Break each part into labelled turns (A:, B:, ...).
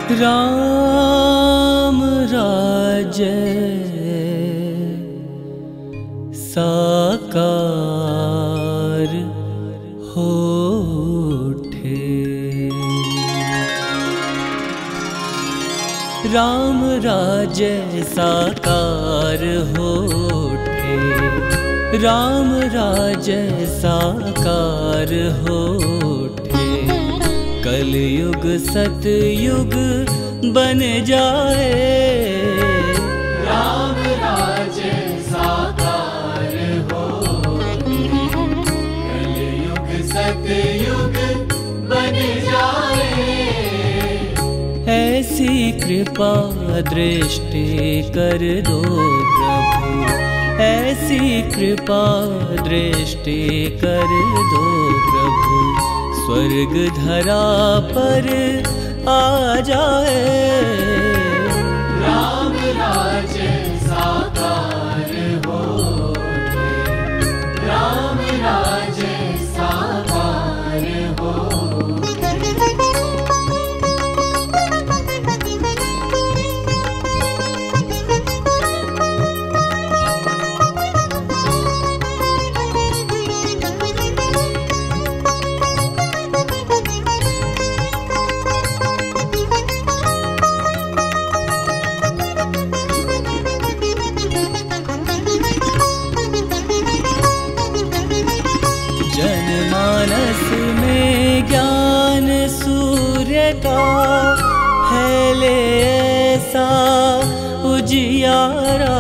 A: राम राज्य साकार हो उठे। राम राज्य साकार हो उठे। राम राज्य साकार हो उठे। कलयुग सतयुग बन जाए।
B: राम राज्य साकार हो उठे। कलयुग सतयुग बन जाए।
A: ऐसी कृपा दृष्टि कर दो प्रभु। ऐसी कृपा दृष्टि कर दो प्रभु। स्वर्ग धरा पर आ जाए।
B: राम राज्य साकार हो उठे। राम राज्य साकार हो
A: जनमानस में ज्ञान सूर्य का फैले ऐसा उजियारा।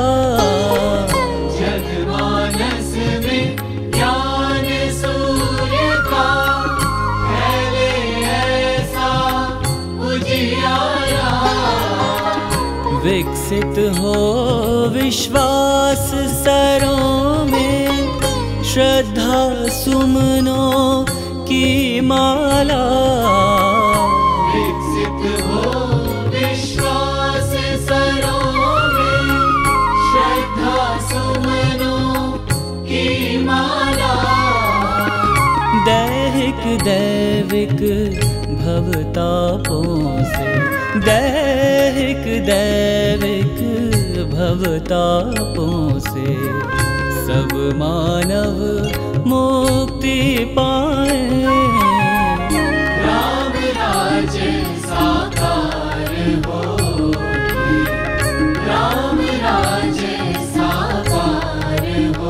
B: जनमानस में ज्ञान सूर्य का फैले ऐसा उजियारा।
A: विकसित हो विश्वास सरों में। श्रद्धा सुमनों की माला।
B: विकसित हो विश्वास सरों में। श्रद्धा सुमनों की माला।
A: दैहिक दैविक भवतापों से। दैहिक दैविक भवतापों से सब मानव मुक्ति पाए।
B: राम राज्य साकार हो उठे। राम राज्य साकार हो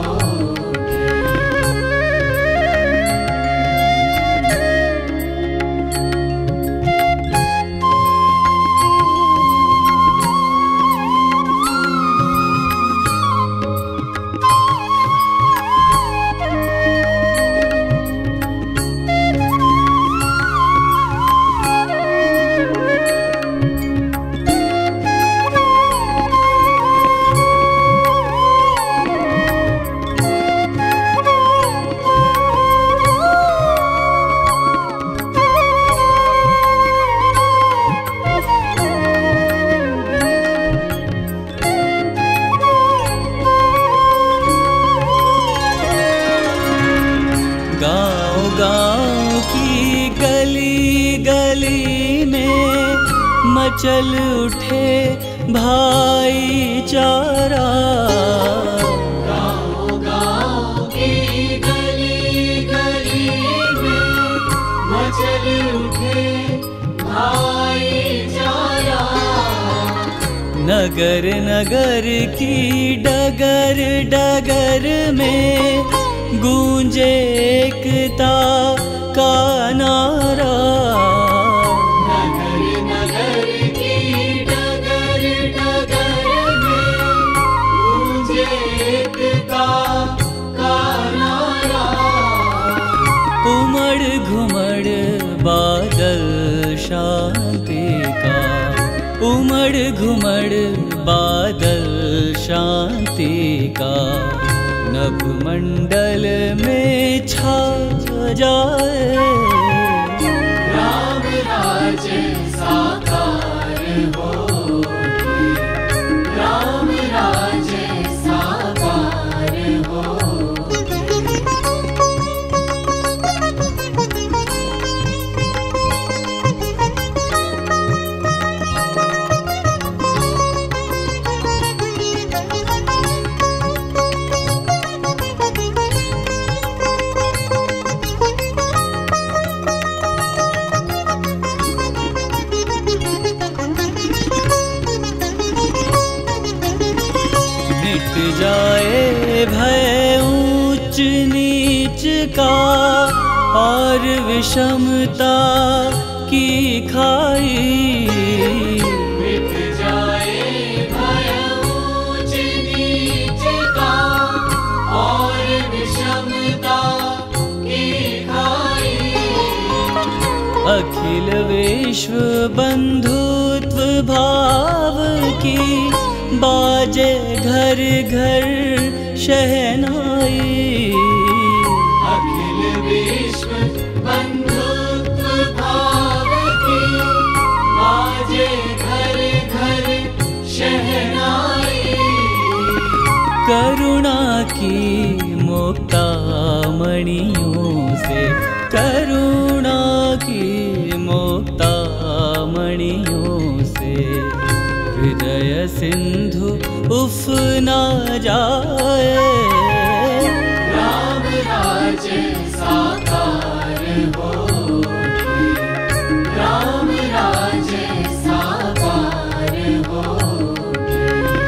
A: गाँव की गली गली में मचल उठे भाईचारा।
B: गाँव गाँव की गली गली में मचल उठे भाईचारा।
A: नगर नगर की डगर डगर में गूंजे एकता का नारा।
B: नगर नगर की डगर डगर में गूंजे एकता का नारा।
A: उमड़ घुमड़ बादल शांति का। उमड़ घुमड़ बादल शांति का। नभ मंडल में छा जाए।
B: राम राज्य साकार हो उठे। राम राज्य साकार हो उठे।
A: का और विषमता की खाई।
B: मिट जाए भय ऊंच नीच का और विषमता की खाई।
A: अखिल विश्व बंधुत्व भाव की बाजे घर घर शहनाई।
B: अखिल विश्व बंधुत्व भाव की बाजे घर घर शहनाई।
A: करुणा की मुक्तामणियों से, करुणा की मुक्तामणियों से हृदय सिंधु उफ ना जाए।
B: राम राज्य साकार होके, राम राज्य साकार होके।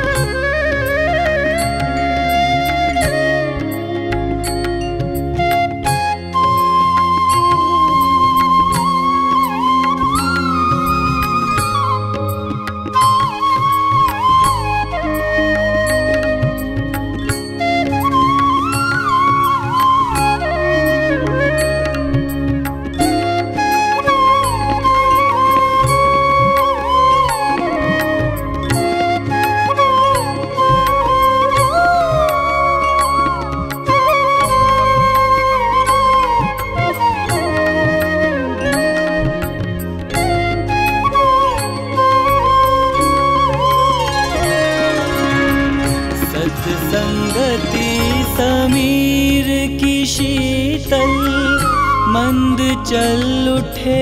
A: संगति समीर की शीतल मंद चल उठे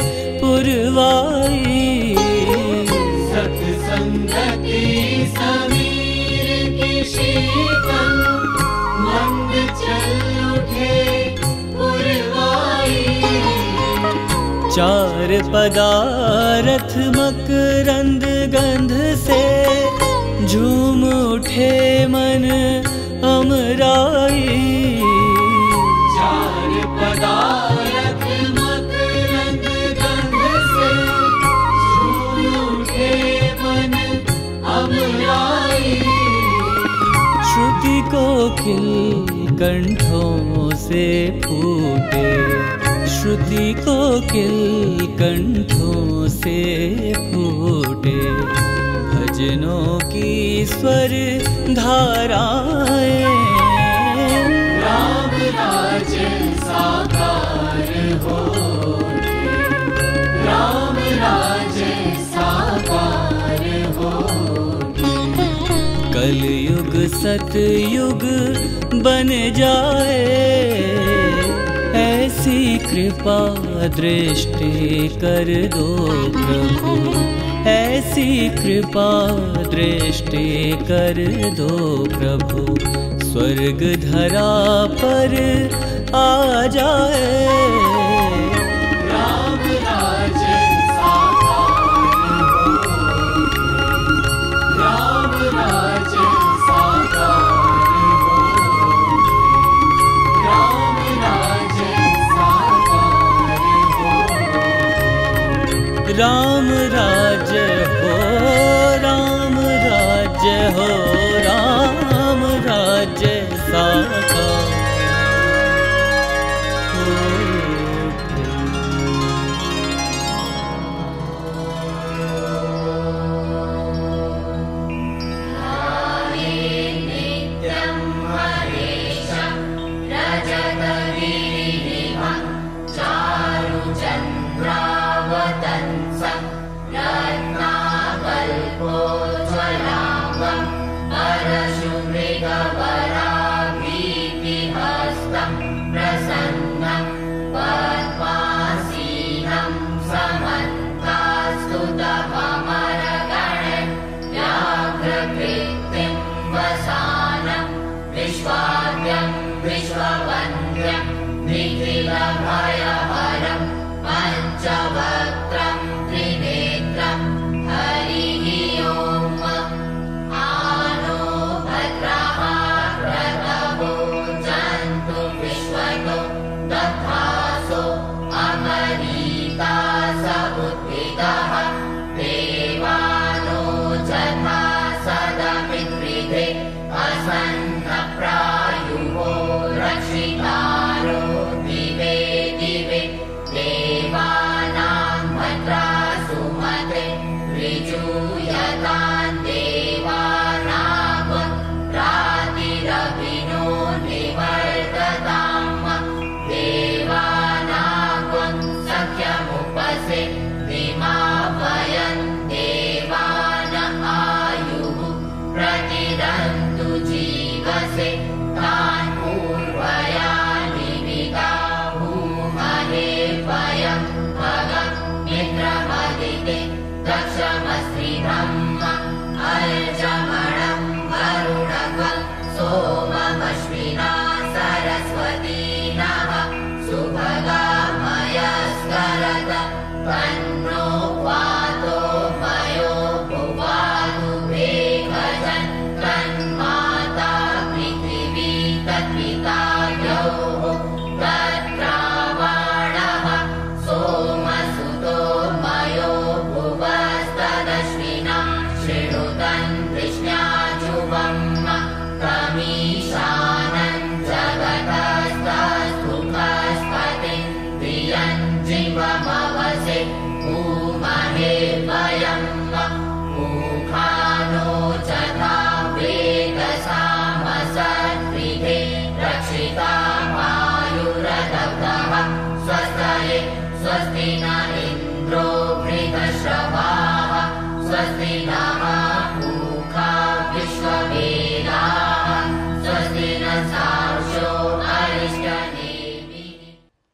A: पुरवाई।
B: सत्संगति समीर की शीतल मंद चल उठे पुरवाई।
A: चार पदारथ मकरंद गंध से झूम उठे मन अमराई।
B: चार पदारथ मकरंद गंध से झूम उठे मन अमराई।
A: श्रुति कोकिल कंठों से फूटे, श्रुति कोकिल कंठों से फूटे भजनों की स्वर धाराएं।
B: राम राज्य साकार होके, राम राज्य साकार होके।
A: कलयुग सतयुग बन जाए, ऐसी कृपा दृष्टि कर दो प्रभु, ऐसी कृपा दृष्टि कर दो प्रभु। स्वर्ग धरा पर आ जाए।
B: राम राज्य साकार होके, राम राज्य साकार होके, राम राज्य साकार होके।
A: राम राज्य हो, राम राज्य हो, राम राज्य साकार हो।
B: नित्यं हरेशं रजतगिरिनिभं चारुचन्द्रावतंसं रत्नाकल्पोज्ज्वलांगं उत्थितः देवानो जथा सदमित्रिधे असन्नप्रायुः रक्षितारो दिवे दिवे देवानां भद्रा सुमते ऋजूयतान् देवानां रातिरभिनो निवर्तताम् देवानां सख्यमुपसे दिमावयन् देवान आयुः प्रतिदन्तु जीवसे तान् पूर्वयानि विदाहुमहे वयं भगं मित्रमदिते दक्षमस्त्रिब्रह्म अर्जमणं वरुणं सोममश्विना सरस्वती नः सुभगामयस्करत तन्नो वातो मयो भुवानुवेगजन् तन्माता पृथिवी तत्पिता द्यौः तत्रावणः सोमसुतो मयो भुवस्तदश्विना शृणुतन् कृष्ण्याजुवम् तमीशानं जगतस्तस्थुखस्पतिं प्रियं जीवमवसे भूमहे वयं मुखानो जथा वेदसामसद्विधे रक्षिता वायुरदब्धः स्वस्तये स्वस्ति न इन्द्रो वृद्धश्रवाः स्वस्ति नः पूषा विश्ववेदाः स्वस्ति न सार्क्ष्यो अरिष्टनेमिः।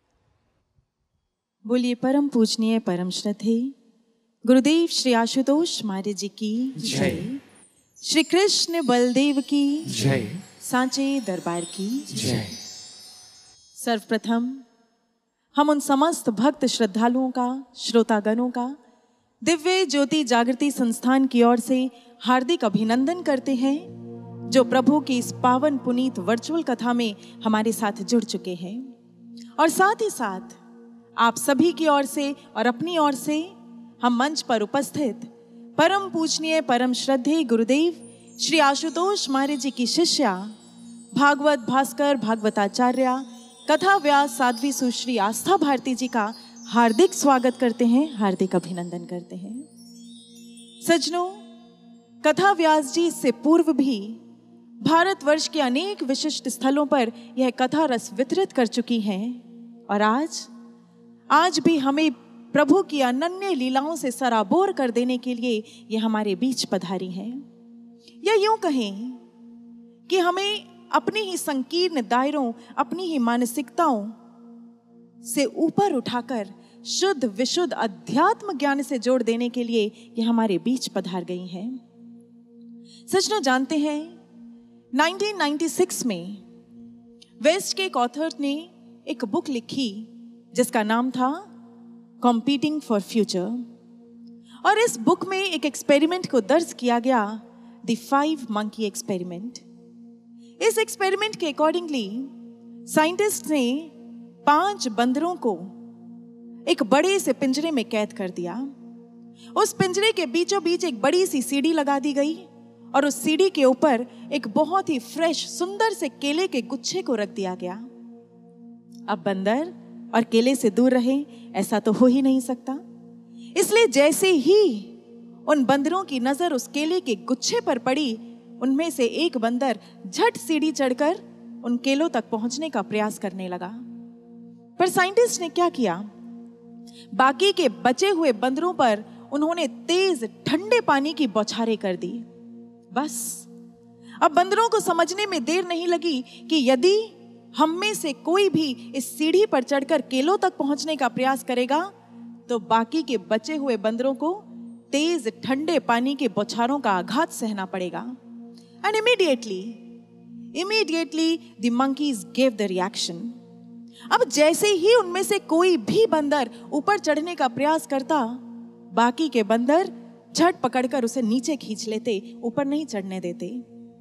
C: बोलिए परम पूजनीय परम श्रद्धे गुरुदेव श्री आशुतोष महाराज जी की
D: जय।
C: श्री कृष्ण बलदेव की
D: जय
C: सांचे दरबार की
D: जय।
C: सर्वप्रथम हम उन समस्त भक्त श्रद्धालुओं का, श्रोतागणों का दिव्य ज्योति जागृति संस्थान की ओर से हार्दिक अभिनंदन करते हैं जो प्रभु की इस पावन पुनीत वर्चुअल कथा में हमारे साथ जुड़ चुके हैं। और साथ ही साथ आप सभी की ओर से और अपनी ओर से हम मंच पर उपस्थित परम पूजनीय परम श्रद्धेय गुरुदेव श्री आशुतोष महाराज जी की शिष्या भागवत भास्कर भागवताचार्य कथा व्यास साध्वी सुश्री आस्था भारती जी का हार्दिक स्वागत करते हैं, हार्दिक अभिनंदन करते हैं। सज्जनों, कथा व्यास जी इससे पूर्व भी भारतवर्ष के अनेक विशिष्ट स्थलों पर यह कथा रस वितरित कर चुकी हैं और आज भी हमें प्रभु की अनन्य लीलाओं से सराबोर कर देने के लिए ये हमारे बीच पधारी हैं। या यूं कहें कि हमें अपनी ही संकीर्ण दायरों, अपनी ही मानसिकताओं से ऊपर उठाकर शुद्ध विशुद्ध अध्यात्म ज्ञान से जोड़ देने के लिए ये हमारे बीच पधार गई हैं। सचना जानते हैं 1996 में वेस्ट के एक ऑथर ने एक बुक लिखी जिसका नाम था कॉम्पीटिंग फॉर फ्यूचर, और इस बुक में एक एक्सपेरिमेंट को दर्ज किया गया, द 5 मंकी एक्सपेरिमेंट। इस एक्सपेरिमेंट के अकॉर्डिंगली साइंटिस्ट ने 5 बंदरों को एक बड़े से पिंजरे में कैद कर दिया। उस पिंजरे के बीचों बीच एक बड़ी सी सीढ़ी लगा दी गई और उस सीढ़ी के ऊपर एक बहुत ही फ्रेश सुंदर से केले के गुच्छे को रख दिया गया। अब बंदर और केले से दूर रहे ऐसा तो हो ही नहीं सकता, इसलिए जैसे ही उन बंदरों की नजर उस केले के गुच्छे पर पड़ी, उनमें से एक बंदर झट सीढ़ी चढ़कर उन केलों तक पहुंचने का प्रयास करने लगा। पर साइंटिस्ट ने क्या किया, बाकी के बचे हुए बंदरों पर उन्होंने तेज ठंडे पानी की बौछारें कर दी। बस अब बंदरों को समझने में देर नहीं लगी कि यदि हम में से कोई भी इस सीढ़ी पर चढ़कर केलों तक पहुंचने का प्रयास करेगा तो बाकी के बचे हुए बंदरों को तेज ठंडे पानी के बौछारों का आघात सहना पड़ेगा। And immediately the monkeys gave the reaction। अब जैसे ही उनमें से कोई भी बंदर ऊपर चढ़ने का प्रयास करता, बाकी के बंदर झट पकड़कर उसे नीचे खींच लेते, ऊपर नहीं चढ़ने देते।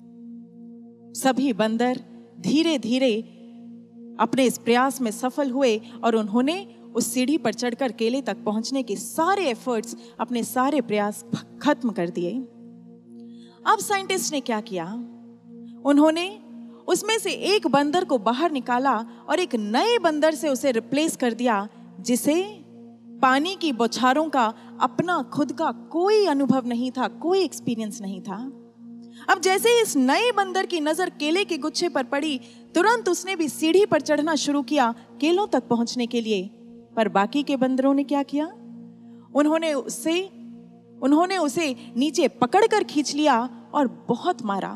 C: सभी बंदर धीरे धीरे अपने इस प्रयास में सफल हुए और उन्होंने उस सीढ़ी पर चढ़कर केले तक पहुंचने के सारे एफर्ट्स, अपने सारे प्रयास खत्म कर दिए। अब साइंटिस्ट ने क्या किया? उन्होंने उसमें से एक बंदर को बाहर निकाला और एक नए बंदर से उसे रिप्लेस कर दिया, जिसे पानी की बौछारों का अपना खुद का कोई अनुभव नहीं था, कोई एक्सपीरियंस नहीं था। अब जैसे ही इस नए बंदर की नजर केले के गुच्छे पर पड़ी, तुरंत उसने भी सीढ़ी पर चढ़ना शुरू किया केलों तक पहुंचने के लिए। पर बाकी के बंदरों ने क्या किया? उन्होंने उसे नीचे पकड़कर खींच लिया और बहुत मारा।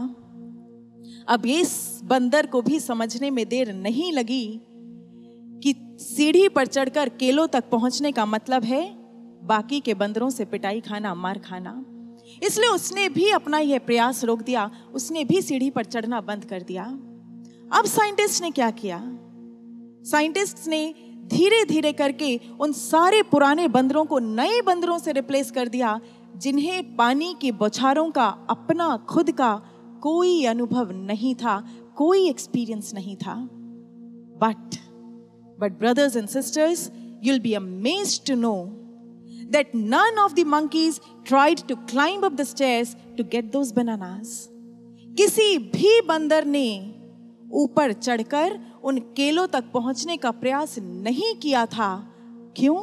C: अब इस बंदर को भी समझने में देर नहीं लगी कि सीढ़ी पर चढ़कर केलों तक पहुंचने का मतलब है बाकी के बंदरों से पिटाई खाना, मार खाना। इसलिए उसने भी अपना यह प्रयास रोक दिया, उसने भी सीढ़ी पर चढ़ना बंद कर दिया। अब साइंटिस्ट ने क्या किया? साइंटिस्ट ने धीरे धीरे करके उन सारे पुराने बंदरों को नए बंदरों से रिप्लेस कर दिया, जिन्हें पानी की बौछारों का अपना खुद का कोई अनुभव नहीं था, कोई एक्सपीरियंस नहीं था। But brothers and sisters, you'll be amazed to know that none of the monkeys tried to climb up the stairs to get those bananas. किसी भी बंदर ने ऊपर चढ़कर उन केलों तक पहुंचने का प्रयास नहीं किया था। क्यों?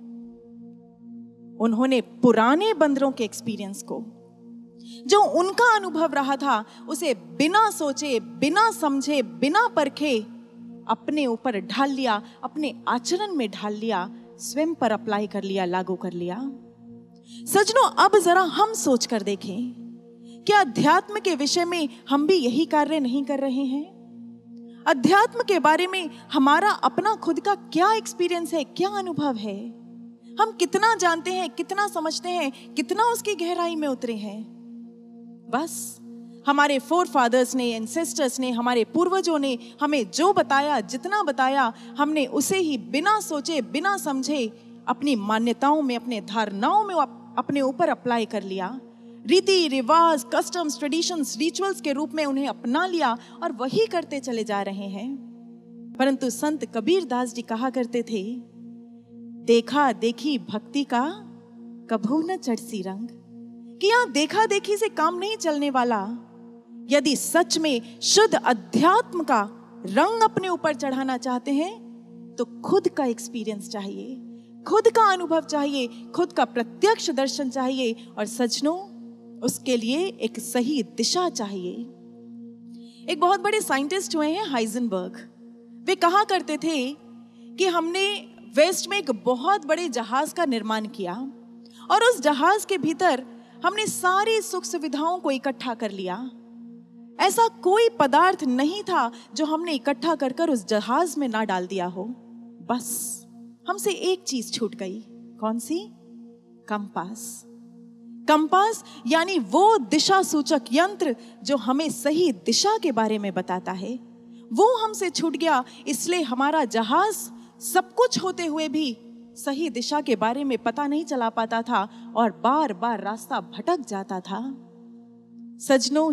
C: उन्होंने पुराने बंदरों के एक्सपीरियंस को, जो उनका अनुभव रहा था, उसे बिना सोचे, बिना समझे, बिना परखे अपने ऊपर ढाल लिया, अपने आचरण में ढाल लिया, स्वयं पर अप्लाई कर लिया, लागू कर लिया। सज्जनों, अब जरा हम सोच कर देखें, क्या अध्यात्म के विषय में हम भी यही कार्य नहीं कर रहे हैं? अध्यात्म के बारे में हमारा अपना खुद का क्या एक्सपीरियंस है, क्या अनुभव है? हम कितना जानते हैं, कितना समझते हैं, कितना उसकी गहराई में उतरे हैं? बस हमारे फोरफादर्स ने, एंसेस्टर्स ने, हमारे पूर्वजों ने हमें जो बताया, जितना बताया, हमने उसे ही बिना सोचे, बिना समझे अपनी मान्यताओं में, अपने धारणाओं में अपने ऊपर अप्लाई कर लिया। रीति रिवाज, कस्टम्स, ट्रेडिशंस, रिचुअल्स के रूप में उन्हें अपना लिया और वही करते चले जा रहे हैं। परंतु संत कबीर दास जी कहा करते थे, देखा देखी भक्ति का कभू न चढ़सी रंग, कि यहां देखा देखी से काम नहीं चलने वाला। यदि सच में शुद्ध अध्यात्म का रंग अपने ऊपर चढ़ाना चाहते हैं तो खुद का एक्सपीरियंस चाहिए, खुद का अनुभव चाहिए, खुद का प्रत्यक्ष दर्शन चाहिए, और सज्जनों उसके लिए एक सही दिशा चाहिए। एक बहुत बड़े साइंटिस्ट हुए हैं हाइजेनबर्ग। वे कहा करते थे कि हमने वेस्ट में एक बहुत बड़े जहाज का निर्माण किया और उस जहाज के भीतर हमने सारी सुख सुविधाओं को इकट्ठा कर लिया। ऐसा कोई पदार्थ नहीं था जो हमने इकट्ठा कर कर उस जहाज में ना डाल दिया हो। बस हमसे एक चीज छूट गई। कौन सी? कंपास। कंपास यानी वो दिशा सूचक यंत्र जो हमें सही दिशा के बारे में बताता है, वो हमसे छूट गया। इसलिए हमारा जहाज सब कुछ होते हुए भी सही दिशा के बारे में पता नहीं चला पाता था और बार बार रास्ता भटक जाता था। सज्जनों,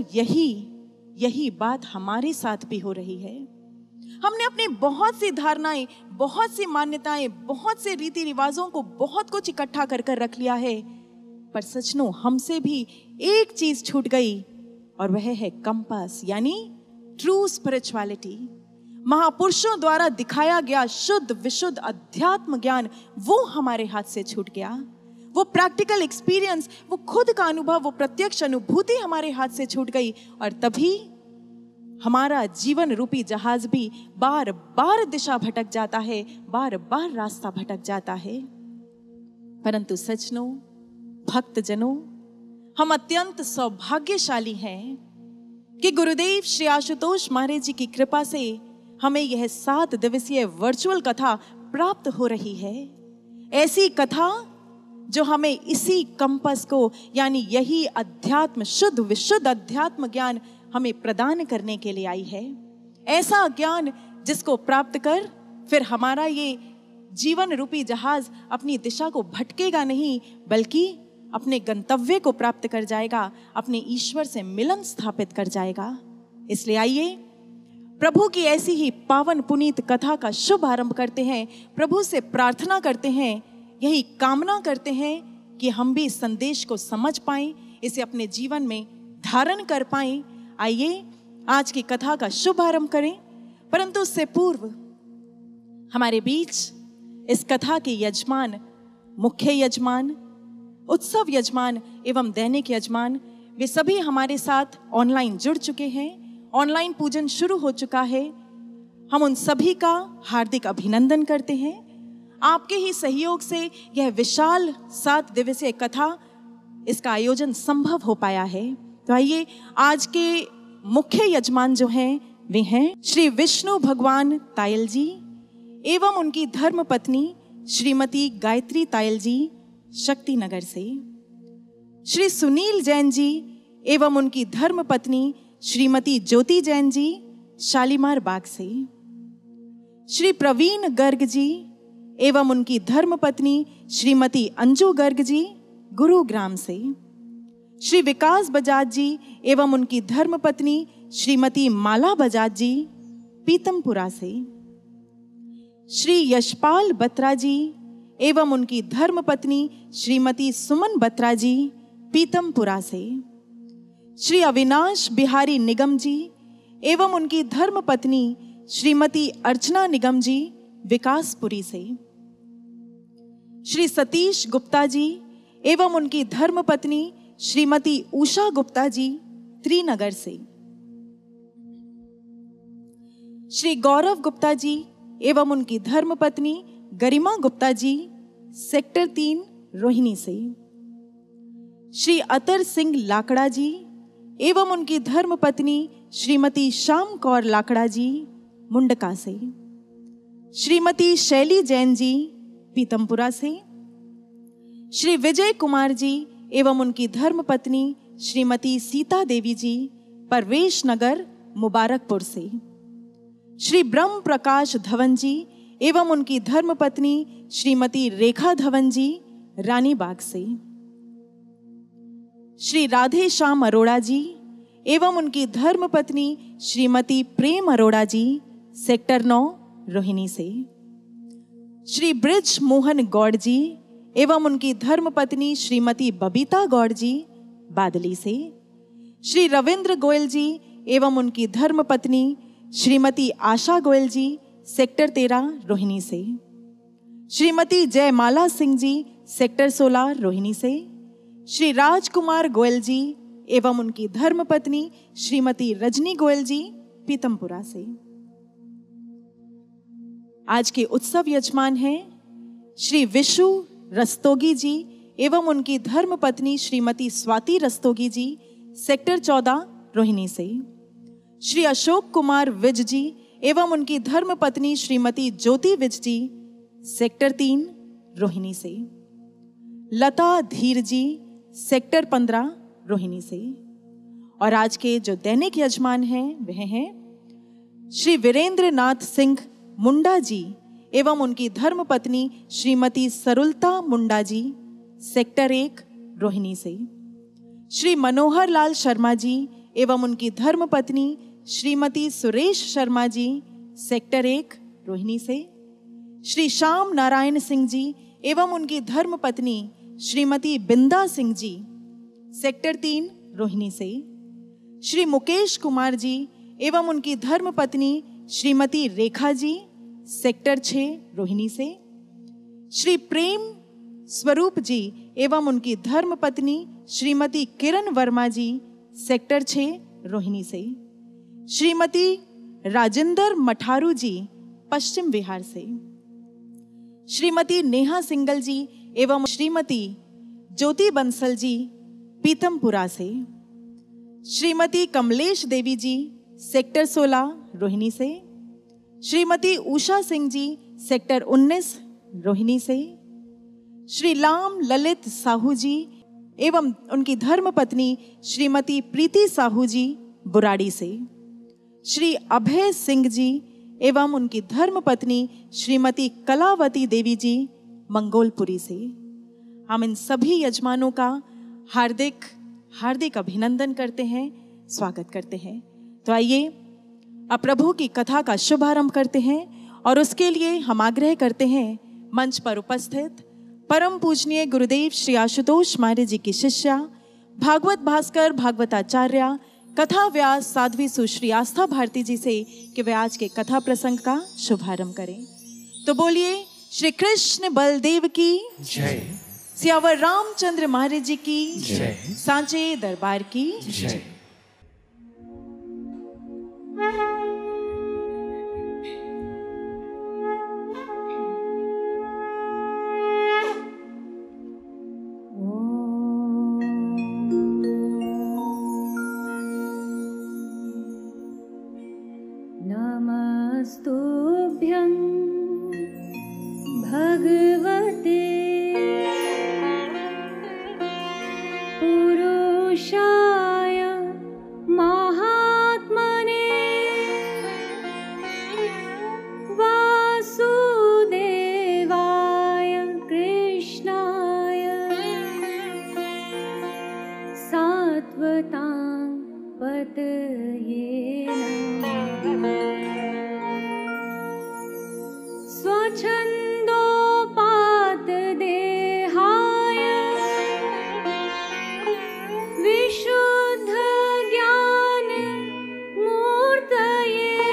C: यही बात हमारे साथ भी हो रही है। हमने अपनी बहुत सी धारणाएं, बहुत सी मान्यताएं, बहुत से रीति रिवाजों को बहुत कुछ इकट्ठा कर कर रख लिया है, पर सज्जनों हमसे भी एक चीज छूट गई और वह है कंपास यानी ट्रू स्पिरिचुअलिटी। महापुरुषों द्वारा दिखाया गया शुद्ध विशुद्ध अध्यात्म ज्ञान वो हमारे हाथ से छूट गया। वो प्रैक्टिकल एक्सपीरियंस, वो खुद का अनुभव, वो प्रत्यक्ष अनुभूति हमारे हाथ से छूट गई और तभी हमारा जीवन रूपी जहाज भी बार बार दिशा भटक जाता है, बार बार रास्ता भटक जाता है। परंतु सज्जनों, भक्तजनों, हम अत्यंत सौभाग्यशाली हैं कि गुरुदेव श्री आशुतोष महाराज जी की कृपा से हमें यह 7 दिवसीय वर्चुअल कथा प्राप्त हो रही है। ऐसी कथा जो हमें इसी कंपास को यानी यही अध्यात्म, शुद्ध विशुद्ध अध्यात्म ज्ञान हमें प्रदान करने के लिए आई है। ऐसा ज्ञान जिसको प्राप्त कर फिर हमारा ये जीवन रूपी जहाज अपनी दिशा को भटकेगा नहीं, बल्कि अपने गंतव्य को प्राप्त कर जाएगा, अपने ईश्वर से मिलन स्थापित कर जाएगा। इसलिए आइए प्रभु की ऐसी ही पावन पुनीत कथा का शुभ आरंभ करते हैं। प्रभु से प्रार्थना करते हैं, यही कामना करते हैं कि हम भी इस संदेश को समझ पाएं, इसे अपने जीवन में धारण कर पाएं। आइए आज की कथा का शुभ आरंभ करें, परंतु उससे पूर्व हमारे बीच इस कथा के यजमान, मुख्य यजमान, उत्सव यजमान एवं दैनिक यजमान, वे सभी हमारे साथ ऑनलाइन जुड़ चुके हैं। ऑनलाइन पूजन शुरू हो चुका है। हम उन सभी का हार्दिक अभिनंदन करते हैं। आपके ही सहयोग से यह विशाल 7 दिवसीय कथा, इसका आयोजन संभव हो पाया है। तो आइए आज के मुख्य यजमान जो हैं वे हैं श्री विष्णु भगवान तायल जी एवं उनकी धर्म पत्नी श्रीमती गायत्री तायल जी शक्ति नगर से, श्री सुनील जैन जी एवं उनकी धर्म पत्नी श्रीमती ज्योति जैन जी शालीमार बाग से, श्री प्रवीण गर्ग जी एवं उनकी धर्म पत्नी श्रीमती अंजू गर्ग जी गुरुग्राम से, श्री विकास बजाज जी एवं उनकी धर्म पत्नी श्रीमती माला बजाज जी पीतमपुरा से, श्री यशपाल बत्रा जी एवं उनकी धर्म पत्नी श्रीमती सुमन बत्रा जी पीतमपुरा से, श्री अविनाश बिहारी निगम जी एवं उनकी धर्म पत्नी श्रीमती अर्चना निगम जी विकासपुरी से, श्री सतीश गुप्ता जी एवं उनकी धर्म पत्नी श्रीमती उषा गुप्ता जी त्रिनगर से, श्री गौरव गुप्ता जी एवं उनकी धर्म पत्नी गरिमा गुप्ता जी सेक्टर 3 रोहिणी से, श्री अतर सिंह लाकड़ा जी एवं उनकी धर्म पत्नी श्रीमती श्याम कौर लाकड़ा जी मुंडका से, श्रीमती शैली जैन जी पीतमपुरा से, श्री विजय कुमार जी एवं उनकी धर्म पत्नी श्रीमती सीता देवी जी परवेश नगर मुबारकपुर से, श्री ब्रह्म प्रकाश धवन जी एवं उनकी धर्म पत्नी श्रीमती रेखा धवन जी रानी बाग से, श्री राधे श्याम अरोड़ा जी एवं उनकी धर्म पत्नी श्रीमती प्रेम अरोड़ा जी सेक्टर 9 रोहिणी से, श्री ब्रिज मोहन गौड़ जी एवं उनकी धर्म पत्नी श्रीमती बबीता गौड़ जी बादली से, श्री रविंद्र गोयल जी एवं उनकी धर्म पत्नी श्रीमती आशा गोयल जी सेक्टर 13 रोहिणी से, श्रीमती जयमाला सिंह जी सेक्टर 16 रोहिणी से, श्री राजकुमार गोयल जी एवं उनकी धर्म पत्नी श्रीमती रजनी गोयल जी पीतमपुरा से। आज के उत्सव यजमान हैं श्री विशु रस्तोगी जी एवं उनकी धर्म पत्नी श्रीमती स्वाति रस्तोगी जी सेक्टर 14 रोहिणी से, श्री अशोक कुमार विज जी एवं उनकी धर्म पत्नी श्रीमती ज्योति विज जी सेक्टर 3 रोहिणी से, लता धीर जी सेक्टर 15 रोहिणी से। और आज के जो दैनिक यजमान हैं वह हैं श्री वीरेंद्र नाथ सिंह मुंडा जी एवं उनकी धर्म पत्नी श्रीमती सरुलता मुंडा जी सेक्टर 1 रोहिणी से, श्री मनोहर लाल शर्मा जी एवं उनकी धर्म पत्नी श्रीमती सुरेश शर्मा जी सेक्टर 1 रोहिणी से, श्री श्याम नारायण सिंह जी एवं उनकी धर्म पत्नी श्रीमती बिंदा सिंह जी सेक्टर 3 रोहिणी से, श्री मुकेश कुमार जी एवं उनकी धर्म पत्नी श्रीमती रेखा जी सेक्टर 6 रोहिणी से, श्री प्रेम स्वरूप जी एवं उनकी धर्म पत्नी श्रीमती किरण वर्मा जी सेक्टर 6 रोहिणी से, श्रीमती राजेंद्र मठारू जी पश्चिम बिहार से, श्रीमती नेहा सिंगल जी एवं श्रीमती ज्योति बंसल जी पीतमपुरा से, श्रीमती कमलेश देवी जी सेक्टर 16 रोहिणी से, श्रीमती उषा सिंह जी सेक्टर 19 रोहिणी से, श्री लाम ललित साहू जी एवं उनकी धर्म पत्नी श्रीमती प्रीति साहू जी बुराड़ी से, श्री अभय सिंह जी एवं उनकी धर्म पत्नी श्रीमती कलावती देवी जी मंगोलपुरी से। हम इन सभी यजमानों का हार्दिक हार्दिक अभिनंदन करते हैं, स्वागत करते हैं। तो आइए अब प्रभु की कथा का शुभारंभ करते हैं और उसके लिए हम आग्रह करते हैं मंच पर उपस्थित परम पूजनीय गुरुदेव श्री आशुतोष महाराज जी की शिष्या भागवत भास्कर भागवताचार्य कथा व्यास साध्वी सुश्री आस्था भारती जी से कि वे आज के कथा प्रसंग का शुभारंभ करें। तो बोलिए श्री कृष्ण बलदेव की
D: जय,
C: सियावर रामचंद्र महाराज जी की
D: जय,
C: सांचे दरबार की
D: जय।
E: नमस्तुभ्यं भगवते पुरुषाय महात्मने वासुदेवाय कृष्णाय सात्वतां पतये स्वच्छन्दोपात देहाय विशुद्ध ज्ञान मूर्तये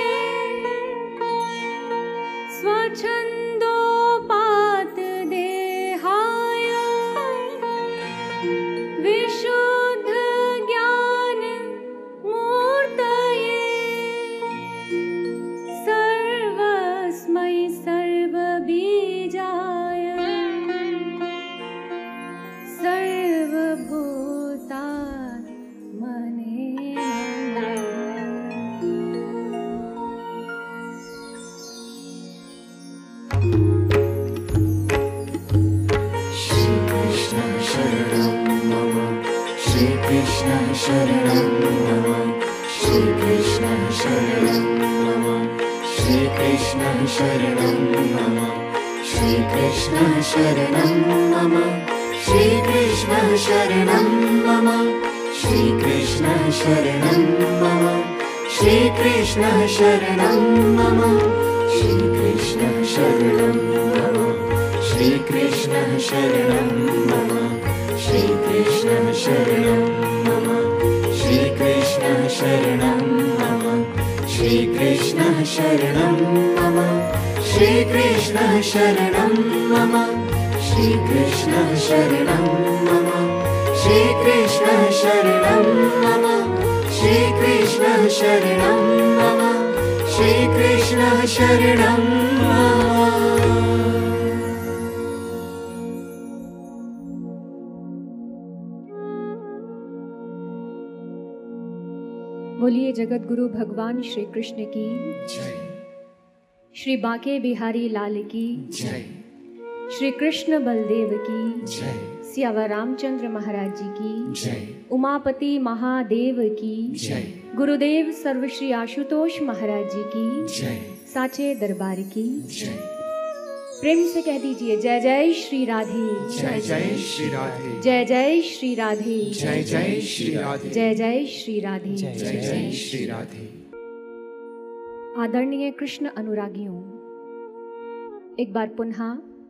E: स्वच्छन्दोपात देहाय विशुद्ध ज्ञान मूर्तये सर्वस्मै सर्वबीजाय सर्वभूतात्मने
D: श्री कृष्ण शरणं मम, श्री कृष्ण शरणं मम, श्री कृष्ण शरणं मम, श्री कृष्ण शरणं मम, श्री कृष्ण शरणं मम, श्री कृष्ण शरणं मम, श्री कृष्ण शरणं मम, श्री कृष्ण शरणं मम, श्री कृष्ण शरणं मम, श्री कृष्ण शरणं मम, श्री कृष्ण शरणं मम, श्री कृष्ण शरणं मम, श्री कृष्ण शरणं मम, श्री कृष्ण शरणं मम, श्री कृष्ण शरणं मम, श्री कृष्ण शरणं मम, श्री कृष्ण शरणं मम, श्री कृष्ण शरणं मम।
E: बोलिए जगत गुरु भगवान श्री कृष्ण की
D: जय,
E: श्री बांके बिहारी लाल की
D: जय,
E: श्री कृष्ण बलदेव की
D: जय,
E: सियावर रामचंद्र महाराज जी की
D: जय,
E: उमापति महादेव की
D: जय,
E: गुरुदेव सर्वश्री आशुतोष महाराज जी की
D: जय,
E: साचे दरबार की
D: जय।
E: प्रेम से कह दीजिए जय जय श्री राधे,
D: जय जय श्री राधे,
E: जय जय श्री राधे,
D: जय जय श्री राधे,
E: जय जय श्री राधे।
D: जय जय श्री राधे।
E: आदरणीय कृष्ण अनुरागियों, एक बार पुनः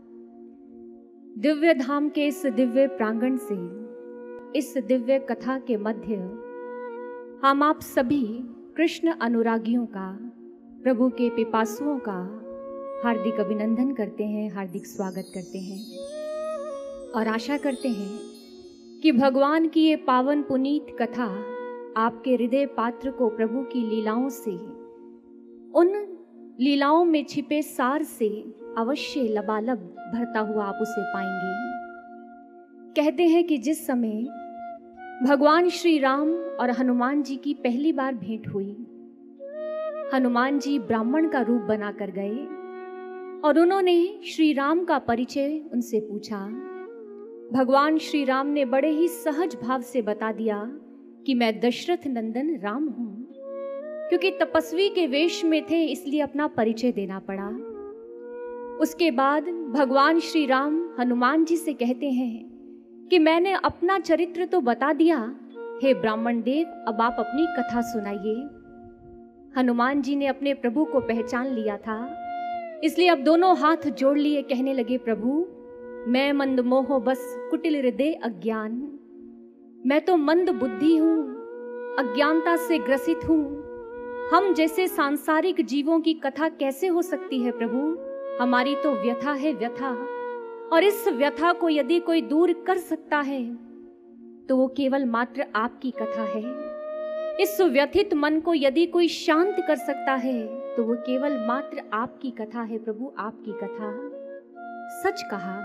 E: दिव्य धाम के इस दिव्य प्रांगण से, इस दिव्य कथा के मध्य हम आप सभी कृष्ण अनुरागियों का, प्रभु के पिपासुओं का हार्दिक अभिनंदन करते हैं, हार्दिक स्वागत करते हैं और आशा करते हैं कि भगवान की ये पावन पुनीत कथा आपके हृदय पात्र को प्रभु की लीलाओं से, उन लीलाओं में छिपे सार से अवश्य लबालब भरता हुआ आप उसे पाएंगे। कहते हैं कि जिस समय भगवान श्री राम और हनुमान जी की पहली बार भेंट हुई, हनुमान जी ब्राह्मण का रूप बनाकर गए और उन्होंने श्री राम का परिचय उनसे पूछा। भगवान श्री राम ने बड़े ही सहज भाव से बता दिया कि मैं दशरथ नंदन राम हूं। क्योंकि तपस्वी के वेश में थे इसलिए अपना परिचय देना पड़ा। उसके बाद भगवान श्री राम हनुमान जी से कहते हैं कि मैंने अपना चरित्र तो बता दिया, हे ब्राह्मण देव अब आप अपनी कथा सुनाइए। हनुमान जी ने अपने प्रभु को पहचान लिया था, इसलिए अब दोनों हाथ जोड़ लिए कहने लगे, प्रभु मैं मंद मोह बस कुटिल हृदय अज्ञान, मैं तो मंद बुद्धि हूँ, अज्ञानता से ग्रसित हूँ। हम जैसे सांसारिक जीवों की कथा कैसे हो सकती है प्रभु? हमारी तो व्यथा है व्यथा, और इस व्यथा को यदि कोई दूर कर सकता है तो वो केवल मात्र आपकी कथा है। इस व्यथित मन को यदि कोई शांत कर सकता है तो वो केवल मात्र आपकी कथा है प्रभु, आपकी कथा। सच कहा,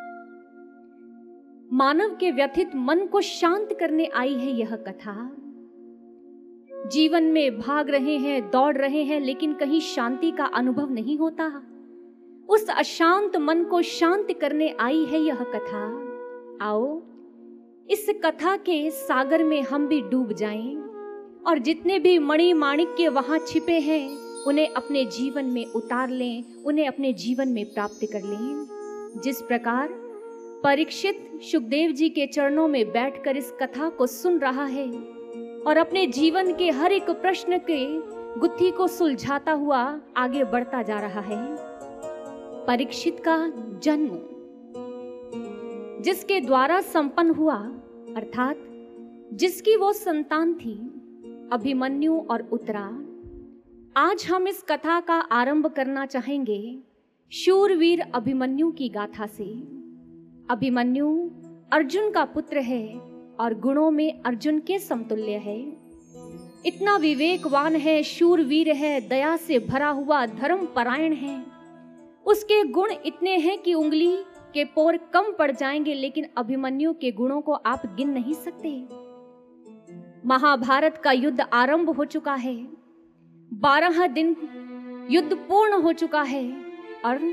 E: मानव के व्यथित मन को शांत करने आई है यह कथा। जीवन में भाग रहे हैं, दौड़ रहे हैं, लेकिन कहीं शांति का अनुभव नहीं होता। उस अशांत मन को शांत करने आई है यह कथा। आओ इस कथा के सागर में हम भी डूब जाएं और जितने भी मणि माणिक्य वहां छिपे हैं उन्हें अपने जीवन में उतार लें, उन्हें अपने जीवन में प्राप्त कर लें। जिस प्रकार परीक्षित सुखदेव जी के चरणों में बैठकर इस कथा को सुन रहा है और अपने जीवन के हर एक प्रश्न के गुत्थी को सुलझाता हुआ आगे बढ़ता जा रहा है। परीक्षित का जन्म जिसके द्वारा संपन्न हुआ, अर्थात जिसकी वो संतान थी, अभिमन्यु और उत्तरा। आज हम इस कथा का आरंभ करना चाहेंगे शूरवीर अभिमन्यु की गाथा से। अभिमन्यु अर्जुन का पुत्र है और गुणों में अर्जुन के समतुल्य है। इतना विवेकवान है, शूरवीर है, दया से भरा हुआ धर्म परायण है। उसके गुण इतने हैं कि उंगली के पोर कम पड़ जाएंगे, लेकिन अभिमन्यु के गुणों को आप गिन नहीं सकते। महाभारत का युद्ध आरंभ हो चुका है, 12 दिन युद्ध पूर्ण हो चुका है और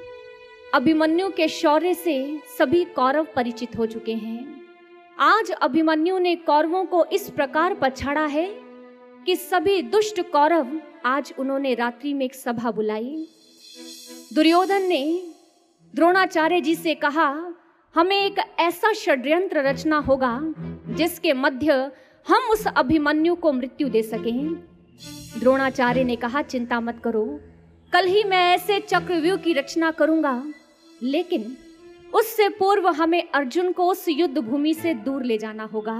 E: अभिमन्यु के शौर्य से सभी कौरव परिचित हो चुके हैं। आज अभिमन्यु ने कौरवों को इस प्रकार पछाड़ा है कि सभी दुष्ट कौरव, आज उन्होंने रात्रि में एक सभा बुलाई। दुर्योधन ने द्रोणाचार्य जी से कहा, हमें एक ऐसा षड्यंत्र रचना होगा जिसके मध्य हम उस अभिमन्यु को मृत्यु दे सकें। द्रोणाचार्य ने कहा, चिंता मत करो, कल ही मैं ऐसे चक्रव्यूह की रचना करूंगा, लेकिन उससे पूर्व हमें अर्जुन को उस युद्ध भूमि से दूर ले जाना होगा।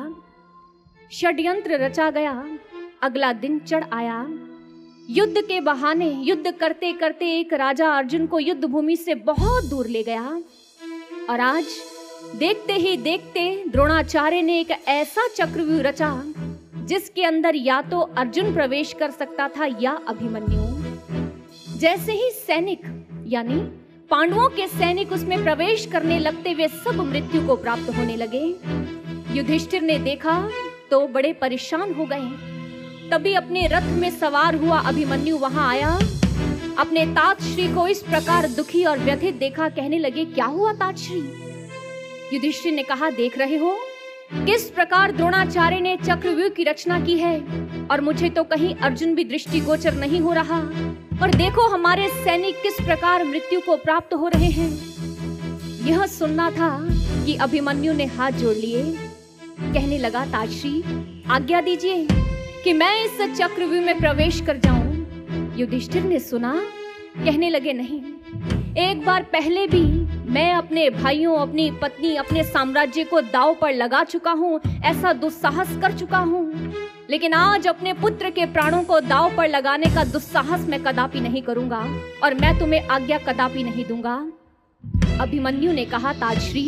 E: षड्यंत्र रचा गया। अगला दिन चढ़ आया। युद्ध के बहाने युद्ध करते करते एक राजा अर्जुन को युद्ध भूमि से बहुत दूर ले गया और आज देखते ही देखते द्रोणाचार्य ने एक ऐसा चक्रव्यूह रचा जिसके अंदर या तो अर्जुन प्रवेश कर सकता था या अभिमन्यु। जैसे ही सैनिक यानी पांडवों के सैनिक उसमें प्रवेश करने लगते वे सब मृत्यु को प्राप्त होने लगे। युधिष्ठिर ने देखा तो बड़े परेशान हो गए। तभी अपने रथ में सवार हुआ अभिमन्यु वहां आया। अपने तात श्री को इस प्रकार दुखी और व्यथित देखा। कहने लगे, क्या हुआ तात श्री? युधिष्ठिर ने कहा, देख रहे हो किस प्रकार द्रोणाचार्य ने चक्रव्यूह की रचना की है और मुझे तो कहीं अर्जुन भी दृष्टिगोचर नहीं हो रहा, और देखो हमारे सैनिक किस प्रकार मृत्यु को प्राप्त हो रहे हैं। यह सुनना था कि अभिमन्यु ने हाथ जोड़ लिए। कहने लगा, ताजश्री आज्ञा दीजिए कि मैं इस चक्रव्यूह में प्रवेश कर जाऊं। युधिष्ठिर ने सुना। कहने लगे, नहीं, एक बार पहले भी मैं अपने भाइयों, अपनी पत्नी, अपने साम्राज्य को दांव पर लगा चुका हूं, ऐसा दुस्साहस कर चुका हूं, लेकिन आज अपने पुत्र के प्राणों को दांव पर लगाने का दुस्साहस मैं कदापि नहीं करूंगा और मैं तुम्हें आज्ञा कदापि नहीं दूंगा। अभिमन्यु ने कहा, ताजश्री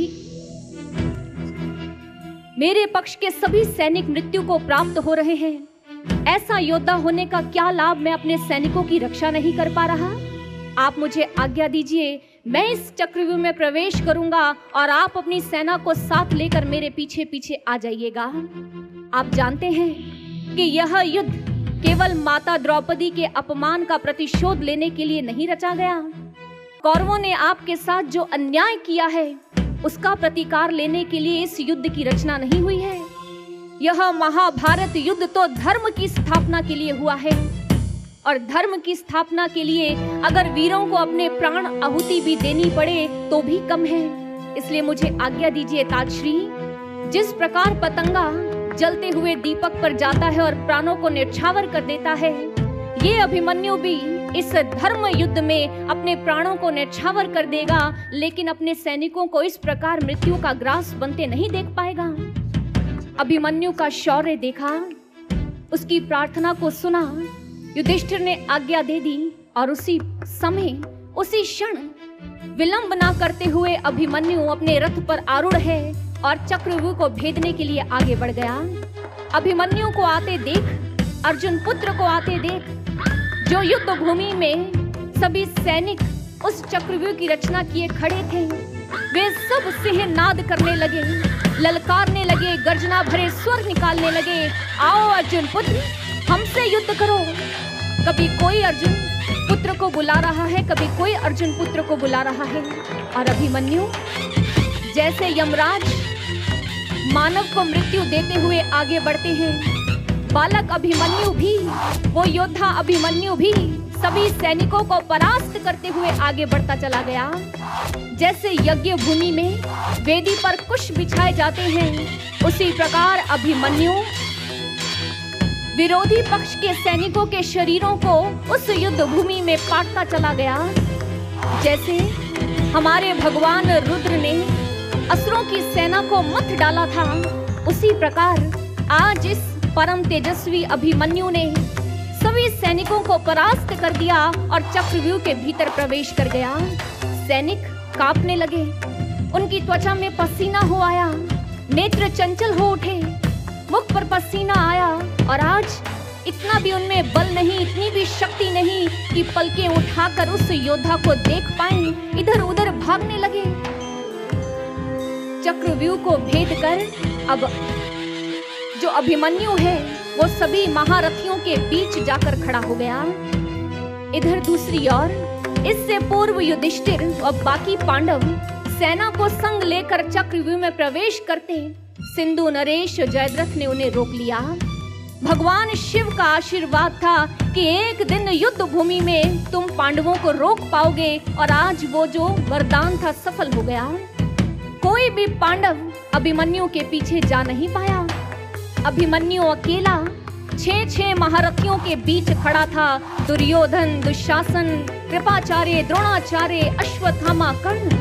E: मेरे पक्ष के सभी सैनिक मृत्यु को प्राप्त हो रहे हैं, ऐसा योद्धा होने का क्या लाभ मैं अपने सैनिकों की रक्षा नहीं कर पा रहा। आप मुझे आज्ञा दीजिए, मैं इस चक्रव्यूह में प्रवेश करूंगा और आप अपनी सेना को साथ लेकर मेरे पीछे पीछे आ जाइएगा। आप जानते हैं कि यह युद्ध केवल माता द्रौपदी के अपमान का प्रतिशोध लेने के लिए नहीं रचा गया। कौरवों ने आपके साथ जो अन्याय किया है उसका प्रतिकार लेने के लिए इस युद्ध की रचना नहीं हुई है। यह महाभारत युद्ध तो धर्म की स्थापना के लिए हुआ है, और धर्म की स्थापना के लिए अगर वीरों को अपने प्राण आहुति भी देनी पड़े तो भी कम है। इसलिए मुझे आज्ञा दीजिए ताजश्री, जिस प्रकार पतंगा जलते हुए दीपक पर जाता है और प्राणों को न्यौछावर कर देता है, ये अभिमन्यु भी इस धर्म युद्ध में अपने प्राणों को न्यौछावर कर देगा, लेकिन अपने सैनिकों को इस प्रकार मृत्यु का ग्रास बनते नहीं देख पाएगा। अभिमन्यु का शौर्य देखा, उसकी प्रार्थना को सुना, युधिष्ठिर ने आज्ञा दे दी और उसी समय उसी क्षण विलंब ना करते हुए अभिमन्यु अपने रथ पर आरूढ़ है और चक्रव्यूह को भेदने के लिए आगे बढ़ गया। अभिमन्यु को आते देख, अर्जुन पुत्र को आते देख, जो युद्ध भूमि में सभी सैनिक उस चक्रव्यूह की रचना किए खड़े थे, वे सब सिंह नाद करने लगे, ललकारने लगे, गर्जना भरे स्वर निकालने लगे, आओ अर्जुन पुत्र हमसे युद्ध करो। कभी कोई अर्जुन पुत्र को बुला रहा है, कभी कोई अर्जुन पुत्र को बुला रहा है। और अभिमन्यु जैसे यमराज मानव को मृत्यु देते हुए आगे बढ़ते हैं, बालक अभिमन्यु भी, वो योद्धा अभिमन्यु भी सभी सैनिकों को परास्त करते हुए आगे बढ़ता चला गया। जैसे यज्ञ भूमि में वेदी पर कुश बिछाए जाते हैं, उसी प्रकार अभिमन्यु विरोधी पक्ष के सैनिकों के शरीरों को उस युद्ध भूमि में काटता चला गया। जैसे हमारे भगवान रुद्र ने असुरों की सेना को मत डाला था, उसी प्रकार आज इस परम तेजस्वी अभिमन्यु ने सभी सैनिकों को परास्त कर दिया और चक्रव्यूह के भीतर प्रवेश कर गया। सैनिक कांपने लगे, उनकी त्वचा में पसीना हो आया, नेत्र चंचल हो उठे, मुख पर पसीना आया और आज इतना भी उनमें बल नहीं, इतनी भी शक्ति नहीं कि पलकें उठाकर उस योद्धा को देख पाएं। इधर उधर भागने लगे। चक्रव्यूह को भेद कर अब जो अभिमन्यु है वो सभी महारथियों के बीच जाकर खड़ा हो गया। इधर दूसरी ओर इससे पूर्व युधिष्ठिर और बाकी पांडव सेना को संग लेकर चक्रव्यूह में प्रवेश करते सिंधु नरेश जयद्रथ ने उन्हें रोक लिया। भगवान शिव का आशीर्वाद था कि एक दिन युद्ध भूमि में तुम पांडवों को रोक पाओगे, और आज वो जो वरदान था सफल हो गया। कोई भी पांडव अभिमन्यु के पीछे जा नहीं पाया। अभिमन्यु अकेला 6 महारथियों के बीच खड़ा था। दुर्योधन, दुशासन, कृपाचार्य, द्रोणाचार्य, अश्वत्थामा,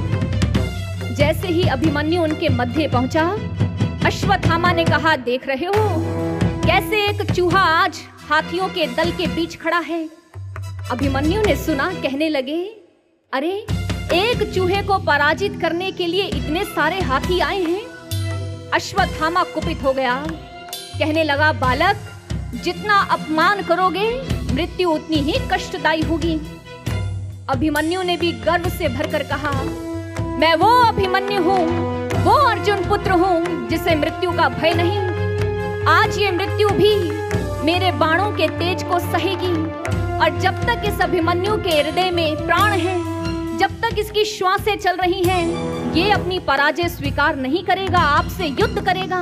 E: कर्ण। जैसे ही अभिमन्यु उनके मध्य पहुंचा, अश्वत्थामा ने कहा, देख रहे हो कैसे एक चूहा आज हाथियों के दल के बीच खड़ा है। अभिमन्यु ने सुना, कहने लगे, अरे एक चूहे को पराजित करने के लिए इतने सारे हाथी आए हैं। अश्वत्थामा कुपित हो गया, कहने लगा, बालक जितना अपमान करोगे मृत्यु उतनी ही कष्टदायी होगी। अभिमन्यु ने भी गर्व से भरकर कहा, मैं वो अभिमन्यु हूँ, वो अर्जुन पुत्र हूँ जिसे मृत्यु का भय नहीं। आज ये मृत्यु भी मेरे बाणों के तेज को सहेगी, और जब तक इस अभिमन्यु के हृदय में प्राण है, जब तक इसकी श्वासें चल रही हैं, ये अपनी पराजय स्वीकार नहीं करेगा, आपसे युद्ध करेगा।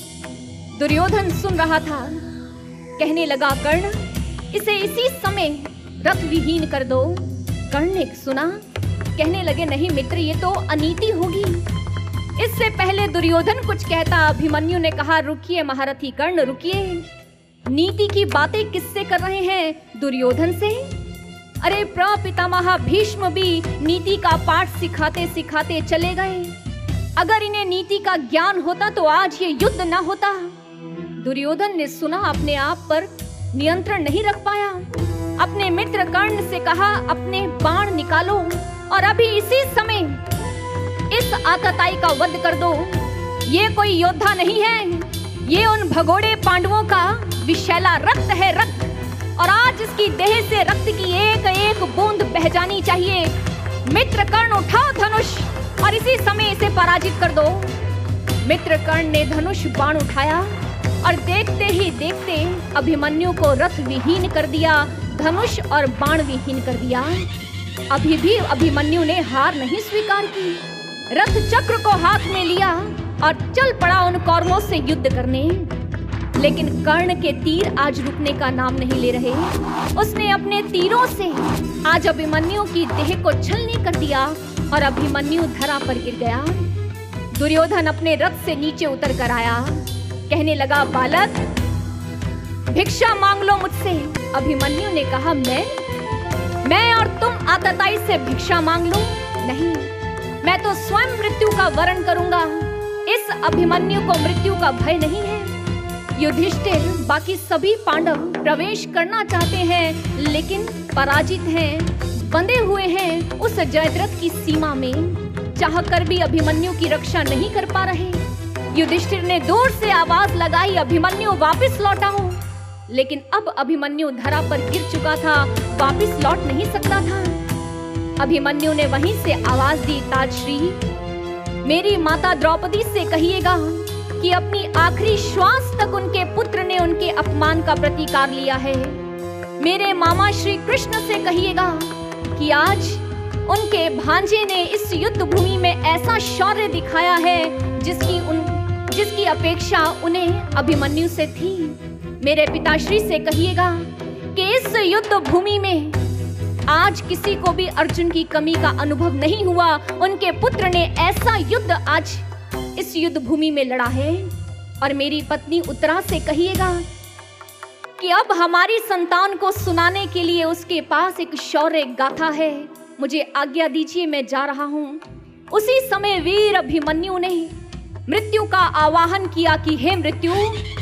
E: दुर्योधन सुन रहा था, कहने लगा, कर्ण इसे इसी समय रथ विहीन कर दो। कर्ण ने सुना, कहने लगे, नहीं मित्र, ये तो अनीति होगी। इससे पहले दुर्योधन कुछ कहता, अभिमन्यु ने कहा, रुकिए महारथी कर्ण, रुकिए। नीति की बातें किससे कर रहे हैं? दुर्योधन से। अरे प्रपितामह भीष्म भी नीति का पाठ सिखाते सिखाते चले गए। अगर इन्हें नीति का ज्ञान होता तो आज ये युद्ध न होता। दुर्योधन ने सुना, अपने आप पर नियंत्रण नहीं रख पाया। अपने मित्र कर्ण से कहा, अपने बाण निकालो और अभी इसी समय इस आतताई का वध कर दो। ये कोई योद्धा नहीं है, ये उन भगोड़े पांडवों का विषैला रक्त है, रक्त। और आज इसकी देह से रक्त की एक एक बूंद बह जानी चाहिए। मित्र कर्ण, उठाओ धनुष और इसी समय इसे पराजित कर दो। मित्र कर्ण ने धनुष बाण उठाया और देखते ही देखते अभिमन्यु को रथ विहीन कर दिया, धनुष और बाण विहीन कर दिया। अभी भी अभिमन्यु ने हार नहीं स्वीकार की, रथ चक्र को हाथ में लिया और चल पड़ा उन कौरवों से युद्ध करने। लेकिन कर्ण के तीर आज रुकने का नाम नहीं ले रहे। उसने अपने तीरों से आज अभिमन्यु की देह को छलनी कर दिया और अभिमन्यु धरा पर गिर गया। दुर्योधन अपने रथ से नीचे उतर कर आया, कहने लगा, बालक भिक्षा मांग लो मुझसे। अभिमन्यु ने कहा, मैं और तुम आतताई से भिक्षा मांग लो? नहीं, मैं तो स्वयं मृत्यु का वरण करूंगा। इस अभिमन्यु को मृत्यु का भय नहीं है। युधिष्ठिर, बाकी सभी पांडव प्रवेश करना चाहते हैं लेकिन पराजित हैं, बंधे हुए हैं उस जयद्रथ की सीमा में। चाहकर भी अभिमन्यु की रक्षा नहीं कर पा रहे। युधिष्ठिर ने दूर से आवाज लगाई, अभिमन्यु वापस लौट आओ। लेकिन अब अभिमन्यु धरा पर गिर चुका था, वापस लौट नहीं सकता था। अभिमन्यु ने वहीं से आवाज दी, ताजश्री, मेरी माता द्रौपदी से कहिएगा कि अपनी आखिरी श्वास तक उनके पुत्र ने उनके अपमान का प्रतिकार लिया है। मेरे मामा श्री कृष्ण से कहिएगा कि आज उनके भांजे ने इस युद्ध भूमि में ऐसा शौर्य दिखाया है जिसकी अपेक्षा उन्हें अभिमन्यु से थी। मेरे पिताश्री से कहिएगा कि इस युद्ध भूमि में आज किसी को भी अर्जुन की कमी का अनुभव नहीं हुआ। उनके पुत्र ने ऐसा युद्ध आज इस युद्ध भूमि में लड़ा है। और मेरी पत्नी उत्तरा से कहिएगा कि अब हमारी संतान को सुनाने के लिए उसके पास एक शौर्य गाथा है। मुझे आज्ञा दीजिए, मैं जा रहा हूँ। उसी समय वीर अभिमन्यु ने मृत्यु का आवाहन किया कि हे मृत्यु,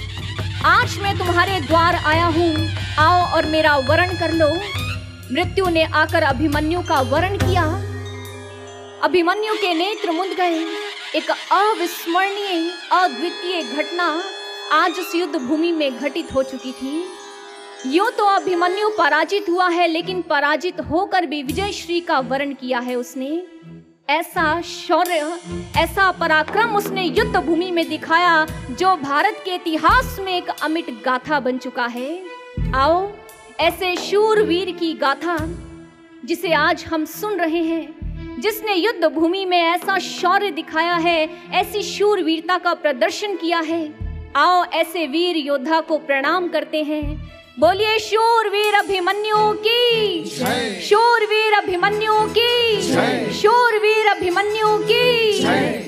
E: आज मैं तुम्हारे द्वार आया हूँ, आओ और मेरा वरण कर लो। मृत्यु ने आकर अभिमन्यु का वरण किया। अभिमन्यु के नेत्र मुंद गए। एक अविस्मरणीय अद्वितीय घटना आज उस युद्ध भूमि में घटित हो चुकी थी। यूं तो अभिमन्यु पराजित हुआ है, लेकिन पराजित होकर भी विजयश्री का वरण किया है उसने। ऐसा शौर्य, ऐसा पराक्रम उसने युद्ध भूमि में दिखाया जो भारत के इतिहास में एक अमिट गाथा बन चुका है। आओ, ऐसे शूरवीर की गाथा जिसे आज हम सुन रहे हैं, जिसने युद्ध भूमि में ऐसा शौर्य दिखाया है, ऐसी शूरवीरता का प्रदर्शन किया है, आओ ऐसे वीर योद्धा को प्रणाम करते हैं। बोलिए शूरवीर अभिमन्यु की जय, शूरवीर अभिमन्यु की जय, शूरवीर अभिमन्यु की जय।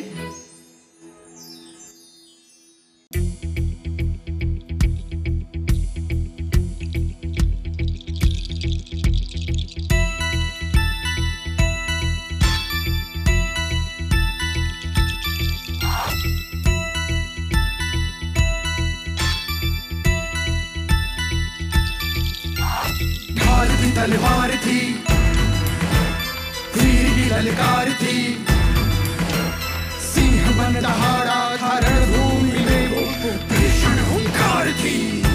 D: तलवार थी, वीर की ललकार थी, सिंह बन दहाड़ा था रणभूमि में वो भीषण हुंकार थी।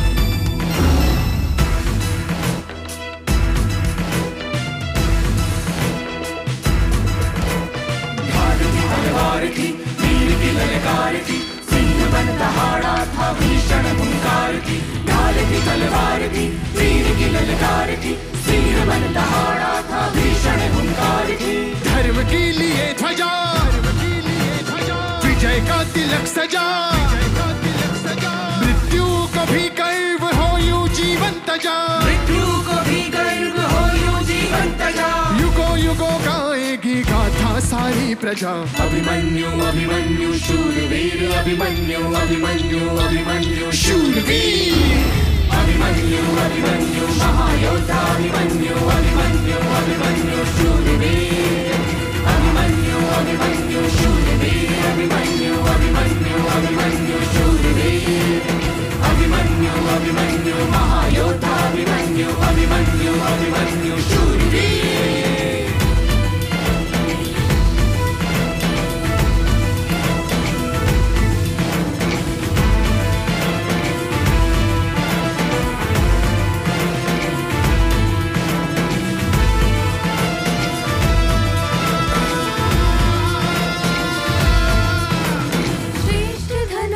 D: ढाल की तलवार थी, वीर की ललकार थी, सिंह बन दहाड़ा था भीषण हुंकार थी। ढाल की तलवार थी, वीर की ललकार थी, सिंह बन दहाड़ा था भीषण हुंकार थी। धर्म के लिए ध्वजा, विजय का तिलक सजा, मृत्यु को भी गर्व हो यूं जीवन तजा, मृत्यु को भी गर्व हो यूं जीवन तजा। युगों युगों गाएगी गाथा सारी प्रजा। अभिमन्यु अभिमन्यु शूरवीर, अभिमन्यु अभिमन्यु अभिमन्यु शूरवीर, अभिमन्यु अभिमन्यु महायोद्धा, अभिमन्यु अभिमन्यु अभिमन्यु शूरवीर, अभिमन्यु अभिमन्यु शूरवीर, अभिमन्यु अभिमन्यु अभिमन्यु शूरवीर, अभिमन्यु अभिमन्यु महायोद्धा, अभिमन्यु अभिमन्यु अभिमन्यु शूरवीर।
B: श्रेष्ठ धन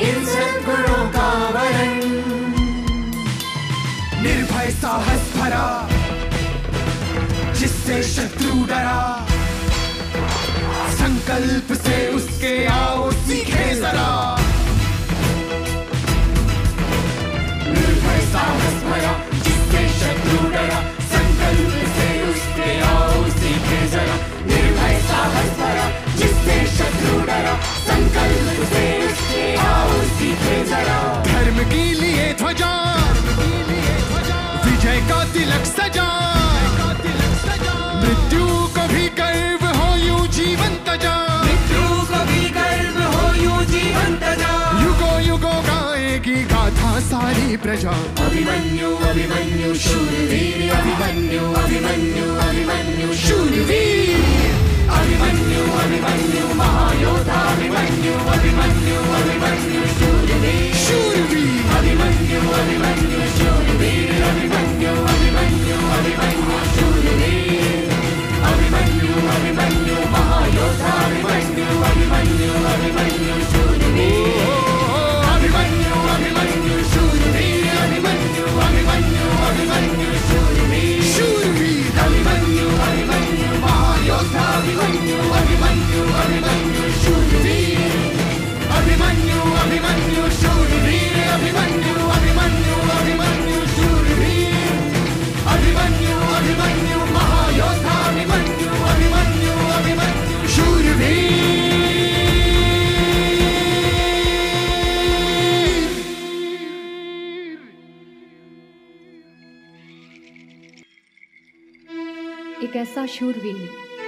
D: इन सद्गुणों का वरण। निर्भय साहस भरा जिससे शत्रु डरा, संकल्प से उसके आओ सीखे जरा। निर्भय साहस भरा जिससे शत्रु डरा, संकल्प से उसके आओ सीखे जरा। निर्भय साहस भरा जिससे शत्रु डरा, संकल्प से उसके आओ सीखे जरा। धर्म के लिए ध्वजा, विजय का तिलक सजा, मृत्यु को भी गर्व हो यूं जीवन तजा, मृत्यु को भी गर्व हो यूं जीवन तजा। युगों युगों गाएगी गाथा सारी प्रजा। अभिमन्यु अभिमन्यु शूरवीर, अभिमन्यु अभिमन्यु अभिमन्यु शूरवीर, अभिमन्यु अभिमन्यु महायोधा, अभिमन्यु अभिमन्यु अभिमन्यु शूरवीर, शूरवीर, अभिमन्यु अभिमन्यु शूरवीर, अभिमन्यु अभिमन्यु अभिमन्यु शूरवीर, अभिमन्यु अभिमन्यु महायोधा, अभिमन्यु अभिमन्यु अभिमन्यु शूरवीर, अभिमन्यु अभिमन्यु शूरवीर, अभिमन्यु अभिमन्यु अभिमन्यु शूरवीर, शूरवीर, अभिमन्यु अभिमन्यु महायोधा, अभिमन्यु अभिमन्यु अभिमन्यु शूरवीर, अभिमन्यु अभिमन्यु शूरवीर, अभिमन्यु अभिमन्यु अभिमन्यु शूरवीर, अभिमन्यु अभिमन्यु महायोधा, अभिमन्यु अभिमन्यु अभिमन्यु शूरवीर।
E: एक ऐसा शूरवीर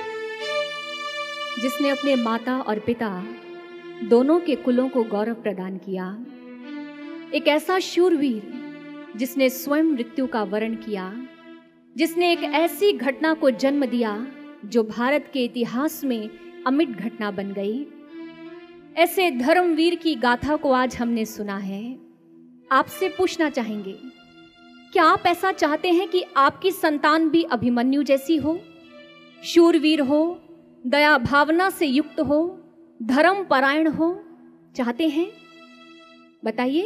E: जिसने अपने माता और पिता दोनों के कुलों को गौरव प्रदान किया। एक ऐसा शूरवीर जिसने स्वयं मृत्यु का वरण किया, जिसने एक ऐसी घटना को जन्म दिया जो भारत के इतिहास में अमिट घटना बन गई। ऐसे धर्मवीर की गाथा को आज हमने सुना है। आपसे पूछना चाहेंगे, क्या आप ऐसा चाहते हैं कि आपकी संतान भी अभिमन्यु जैसी हो, शूरवीर हो, दया भावना से युक्त हो, धर्म परायण हो? चाहते हैं? बताइए,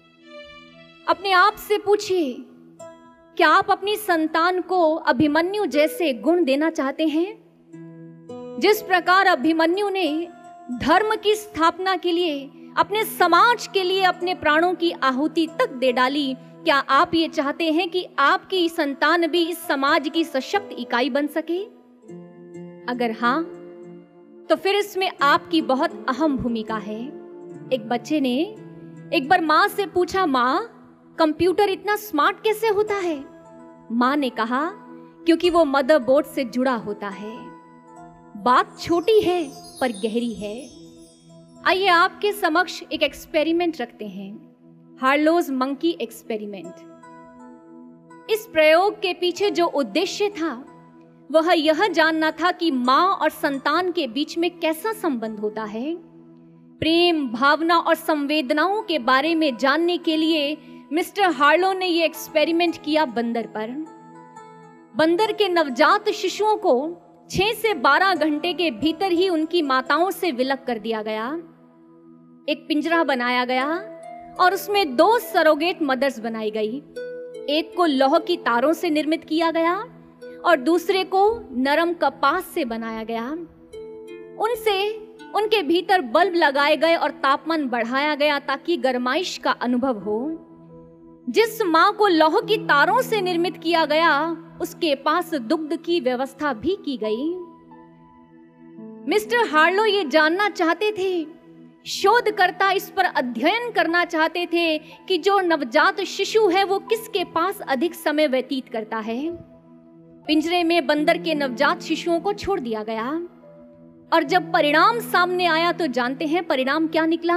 E: अपने आप से पूछिए, क्या आप अपनी संतान को अभिमन्यु जैसे गुण देना चाहते हैं? जिस प्रकार अभिमन्यु ने धर्म की स्थापना के लिए, अपने समाज के लिए अपने प्राणों की आहुति तक दे डाली, क्या आप ये चाहते हैं कि आपकी संतान भी इस समाज की सशक्त इकाई बन सके? अगर हाँ, तो फिर इसमें आपकी बहुत अहम भूमिका है। एक बच्चे ने एक बार माँ से पूछा, माँ, कंप्यूटर इतना स्मार्ट कैसे होता है? माँ ने कहा, क्योंकि वो मदरबोर्ड से जुड़ा होता है। बात छोटी है पर गहरी है। आइए आपके समक्ष एक एक्सपेरिमेंट रखते हैं, हार्लोज मंकी एक्सपेरिमेंट। इस प्रयोग के पीछे जो उद्देश्य था वह यह जानना था कि माँ और संतान के बीच में कैसा संबंध होता है। प्रेम, भावना और संवेदनाओं के बारे में जानने के लिए मिस्टर हार्लो ने यह एक्सपेरिमेंट किया बंदर पर। बंदर के नवजात शिशुओं को 6 से 12 घंटे के भीतर ही उनकी माताओं से विलग कर दिया गया। एक पिंजरा बनाया गया और उसमें 2 सरोगेट मदर्स बनाई गई। एक को लौह की तारों से निर्मित किया गया और दूसरे को नरम कपास से बनाया गया। उनसे उनके भीतर बल्ब लगाए गए और तापमान बढ़ाया गया ताकि गर्माइश का अनुभव हो। जिस माँ को लौह की तारों से निर्मित किया गया उसके पास दुग्ध की व्यवस्था भी की गई। मिस्टर हार्लो ये जानना चाहते थे, शोधकर्ता इस पर अध्ययन करना चाहते थे कि जो नवजात शिशु है वो किसके पास अधिक समय व्यतीत करता है। पिंजरे में बंदर के नवजात शिशुओं को छोड़ दिया गया और जब परिणाम सामने आया तो जानते हैं परिणाम क्या निकला?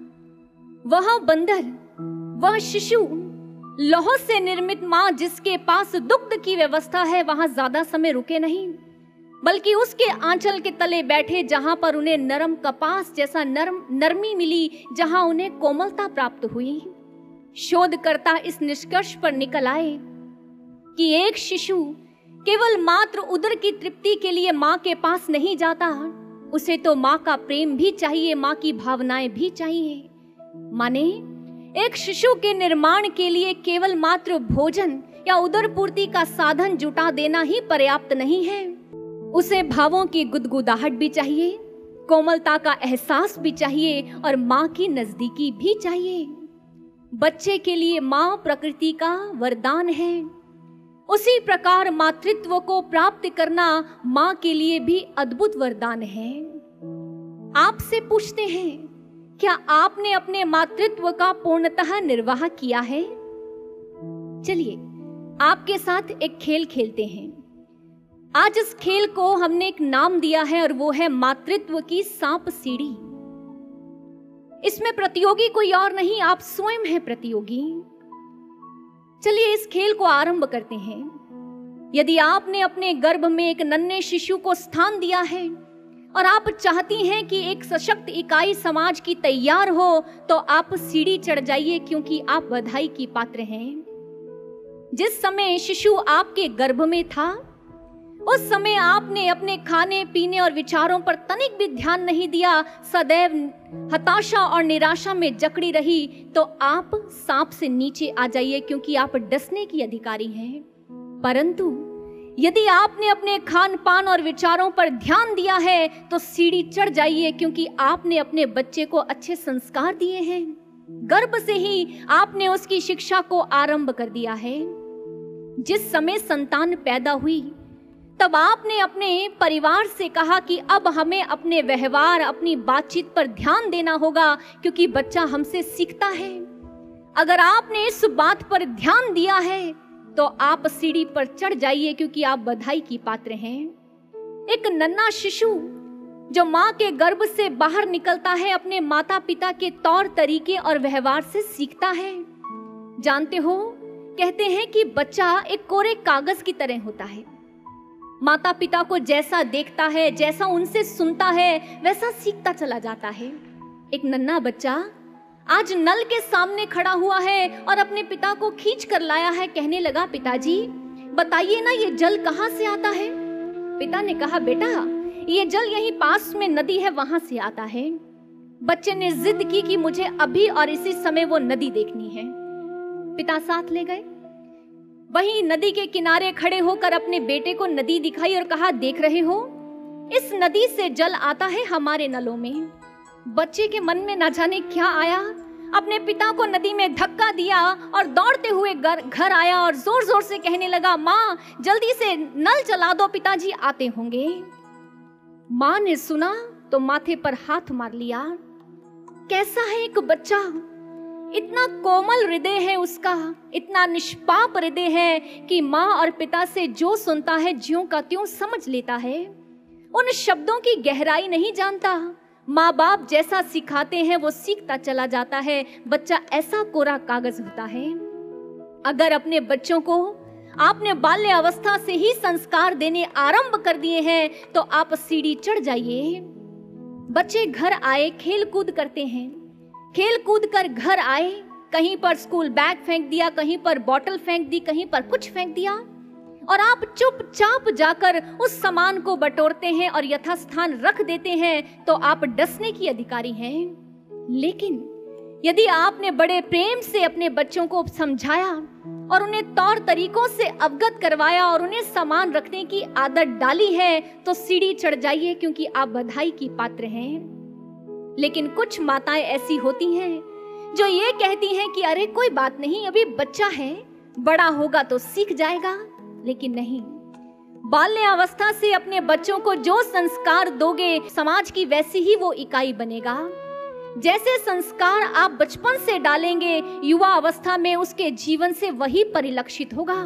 E: वह बंदर, वह शिशु लौह से निर्मित मां जिसके पास दुग्ध की व्यवस्था है वहां ज्यादा समय रुके नहीं, बल्कि उसके आंचल के तले बैठे जहां पर उन्हें नरम कपास जैसा नरमी मिली, जहां उन्हें कोमलता प्राप्त हुई। शोधकर्ता इस निष्कर्ष पर निकल आए कि एक शिशु केवल मात्र उदर की तृप्ति के लिए मां के पास नहीं जाता, उसे तो मां का प्रेम भी चाहिए, मां की भावनाएं भी चाहिए। माने एक शिशु के निर्माण के लिए केवल मात्र भोजन या उदर पूर्ति का साधन जुटा देना ही पर्याप्त नहीं है। उसे भावों की गुदगुदाहट भी चाहिए, कोमलता का एहसास भी चाहिए और माँ की नजदीकी भी चाहिए। बच्चे के लिए माँ प्रकृति का वरदान है। उसी प्रकार मातृत्व को प्राप्त करना माँ के लिए भी अद्भुत वरदान है। आपसे पूछते हैं, क्या आपने अपने मातृत्व का पूर्णतः निर्वाह किया है? चलिए आपके साथ एक खेल खेलते हैं। आज इस खेल को हमने एक नाम दिया है और वो है मातृत्व की सांप सीढ़ी। इसमें प्रतियोगी कोई और नहीं, आप स्वयं हैं प्रतियोगी। चलिए इस खेल को आरंभ करते हैं। यदि आपने अपने गर्भ में एक नन्हे शिशु को स्थान दिया है और आप चाहती हैं कि एक सशक्त इकाई समाज की तैयार हो, तो आप सीढ़ी चढ़ जाइए, क्योंकि आप बधाई की पात्र हैं। जिस समय शिशु आपके गर्भ में था, उस समय आपने अपने खाने पीने और विचारों पर तनिक भी ध्यान नहीं दिया, सदैव हताशा और निराशा में जकड़ी रही, तो आप सांप से नीचे आ जाइए, क्योंकि आप डसने की अधिकारी हैं। परंतु यदि आपने अपने खान पान और विचारों पर ध्यान दिया है, तो सीढ़ी चढ़ जाइए, क्योंकि आपने अपने बच्चे को अच्छे संस्कार दिए हैं। गर्भ से ही आपने उसकी शिक्षा को आरंभ कर दिया है। जिस समय संतान पैदा हुई, तब आपने अपने परिवार से कहा कि अब हमें अपने व्यवहार, अपनी बातचीत पर ध्यान देना होगा, क्योंकि बच्चा हमसे सीखता है। अगर आपने इस बात पर ध्यान दिया है, तो आप सीढ़ी पर चढ़ जाइए, क्योंकि आप बधाई की पात्र हैं। एक नन्हा शिशु जो माँ के गर्भ से बाहर निकलता है, अपने माता पिता के तौर तरीके और व्यवहार से सीखता है। जानते हो, कहते हैं कि बच्चा एक कोरे कागज की तरह होता है। माता पिता को जैसा देखता है, जैसा उनसे सुनता है, वैसा सीखता चला जाता है। एक नन्हा बच्चा आज नल के सामने खड़ा हुआ है और अपने पिता को खींच कर लाया है। कहने लगा, पिताजी बताइए ना, ये जल कहाँ से आता है? पिता ने कहा, बेटा ये जल यहीं पास में नदी है, वहां से आता है। बच्चे ने जिद की कि मुझे अभी और इसी समय वो नदी देखनी है। पिता साथ ले गए। वहीं नदी के किनारे खड़े होकर अपने बेटे को नदी दिखाई और कहा, देख रहे हो, इस नदी से जल आता है हमारे नलों में। बच्चे के मन में न जाने क्या आया, अपने पिता को नदी में धक्का दिया और दौड़ते हुए घर आया और जोर जोर से कहने लगा, माँ जल्दी से नल चला दो, पिताजी आते होंगे। माँ ने सुना तो माथे पर हाथ मार लिया। कैसा है एक बच्चा, इतना कोमल हृदय है उसका, इतना निष्पाप हृदय है कि माँ और पिता से जो सुनता है ज्यों का त्यों समझ लेता है। उन शब्दों की गहराई नहीं जानता। माँ बाप जैसा सिखाते हैं वो सीखता चला जाता है। बच्चा ऐसा कोरा कागज होता है। अगर अपने बच्चों को आपने बाल्य अवस्था से ही संस्कार देने आरंभ कर दिए हैं, तो आप सीढ़ी चढ़ जाइए। बच्चे घर आए, खेल कूद करते हैं। खेल कूद कर घर आए, कहीं पर स्कूल बैग फेंक दिया, कहीं पर बॉटल फेंक दी, कहीं पर कुछ फेंक दिया, और आप चुपचाप जाकर उस सामान को बटोरते हैं और यथास्थान रख देते हैं, तो आप डसने की अधिकारी हैं। लेकिन यदि आपने बड़े प्रेम से अपने बच्चों को समझाया और उन्हें तौर तरीकों से अवगत करवाया और उन्हें सामान रखने की आदत डाली है, तो सीढ़ी चढ़ जाइए, क्योंकि आप बधाई की पात्र हैं। लेकिन कुछ माताएं ऐसी होती हैं जो ये कहती हैं कि अरे कोई बात नहीं, अभी बच्चा है, बड़ा होगा तो सीख जाएगा। लेकिन नहीं, बाल्य अवस्था से अपने बच्चों को जो संस्कार दोगे, समाज की वैसी ही वो इकाई बनेगा। जैसे संस्कार आप बचपन से डालेंगे, युवा अवस्था में उसके जीवन से वही परिलक्षित होगा।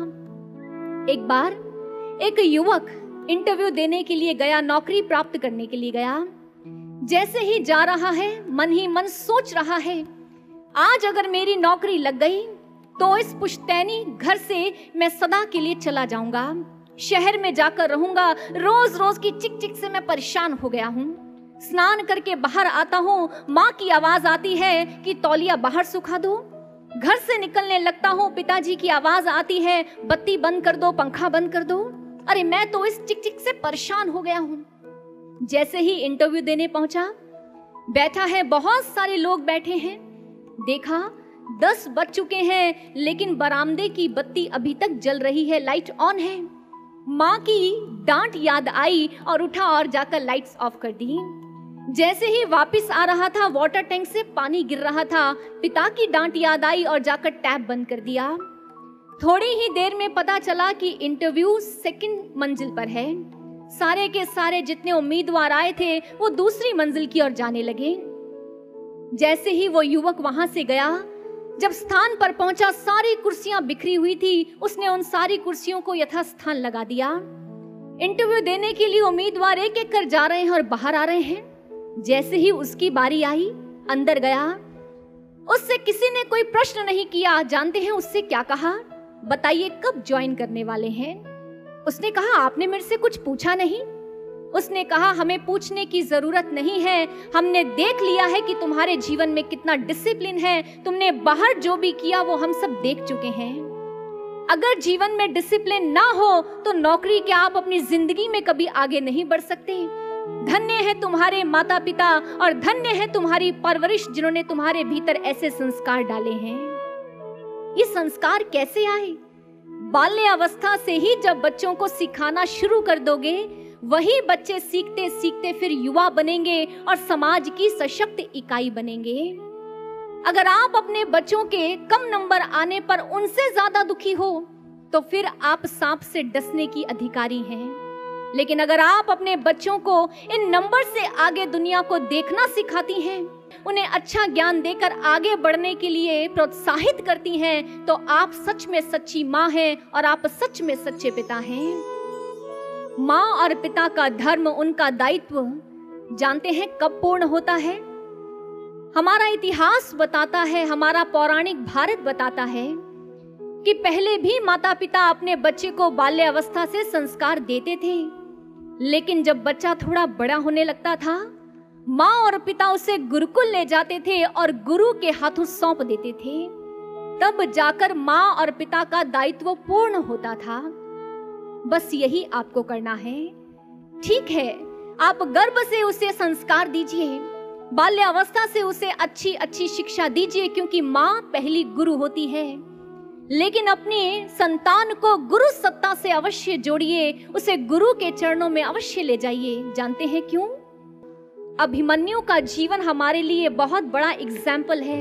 E: एक बार एक युवक इंटरव्यू देने के लिए गया, नौकरी प्राप्त करने के लिए गया। जैसे ही जा रहा है, मन ही मन सोच रहा है, आज अगर मेरी नौकरी लग गई तो इस पुश्तैनी घर से मैं सदा के लिए चला जाऊंगा। शहर में जाकर रहूंगा। रोज रोज की चिक चिक से मैं परेशान हो गया हूँ। स्नान करके बाहर आता हूँ, माँ की आवाज आती है कि तौलिया बाहर सुखा दो। घर से निकलने लगता हूँ, पिताजी की आवाज आती है, बत्ती बंद कर दो, पंखा बंद कर दो। अरे मैं तो इस चिक चिक से परेशान हो गया हूँ। जैसे ही इंटरव्यू देने पहुंचा, बैठा है, बहुत सारे लोग बैठे हैं। देखा 10 बज चुके हैं, लेकिन बरामदे की बत्ती अभी तक जल रही है, लाइट ऑन है। माँ की डांट याद आई और उठा और जाकर लाइट्स ऑफ कर दी। जैसे ही वापस आ रहा था, वाटर टैंक से पानी गिर रहा था। पिता की डांट याद आई और जाकर टैप बंद कर दिया। थोड़ी ही देर में पता चला कि इंटरव्यू 2nd मंजिल पर है। सारे के सारे जितने उम्मीदवार आए थे वो दूसरी मंजिल की ओर जाने लगे। जैसे ही वो युवक वहां से गया, जब स्थान पर पहुंचा, सारी कुर्सियां बिखरी हुई थी। उसने उन सारी कुर्सियों को यथास्थान लगा दिया। इंटरव्यू देने के लिए उम्मीदवार एक एक कर जा रहे हैं और बाहर आ रहे हैं। जैसे ही उसकी बारी आई, अंदर गया। उससे किसी ने कोई प्रश्न नहीं किया। जानते हैं उससे क्या कहा? बताइए कब ज्वाइन करने वाले हैं? उसने कहा आपने मेरे से कुछ पूछा नहीं। उसने कहा हमें पूछने की जरूरत नहीं है, हमने देख लिया है कि तुम्हारे जीवन में कितना डिसिप्लिन है। तुमने बाहर जो भी किया वो हम सब देख चुके हैं। अगर जीवन में डिसिप्लिन ना हो तो नौकरी के आप अपनी जिंदगी में कभी आगे नहीं बढ़ सकते। धन्य है तुम्हारे माता पिता और धन्य है तुम्हारी परवरिश, जिन्होंने तुम्हारे भीतर ऐसे संस्कार डाले हैं। ये संस्कार कैसे आए? बाल्य अवस्था से ही जब बच्चों को सिखाना शुरू कर दोगे, वही बच्चे सीखते सीखते फिर युवा बनेंगे और समाज की सशक्त इकाई बनेंगे। अगर आप अपने बच्चों के कम नंबर आने पर उनसे ज्यादा दुखी हो तो फिर आप सांप से डसने की अधिकारी हैं। लेकिन अगर आप अपने बच्चों को इन नंबर से आगे दुनिया को देखना सिखाती हैं, उन्हें अच्छा ज्ञान देकर आगे बढ़ने के लिए प्रोत्साहित करती हैं, तो आप सच में सच्ची माँ हैं और आप सच में सच्चे पिता हैं। माँ और पिता का धर्म, उनका दायित्व जानते हैं कब पूर्ण होता है? हमारा इतिहास बताता है, हमारा पौराणिक भारत बताता है कि पहले भी माता पिता अपने बच्चे को बाल्य अवस्था से संस्कार देते थे, लेकिन जब बच्चा थोड़ा बड़ा होने लगता था, माँ और पिता उसे गुरुकुल ले जाते थे और गुरु के हाथों सौंप देते थे। तब जाकर माँ और पिता का दायित्व पूर्ण होता था। बस यही आपको करना है। ठीक है, आप गर्भ से उसे संस्कार दीजिए, बाल्य अवस्था से उसे अच्छी अच्छी शिक्षा दीजिए, क्योंकि माँ पहली गुरु होती है। लेकिन अपने संतान को गुरु सत्ता से अवश्य जोड़िए, उसे गुरु के चरणों में अवश्य ले जाइए। जानते हैं क्यों? अभिमन्यु का जीवन हमारे लिए बहुत बड़ा एग्जाम्पल है।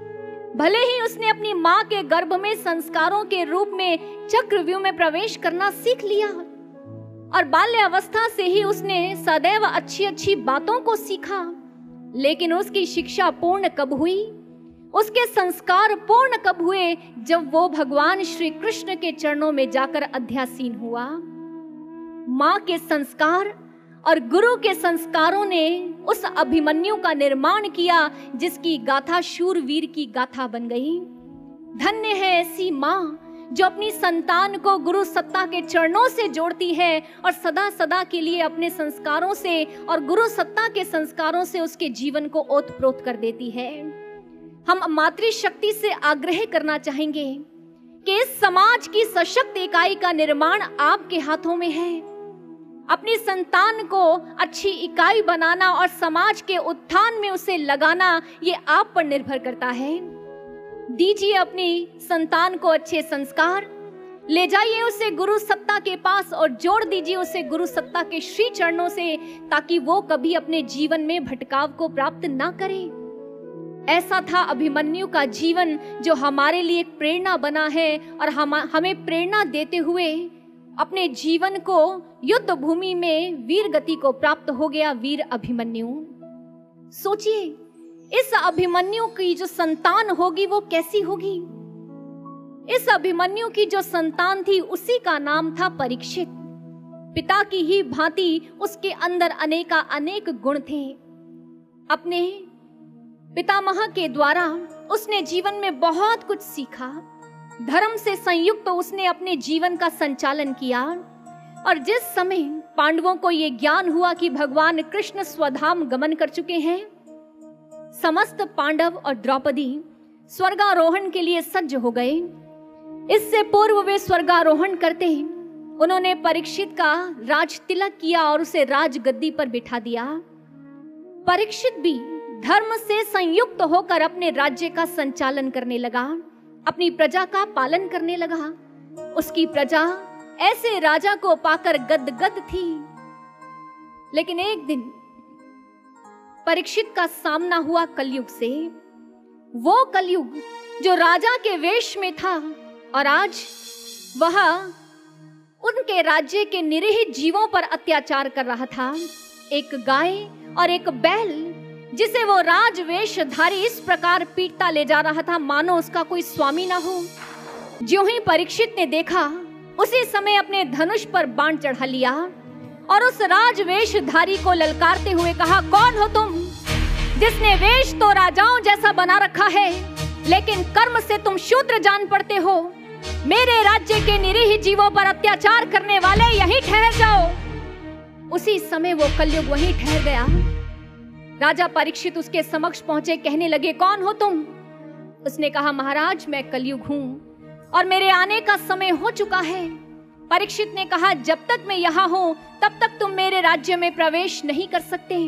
E: भले ही उसने अपनी माँ के गर्भ में संस्कारों के रूप में चक्रव्यूह में प्रवेश करना सीख लिया और बाल्य अवस्था से ही उसने सदैव अच्छी अच्छी बातों को सीखा, लेकिन उसकी शिक्षा पूर्ण कब हुई? उसके संस्कार पूर्ण कब हुए? जब वो भगवान श्री कृष्ण के चरणों में जाकर अध्यासीन हुआ। माँ के संस्कार और गुरु के संस्कारों ने उस अभिमन्यु का निर्माण किया, जिसकी गाथा शूरवीर की गाथा बन गई। धन्य है ऐसी माँ जो अपनी संतान को गुरु सत्ता के चरणों से जोड़ती है और सदा सदा के लिए अपने संस्कारों से और गुरु सत्ता के संस्कारों से उसके जीवन को ओतप्रोत कर देती है। हम मातृशक्ति से आग्रह करना चाहेंगे कि इस समाज की सशक्त इकाई का निर्माण आपके हाथों में है। अपनी संतान को अच्छी इकाई बनाना और समाज के उत्थान में उसे लगाना, ये आप पर निर्भर करता है। दीजिए अपनी संतान को अच्छे संस्कार, ले जाइए उसे गुरु सत्ता के पास और जोड़ दीजिए उसे गुरु सत्ता के श्री चरणों से, ताकि वो कभी अपने जीवन में भटकाव को प्राप्त ना करे। ऐसा था अभिमन्यु का जीवन, जो हमारे लिए एक प्रेरणा बना है और हमें प्रेरणा देते हुए अपने जीवन को युद्ध भूमि में वीर गति को प्राप्त हो गया। वीर अभिमन्यु, सोचिए इस अभिमन्यु की जो संतान होगी वो कैसी होगी। इस अभिमन्यु की जो संतान थी उसी का नाम था परीक्षित। पिता की ही भांति उसके अंदर अनेक गुण थे। अपने पितामह के द्वारा उसने जीवन में बहुत कुछ सीखा। धर्म से संयुक्त उसने अपने जीवन का संचालन किया और जिस समय पांडवों को ये ज्ञान हुआ कि भगवान कृष्ण स्वधाम गमन कर चुके हैं, समस्त पांडव और द्रौपदी स्वर्गारोहण के लिए सज्ज हो गए। इससे पूर्व वे स्वर्गारोहण करते उन्होंने परीक्षित का राज तिलक किया और उसे राज गद्दी पर बिठा दिया। परीक्षित भी धर्म से संयुक्त होकर अपने राज्य का संचालन करने लगा, अपनी प्रजा का पालन करने लगा। उसकी प्रजा ऐसे राजा को पाकर गदगद थी। लेकिन एक दिन परीक्षित का सामना हुआ कलयुग से, वो कलयुग जो राजा के वेश में था और आज वह उनके राज्य के निरीह जीवों पर अत्याचार कर रहा था। एक गाय और एक बैल जिसे वो राजवेशधारी इस प्रकार पीटता ले जा रहा था मानो उसका कोई स्वामी ना हो। ज्यों ही परीक्षित ने देखा, उसी समय अपने धनुष पर बाण चढ़ा लिया और उस राजवेशधारी को ललकारते हुए कहा, कौन हो तुम जिसने वेश तो राजाओं जैसा बना रखा है, लेकिन कर्म से तुम शूद्र जान पड़ते हो। मेरे राज्य के निरीह जीवों पर अत्याचार करने वाले यहीं ठहर जाओ। उसी समय वो कलयुग वहीं ठहर गया। राजा परीक्षित उसके समक्ष पहुंचे, कहने लगे, कौन हो तुम? उसने कहा, महाराज मैं कलयुग हूं और मेरे आने का समय हो चुका है। परीक्षित ने कहा, जब तक मैं यहाँ हूं तब तक तुम मेरे राज्य में प्रवेश नहीं कर सकते।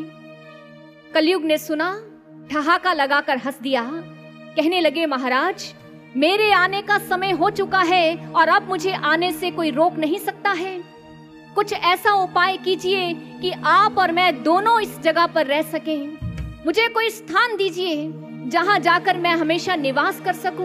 E: कलयुग ने सुना, ठहाका लगाकर हंस दिया, कहने लगे, महाराज मेरे आने का समय हो चुका है और अब मुझे आने से कोई रोक नहीं सकता है। कुछ ऐसा उपाय कीजिए कि आप और मैं दोनों इस जगह पर रह सकें। मुझे कोई स्थान दीजिए जहां जाकर मैं हमेशा निवास कर सकूं।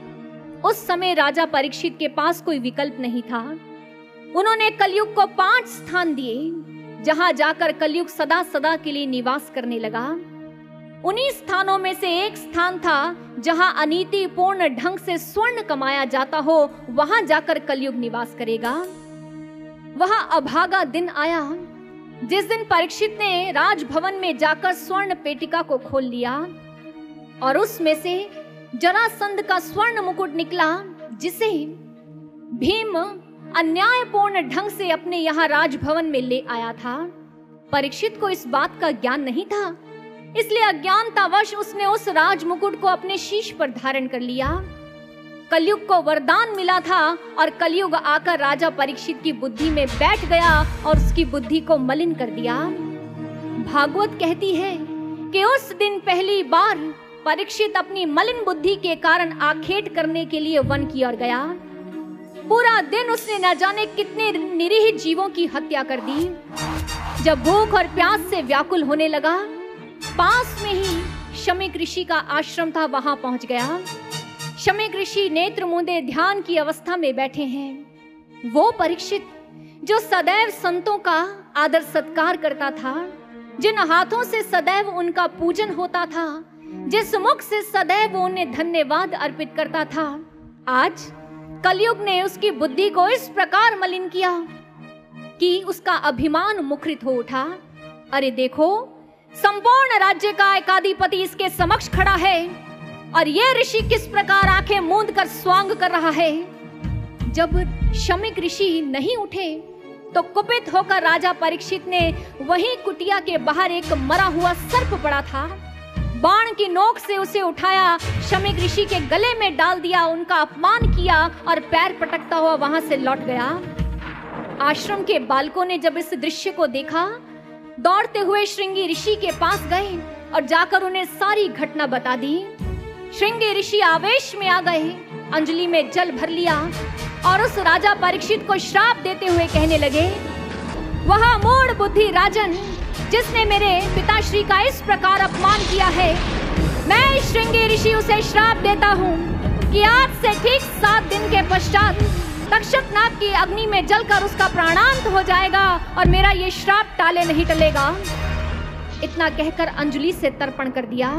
E: उस समय राजा परीक्षित के पास कोई विकल्प नहीं था। उन्होंने कलयुग को 5 स्थान दिए जहां जाकर कलयुग सदा सदा के लिए निवास करने लगा। उन्हीं स्थानों में से एक स्थान था जहां अनीतिपूर्ण ढंग से स्वर्ण कमाया जाता हो, वहां जाकर कलयुग निवास करेगा। वहां अभागा दिन आया जिस दिन परीक्षित ने राजभवन में जाकर स्वर्ण पेटिका को खोल लिया और उसमें से जरासंध का स्वर्ण मुकुट निकला, जिसे भीम अन्यायपूर्ण ढंग से अपने यहाँ राजभवन में ले आया था। परीक्षित को इस बात का ज्ञान नहीं था, इसलिए अज्ञानतावश उसने उस राज मुकुट को अपने शीश पर धारण कर लिया। कलयुग को वरदान मिला था और कलयुग आकर राजा परीक्षित की बुद्धि में बैठ गया और उसकी बुद्धि को मलिन कर दिया। भागवत कहती है कि उस दिन पहली बार परीक्षित अपनी मलिन बुद्धि के कारण आखेट करने के लिए वन की ओर गया। पूरा दिन उसने न जाने कितने निरीह जीवों की हत्या कर दी। जब भूख और प्यास से व्याकुल होने लगा, पास में ही शमीक ऋषि का आश्रम था, वहां पहुंच गया। शमीक ऋषि नेत्र मूंदे ध्यान की अवस्था में बैठे हैं। वो परीक्षित जो सदैव संतों का आदर सत्कार करता था, जिन हाथों से सदैव उनका पूजन होता था, जिस मुख से सदैव उन्हें धन्यवाद अर्पित करता था, आज कलयुग ने उसकी बुद्धि को इस प्रकार मलिन किया कि उसका अभिमान मुखरित हो उठा। अरे देखो, संपूर्ण राज्य का एकाधिपति इसके समक्ष खड़ा है और ये ऋषि किस प्रकार आंखें मूंद कर स्वांग कर रहा है। जब शमीक ऋषि नहीं उठे तो कुपित होकर राजा परीक्षित ने वही कुटिया के बाहर एक मरा हुआ सर्प पड़ा था, बाण की नोक से उसे उठाया, शमीक ऋषि के गले में डाल दिया, उनका अपमान किया और पैर पटकता हुआ वहां से लौट गया। आश्रम के बालकों ने जब इस दृश्य को देखा, दौड़ते हुए श्रृंगी ऋषि के पास गए और जाकर उन्हें सारी घटना बता दी। श्रृंगी ऋषि आवेश में आ गए, अंजलि में जल भर लिया और उस राजा परीक्षित को श्राप देते हुए कहने लगे, वह मूढ़ बुद्धि राजन जिसने मेरे पिताश्री का इस प्रकार अपमान किया है, मैं श्रृंगी ऋषि उसे श्राप देता हूँ कि आज से ठीक 7 दिन के पश्चात तक्षक नाग की अग्नि में जलकर उसका प्राणांत हो जाएगा और मेरा ये श्राप टाले नहीं टलेगा। इतना कहकर अंजलि से तर्पण कर दिया।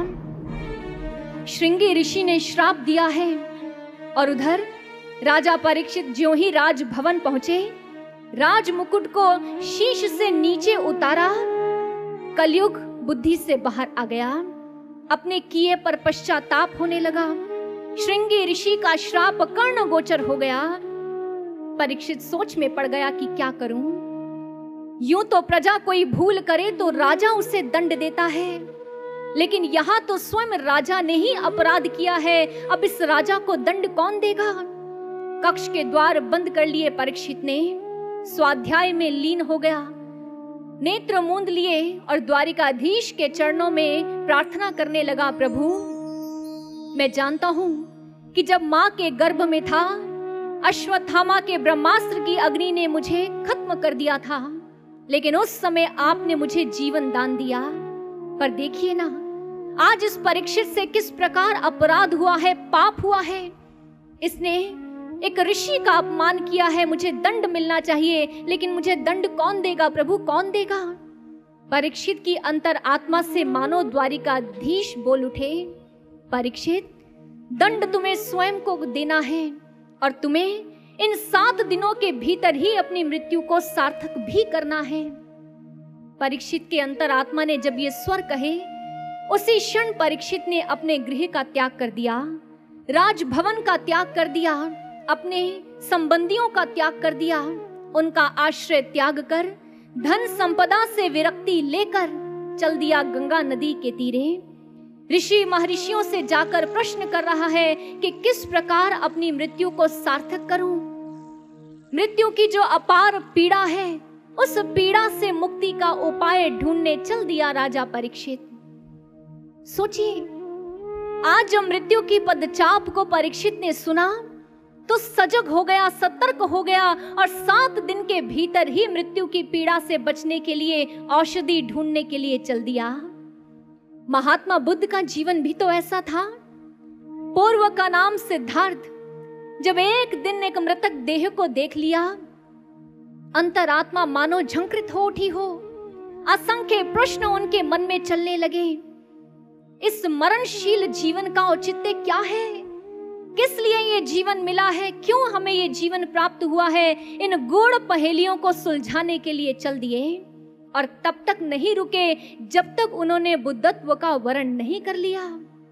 E: श्रृंगी ऋषि ने श्राप दिया है और उधर राजा परीक्षित ज्यों ही राजभवन पहुंचे, राज मुकुट को शीश से नीचे उतारा, कलयुग बुद्धि से बाहर आ गया। अपने किए पर पश्चाताप होने लगा। श्रृंगी ऋषि का श्राप कर्ण गोचर हो गया। परीक्षित सोच में पड़ गया कि क्या करूं। यूं तो प्रजा कोई भूल करे तो राजा उसे दंड देता है, लेकिन यहाँ तो स्वयं राजा ने ही अपराध किया है, अब इस राजा को दंड कौन देगा। कक्ष के द्वार बंद कर लिए परीक्षित ने स्वाध्याय में लीन हो गया। नेत्र मूंद लिए और द्वारिकाधीश के चरणों में प्रार्थना करने लगा, प्रभु मैं जानता हूं कि जब मां के गर्भ में था, अश्वत्थामा के ब्रह्मास्त्र की अग्नि ने मुझे खत्म कर दिया था, लेकिन उस समय आपने मुझे जीवन दान दिया। पर देखिए ना, आज इस परीक्षित से किस प्रकार अपराध हुआ है, पाप हुआ है। इसने एक ऋषि का अपमान किया है, मुझे दंड मिलना चाहिए, लेकिन मुझे दंड कौन देगा प्रभु, कौन देगा? परीक्षित की अंतर आत्मा से मानो द्वारिकाधीश बोल उठे, परीक्षित दंड तुम्हें स्वयं को देना है और तुम्हें इन 7 दिनों के भीतर ही अपनी मृत्यु को सार्थक भी करना है। परीक्षित के अंतर आत्मा ने जब ये स्वर कहे, उसी क्षण परीक्षित ने अपने गृह का त्याग कर दिया, राजभवन का त्याग कर दिया, अपने संबंधियों का त्याग कर दिया, उनका आश्रय त्याग कर धन संपदा से विरक्ति लेकर चल दिया गंगा नदी के तीरे। ऋषि महर्षियों से जाकर प्रश्न कर रहा है कि किस प्रकार अपनी मृत्यु को सार्थक करूं। मृत्यु की जो अपार पीड़ा है, उस पीड़ा से मुक्ति का उपाय ढूंढने चल दिया राजा परीक्षित। सोचिए, आज जब मृत्यु की पदचाप को परीक्षित ने सुना तो सजग हो गया, सतर्क हो गया और 7 दिन के भीतर ही मृत्यु की पीड़ा से बचने के लिए औषधि ढूंढने के लिए चल दिया। महात्मा बुद्ध का जीवन भी तो ऐसा था। पूर्व का नाम सिद्धार्थ जब एक दिन एक मृतक देह को देख लिया, अंतरात्मा मानो झंकृत हो उठी हो। असंख्य प्रश्न उनके मन में चलने लगे। इस मरणशील जीवन का औचित्य क्या है? किस लिए ये जीवन मिला है? क्यों हमें ये जीवन प्राप्त हुआ है? इन गूढ़ पहेलियों को सुलझाने के लिए चल दिए और तब तक नहीं रुके जब तक उन्होंने बुद्धत्व का वर्ण नहीं कर लिया।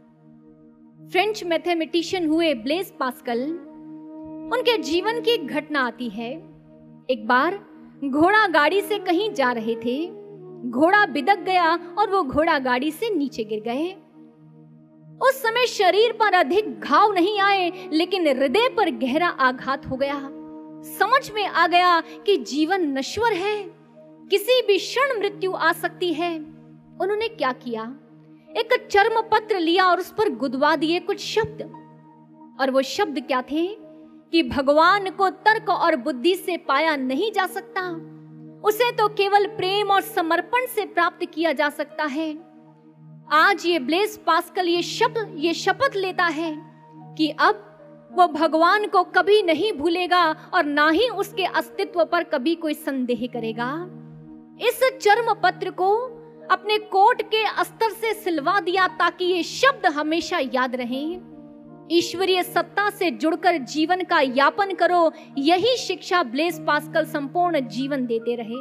E: फ्रेंच मैथमेटिशियन हुए ब्लेस पास्कल, उनके जीवन की एक घटना आती है। एक बार घोड़ा गाड़ी से कहीं जा रहे थे, घोड़ा बिदक गया और वो घोड़ा गाड़ी से नीचे गिर गए। उस समय शरीर पर अधिक घाव नहीं आए, लेकिन हृदय पर गहरा आघात हो गया। समझ में आ गया कि जीवन नश्वर है, किसी भी क्षण मृत्यु आ सकती है। उन्होंने क्या किया? एक चर्म पत्र लिया और उस पर गुदवा दिए कुछ शब्द। और वो शब्द क्या थे कि भगवान को तर्क और बुद्धि से पाया नहीं जा सकता, उसे तो केवल प्रेम और समर्पण से प्राप्त किया जा सकता है। आज ये ब्लेस पास्कल ये शपथ लेता है कि अब वो भगवान को कभी नहीं भूलेगा और ना ही उसके अस्तित्व पर कभी कोई संदेह करेगा। इस चर्म पत्र को अपने कोट के अस्तर से सिलवा दिया ताकि ये शब्द हमेशा याद रहें। ईश्वरीय सत्ता से जुड़कर जीवन का यापन करो, यही शिक्षा ब्लेस पास्कल संपूर्ण जीवन देते रहे।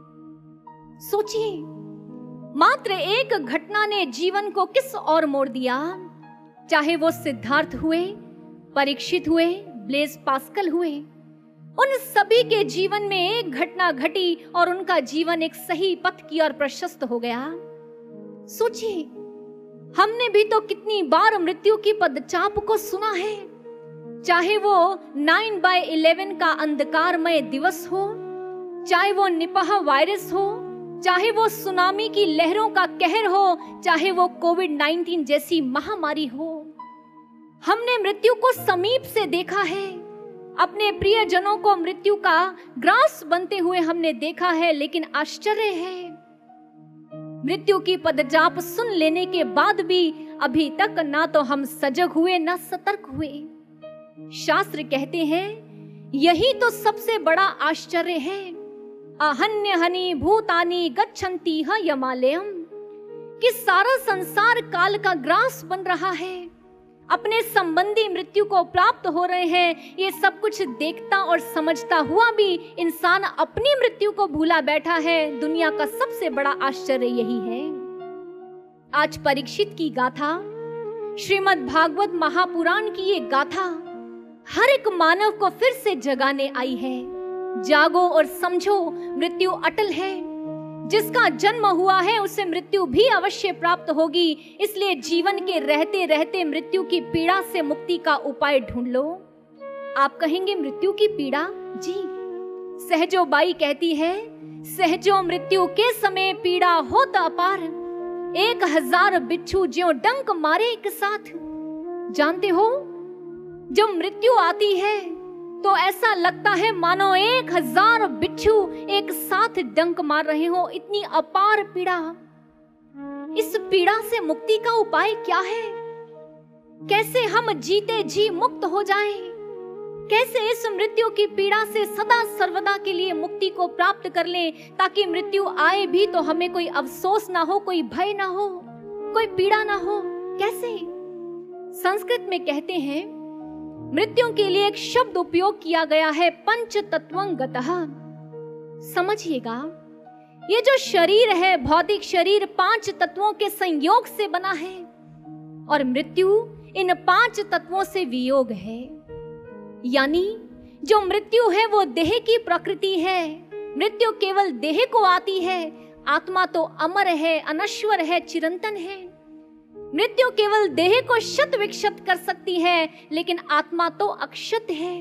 E: सोचिए, मात्र एक घटना ने जीवन को किस ओर मोड़ दिया। चाहे वो सिद्धार्थ हुए, परीक्षित हुए, ब्लेस पास्कल हुए, उन सभी के जीवन में एक घटना घटी और उनका जीवन एक सही पथ की ओर प्रशस्त हो गया। सोचिए, हमने भी तो कितनी बार मृत्यु की पदचाप को सुना है। चाहे वो 9/11 का अंधकारमय दिवस हो, चाहे वो निपाह वायरस हो, चाहे वो सुनामी की लहरों का कहर हो, चाहे वो कोविड-19 जैसी महामारी हो, हमने मृत्यु को समीप से देखा है। अपने प्रियजनों को मृत्यु का ग्रास बनते हुए हमने देखा है। लेकिन आश्चर्य है, मृत्यु की पदचाप सुन लेने के बाद भी अभी तक ना तो हम सजग हुए ना सतर्क हुए। शास्त्र कहते हैं यही तो सबसे बड़ा आश्चर्य है। आहन्य हनि भूतानि गच्छन्ति ह यमालयम, कि सारा संसार काल का ग्रास बन रहा है, अपने संबंधी मृत्यु को प्राप्त हो रहे हैं। ये सब कुछ देखता और समझता हुआ भी इंसान अपनी मृत्यु को भूला बैठा है। दुनिया का सबसे बड़ा आश्चर्य यही है। आज परीक्षित की गाथा, श्रीमद् भागवत महापुराण की ये गाथा हर एक मानव को फिर से जगाने आई है। जागो और समझो, मृत्यु अटल है। जिसका जन्म हुआ है उसे मृत्यु भी अवश्य प्राप्त होगी। इसलिए जीवन के रहते रहते मृत्यु की पीड़ा से मुक्ति का उपाय ढूंढ लो। आप कहेंगे मृत्यु की पीड़ा? जी, सहजोबाई कहती है सहजो मृत्यु के समय पीड़ा होता अपार, 1000 बिच्छू ज्यों डंक मारे एक साथ। जानते हो, जब मृत्यु आती है तो ऐसा लगता है मानो 1000 बिच्छू एक साथ डंक मार रहे हो, इतनी अपार पीड़ा। इस पीड़ा से मुक्ति का उपाय क्या है? कैसे हम जीते जी मुक्त हो जाएं? कैसे इस मृत्यु की पीड़ा से सदा सर्वदा के लिए मुक्ति को प्राप्त कर लें, ताकि मृत्यु आए भी तो हमें कोई अफसोस ना हो, कोई भय ना हो, कोई पीड़ा ना हो। कैसे? संस्कृत में कहते हैं, मृत्यु के लिए एक शब्द उपयोग किया गया है, पंच तत्वं गतः। समझिएगा, ये जो शरीर है, भौतिक शरीर 5 तत्वों के संयोग से बना है, और मृत्यु इन 5 तत्वों से वियोग है। यानी जो मृत्यु है वो देह की प्रकृति है, मृत्यु केवल देह को आती है, आत्मा तो अमर है, अनश्वर है, चिरंतन है। मृत्यु केवल देह को शत विक्षत कर सकती है, लेकिन आत्मा तो अक्षत है।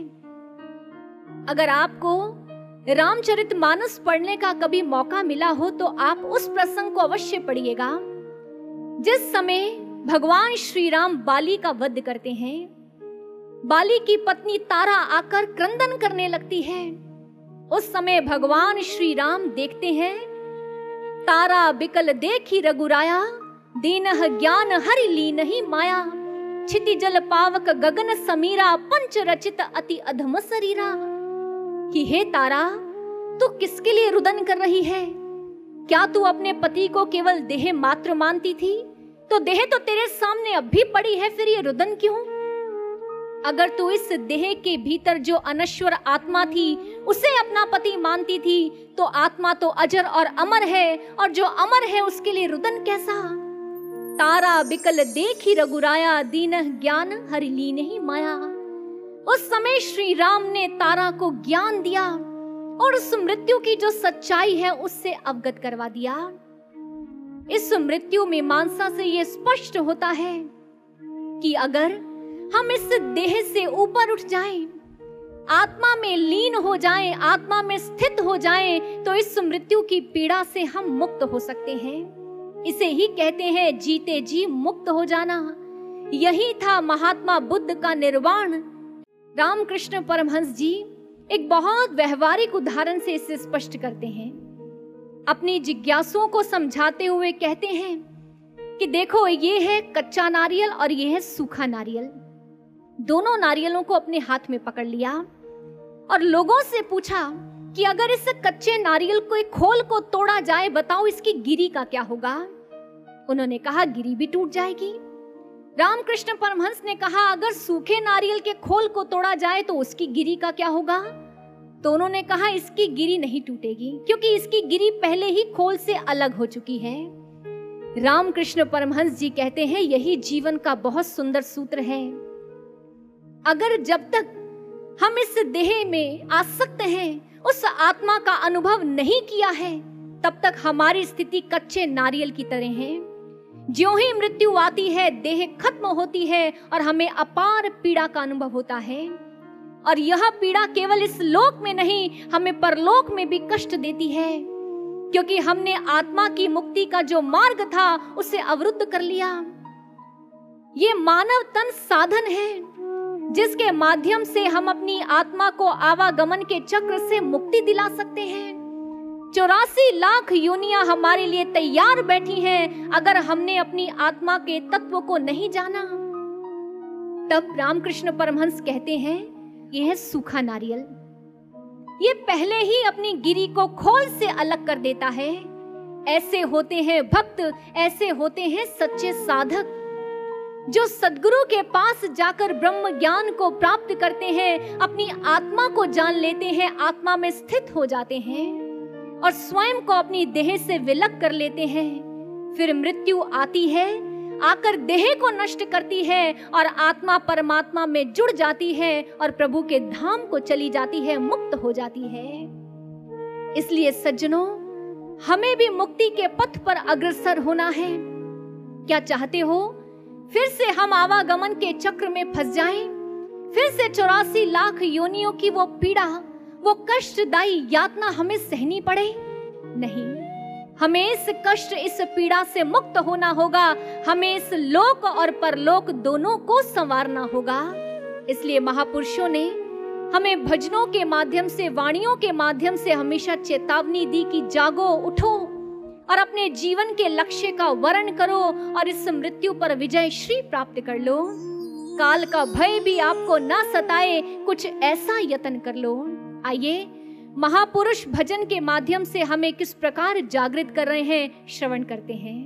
E: अगर आपको रामचरितमानस पढ़ने का कभी मौका मिला हो तो आप उस प्रसंग को अवश्य पढ़िएगा, जिस समय भगवान श्री राम बाली का वध करते हैं। बाली की पत्नी तारा आकर क्रंदन करने लगती है। उस समय भगवान श्री राम देखते हैं, तारा बिकल देखी रघुराया, दीनह ज्ञान हरि लीनहि माया, क्षिति जल पावक गगन समीरा, पंच रचित अति अधम शरीरा। कि हे तारा, तू किसके लिए रुदन कर रही है? क्या तू अपने पति को केवल देह मात्र मानती थी? तो देह तो तेरे सामने अब भी पड़ी है, फिर ये रुदन क्यों? अगर तू इस देह के भीतर जो अनश्वर आत्मा थी उसे अपना पति मानती थी, तो आत्मा तो अजर और अमर है, और जो अमर है उसके लिए रुदन कैसा? तारा बिकल देखी रघुराया, दीन ज्ञान हरि लीनहि माया। उस समय श्री राम ने तारा को ज्ञान दिया और उस मृत्यु की जो सच्चाई है उससे अवगत करवा दिया। इस मृत्यु में मानसा से यह स्पष्ट होता है कि अगर हम इस देह से ऊपर उठ जाएं, आत्मा में लीन हो जाएं, आत्मा में स्थित हो जाएं, तो इस मृत्यु की पीड़ा से हम मुक्त हो सकते हैं। इसे ही कहते हैं जीते जी मुक्त हो जाना। यही था महात्मा बुद्ध का निर्वाण। रामकृष्ण परमहंस जी एक बहुत व्यवहारिक उदाहरण से इसे स्पष्ट करते हैं। अपनी जिज्ञासुओं को समझाते हुए कहते हैं कि देखो, ये है कच्चा नारियल और ये है सूखा नारियल। दोनों नारियलों को अपने हाथ में पकड़ लिया और लोगों से पूछा कि अगर इस कच्चे नारियल को एक खोल को तोड़ा जाए, बताओ इसकी गिरी का क्या होगा? उन्होंने कहा गिरी भी टूट जाएगी। रामकृष्ण परमहंस ने कहा अगर सूखे नारियल के खोल को तोड़ा जाए तो उसकी गिरी का क्या होगा? तो उन्होंने कहा इसकी गिरी नहीं टूटेगी, क्योंकि इसकी गिरी पहले ही खोल से अलग हो चुकी है। रामकृष्ण परमहंस जी कहते हैं यही जीवन का बहुत सुंदर सूत्र है। अगर जब तक हम इस देह में आसक्त हैं, उस आत्मा का अनुभव नहीं किया है, तब तक हमारी स्थिति कच्चे नारियल की तरह है। ज्यों ही मृत्यु आती है, देह खत्म होती है और हमें अपार पीड़ा का अनुभव होता है। और यह पीड़ा केवल इस लोक में नहीं, हमें परलोक में भी कष्ट देती है, क्योंकि हमने आत्मा की मुक्ति का जो मार्ग था उसे अवरुद्ध कर लिया। ये मानव तन साधन है जिसके माध्यम से हम अपनी आत्मा को आवागमन के चक्र से मुक्ति दिला सकते हैं। 84 लाख योनियां हमारे लिए तैयार बैठी हैं। अगर हमने अपनी आत्मा के तत्व को नहीं जाना, तब रामकृष्ण परमहंस कहते हैं यह है सूखा नारियल। ये पहले ही अपनी गिरी को खोल से अलग कर देता है। ऐसे होते हैं भक्त, ऐसे होते हैं सच्चे साधक, जो सद्गुरु के पास जाकर ब्रह्म ज्ञान को प्राप्त करते हैं, अपनी आत्मा को जान लेते हैं, आत्मा में स्थित हो जाते हैं और स्वयं को अपनी देह से विलग कर लेते हैं। फिर मृत्यु आती है, आकर देह को नष्ट करती है और आत्मा परमात्मा में जुड़ जाती है और प्रभु के धाम को चली जाती है, मुक्त हो जाती है। इसलिए सज्जनों, हमें भी मुक्ति के पथ पर अग्रसर होना है। क्या चाहते हो फिर से हम आवागमन के चक्र में फंस जाएं? फिर से 84 लाख योनियों की वो पीड़ा, वो कष्टदायी यातना हमें सहनी पड़े? नहीं, हमें इस कष्ट, इस पीड़ा से मुक्त होना होगा। हमें इस लोक और परलोक दोनों को संवारना होगा। इसलिए महापुरुषों ने हमें भजनों के माध्यम से, वाणियों के माध्यम से हमेशा चेतावनी दी कि जागो, उठो और अपने जीवन के लक्ष्य का वर्ण करो और इस मृत्यु पर विजय श्री प्राप्त कर लो। काल का भय भी आपको ना सताए, कुछ ऐसा यत्न कर लो। आइए, महापुरुष भजन के माध्यम से हमें किस प्रकार जागृत कर रहे हैं, श्रवण करते हैं।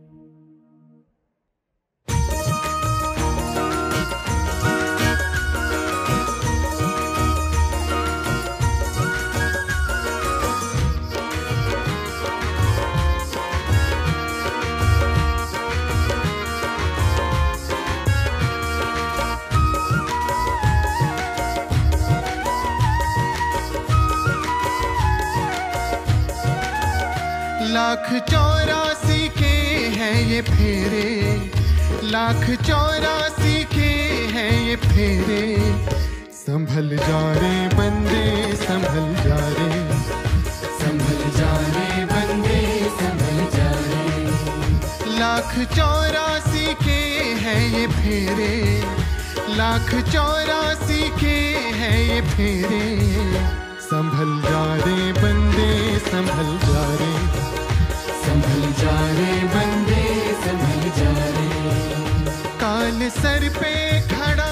F: लाख 84 के हैं ये फेरे, लाख 84 के हैं ये फेरे। संभल जा रे बंदे, संभल जा रे, संभल जा रे बंदे, संभल जा रे। लाख 84 के हैं ये फेरे, लाख 84 के हैं ये फेरे। संभल जा रे बंदे, संभल जा रे, संभल जा रे बंदे, संभल जा रे। काल सर पे खड़ा,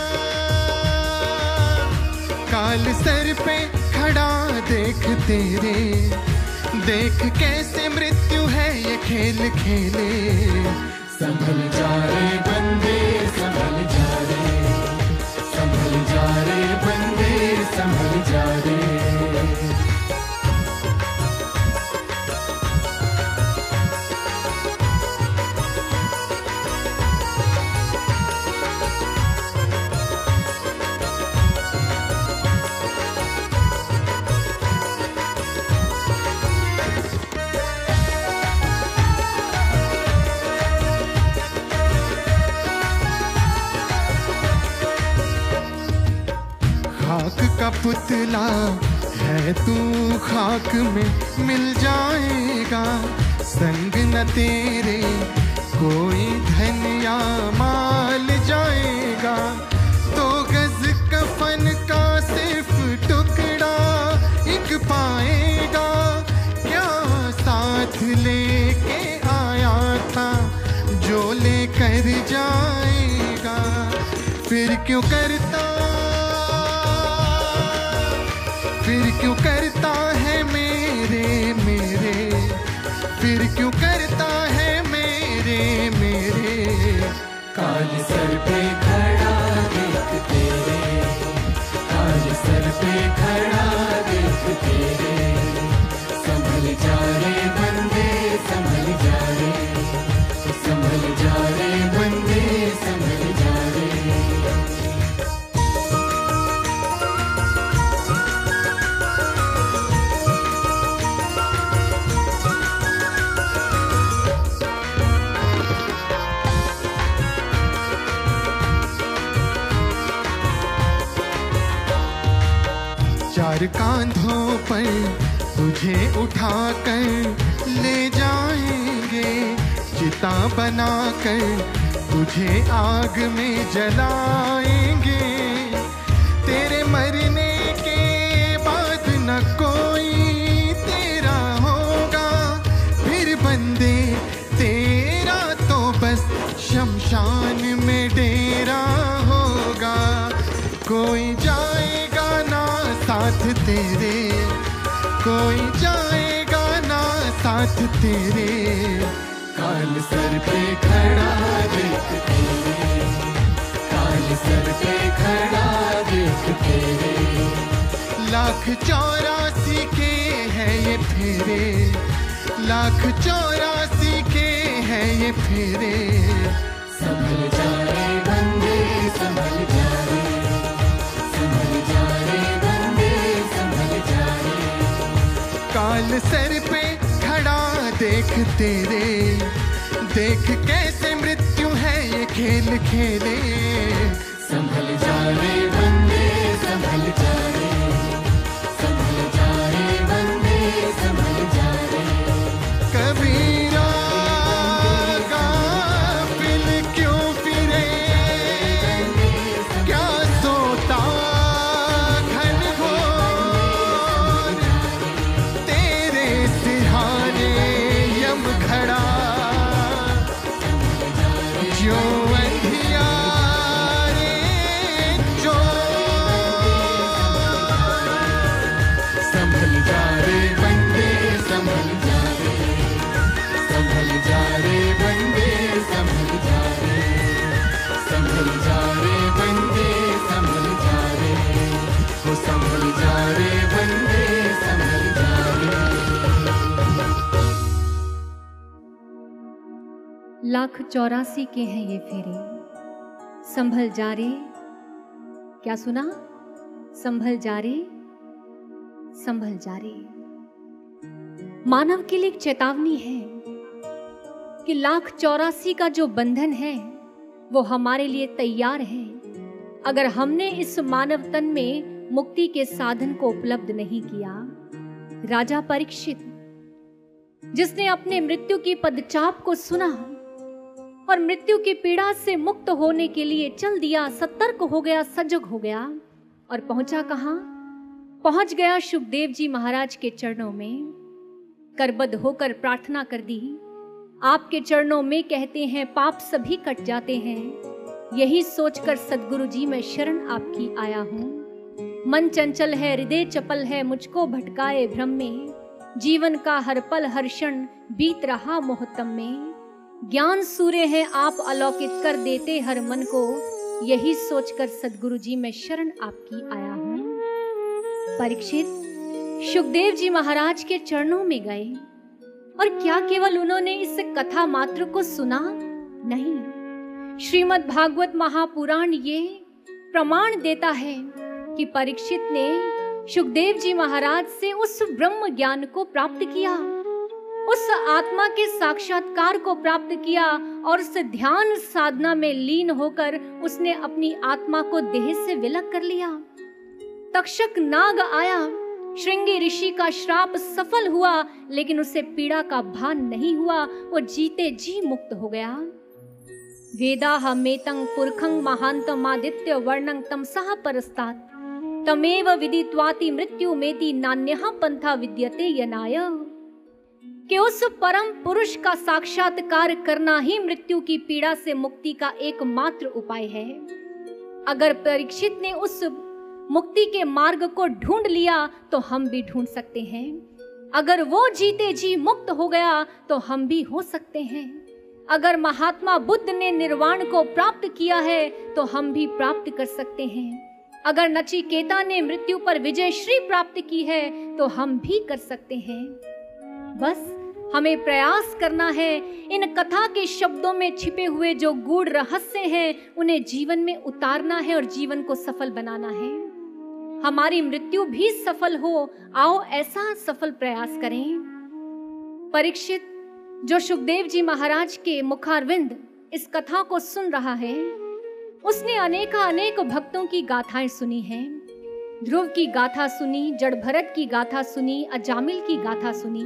F: काल सर पे खड़ा देख तेरे, देख कैसे मृत्यु है ये खेल खेले। संभल जा रे बंदे, संभल जा रे, संभल जा रे बंदे, संभल जा रे। खाक का पुतला है तू, खाक में मिल जाएगा। संग न तेरे कोई धन या माल जाएगा। तो गज कफन का सिर्फ टुकड़ा एक पाएगा। क्या साथ लेके आया था जो लेकर जाएगा। फिर क्यों करता, फिर क्यों करता है मेरे मेरे, फिर क्यों करता है मेरे मेरे। काल सर पे खड़ा देख तेरे, काल सर पे खड़ा देख तेरे। संभल जा रे बंदे, संभल जा रे, संभल जा रे बंदे, संभल जा रे। चार कांधों पर तुझे उठाकर ले जाएंगे। चिता बनाकर तुझे आग में जलाएंगे। तेरे मरने के बाद न कोई तेरा होगा। फिर बंदे तेरा तो बस शमशान में डेरा होगा। कोई जाएगा ना साथ तेरे, कोई जाएगा ना साथ तेरे। काल सर पे खड़ा देख तेरे, काल सर पे खड़ा देख तेरे। लाख 84 के हैं ये फेरे, लाख 84 के हैं ये फेरे। संभल जा रे बंदे, संभल जा रे, संभल जा रे बंदे, संभल जा रे। काल सर पे खड़ा देख तेरे, देख कैसे मृत्यु है ये खेल खेले। संभल जा रे बंदे, संभल जा रे, संभल जा रे बंदे, संभल जा रे।
E: 1,84,000 के हैं ये फेरे, संभल जा रे। क्या सुना? संभल जा रे, संभल जा रे। मानव के लिए एक चेतावनी है कि 1,84,000 का जो बंधन है वो हमारे लिए तैयार है, अगर हमने इस मानव तन में मुक्ति के साधन को उपलब्ध नहीं किया। राजा परीक्षित, जिसने अपने मृत्यु की पदचाप को सुना और मृत्यु की पीड़ा से मुक्त होने के लिए चल दिया, सतर्क हो गया, सजग हो गया और पहुंचा कहां? पहुंच गया शुकदेव जी महाराज के चरणों में, करबद्ध होकर प्रार्थना कर दी। आपके चरणों में कहते हैं पाप सभी कट जाते हैं, यही सोचकर सद्गुरु जी मैं शरण आपकी आया हूँ। मन चंचल है, हृदय चपल है, मुझको भटकाए भ्रम में, जीवन का हर पल हर क्षण बीत रहा मोहतम में। ज्ञान सूर्य है आप अलौकित कर देते हर मन को, यही सोचकर सद्गुरु जी मैं शरण आपकी आया हूँ। परीक्षित शुकदेव जी महाराज के चरणों में गए और क्या केवल उन्होंने इस कथा मात्र को सुना? नहीं, श्रीमद् भागवत महापुराण ये प्रमाण देता है कि परीक्षित ने शुकदेव जी महाराज से उस ब्रह्म ज्ञान को प्राप्त किया, उस आत्मा के साक्षात्कार को प्राप्त किया और उस ध्यान साधना में लीन होकर उसने अपनी आत्मा को देह से विलग कर लिया। तक्षक नाग आया, श्रृंगी ऋषि का श्राप सफल हुआ, लेकिन उसे पीड़ा का भान नहीं हुआ, वो जीते जी मुक्त हो गया। वेदाह मेतं पुरखं महांतमादित्य वर्णं तमसः परस्तात् तमेव विदित्वाति मृत्यु मेति नान्यः पंथा विद्यते यनाय। कि उस परम पुरुष का साक्षात्कार करना ही मृत्यु की पीड़ा से मुक्ति का एकमात्र उपाय है। अगर परीक्षित ने उस मुक्ति के मार्ग को ढूंढ लिया तो हम भी ढूंढ सकते हैं। अगर वो जीते जी मुक्त हो गया तो हम भी हो सकते हैं। अगर महात्मा बुद्ध ने निर्वाण को प्राप्त किया है तो हम भी प्राप्त कर सकते हैं। अगर नचिकेता ने मृत्यु पर विजय श्री प्राप्त की है तो हम भी कर सकते हैं। बस हमें प्रयास करना है, इन कथा के शब्दों में छिपे हुए जो गूढ़ रहस्य हैं उन्हें जीवन में उतारना है और जीवन को सफल बनाना है। हमारी मृत्यु भी सफल हो, आओ ऐसा सफल प्रयास करें। परीक्षित, जो शुकदेव जी महाराज के मुखारविंद इस कथा को सुन रहा है, उसने अनेक भक्तों की गाथाएं सुनी हैं। ध्रुव की गाथा सुनी, जड़भरत की गाथा सुनी, अजामिल की गाथा सुनी।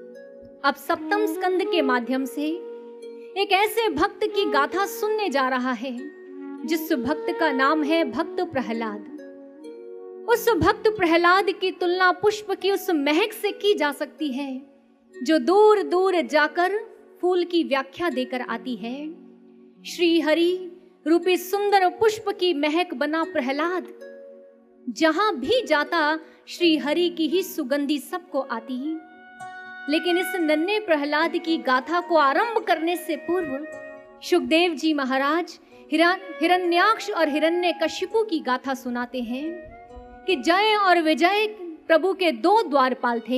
E: अब सप्तम स्कंद के माध्यम से एक ऐसे भक्त की गाथा सुनने जा रहा है जिस भक्त का नाम है भक्त प्रहलाद। उस भक्त प्रहलाद की तुलना पुष्प की उस महक से की जा सकती है जो दूर दूर जाकर फूल की व्याख्या देकर आती है। श्री हरि रूपी सुंदर पुष्प की महक बना प्रहलाद, जहां भी जाता श्री हरि की ही सुगंधी सबको आती। लेकिन इस नन्हे प्रहलाद की गाथा को आरंभ करने से पूर्व शुकदेव जी महाराज हिरण्याक्ष और हिरण्यकशिपु की गाथा सुनाते हैं कि जय और विजय प्रभु के 2 द्वारपाल थे।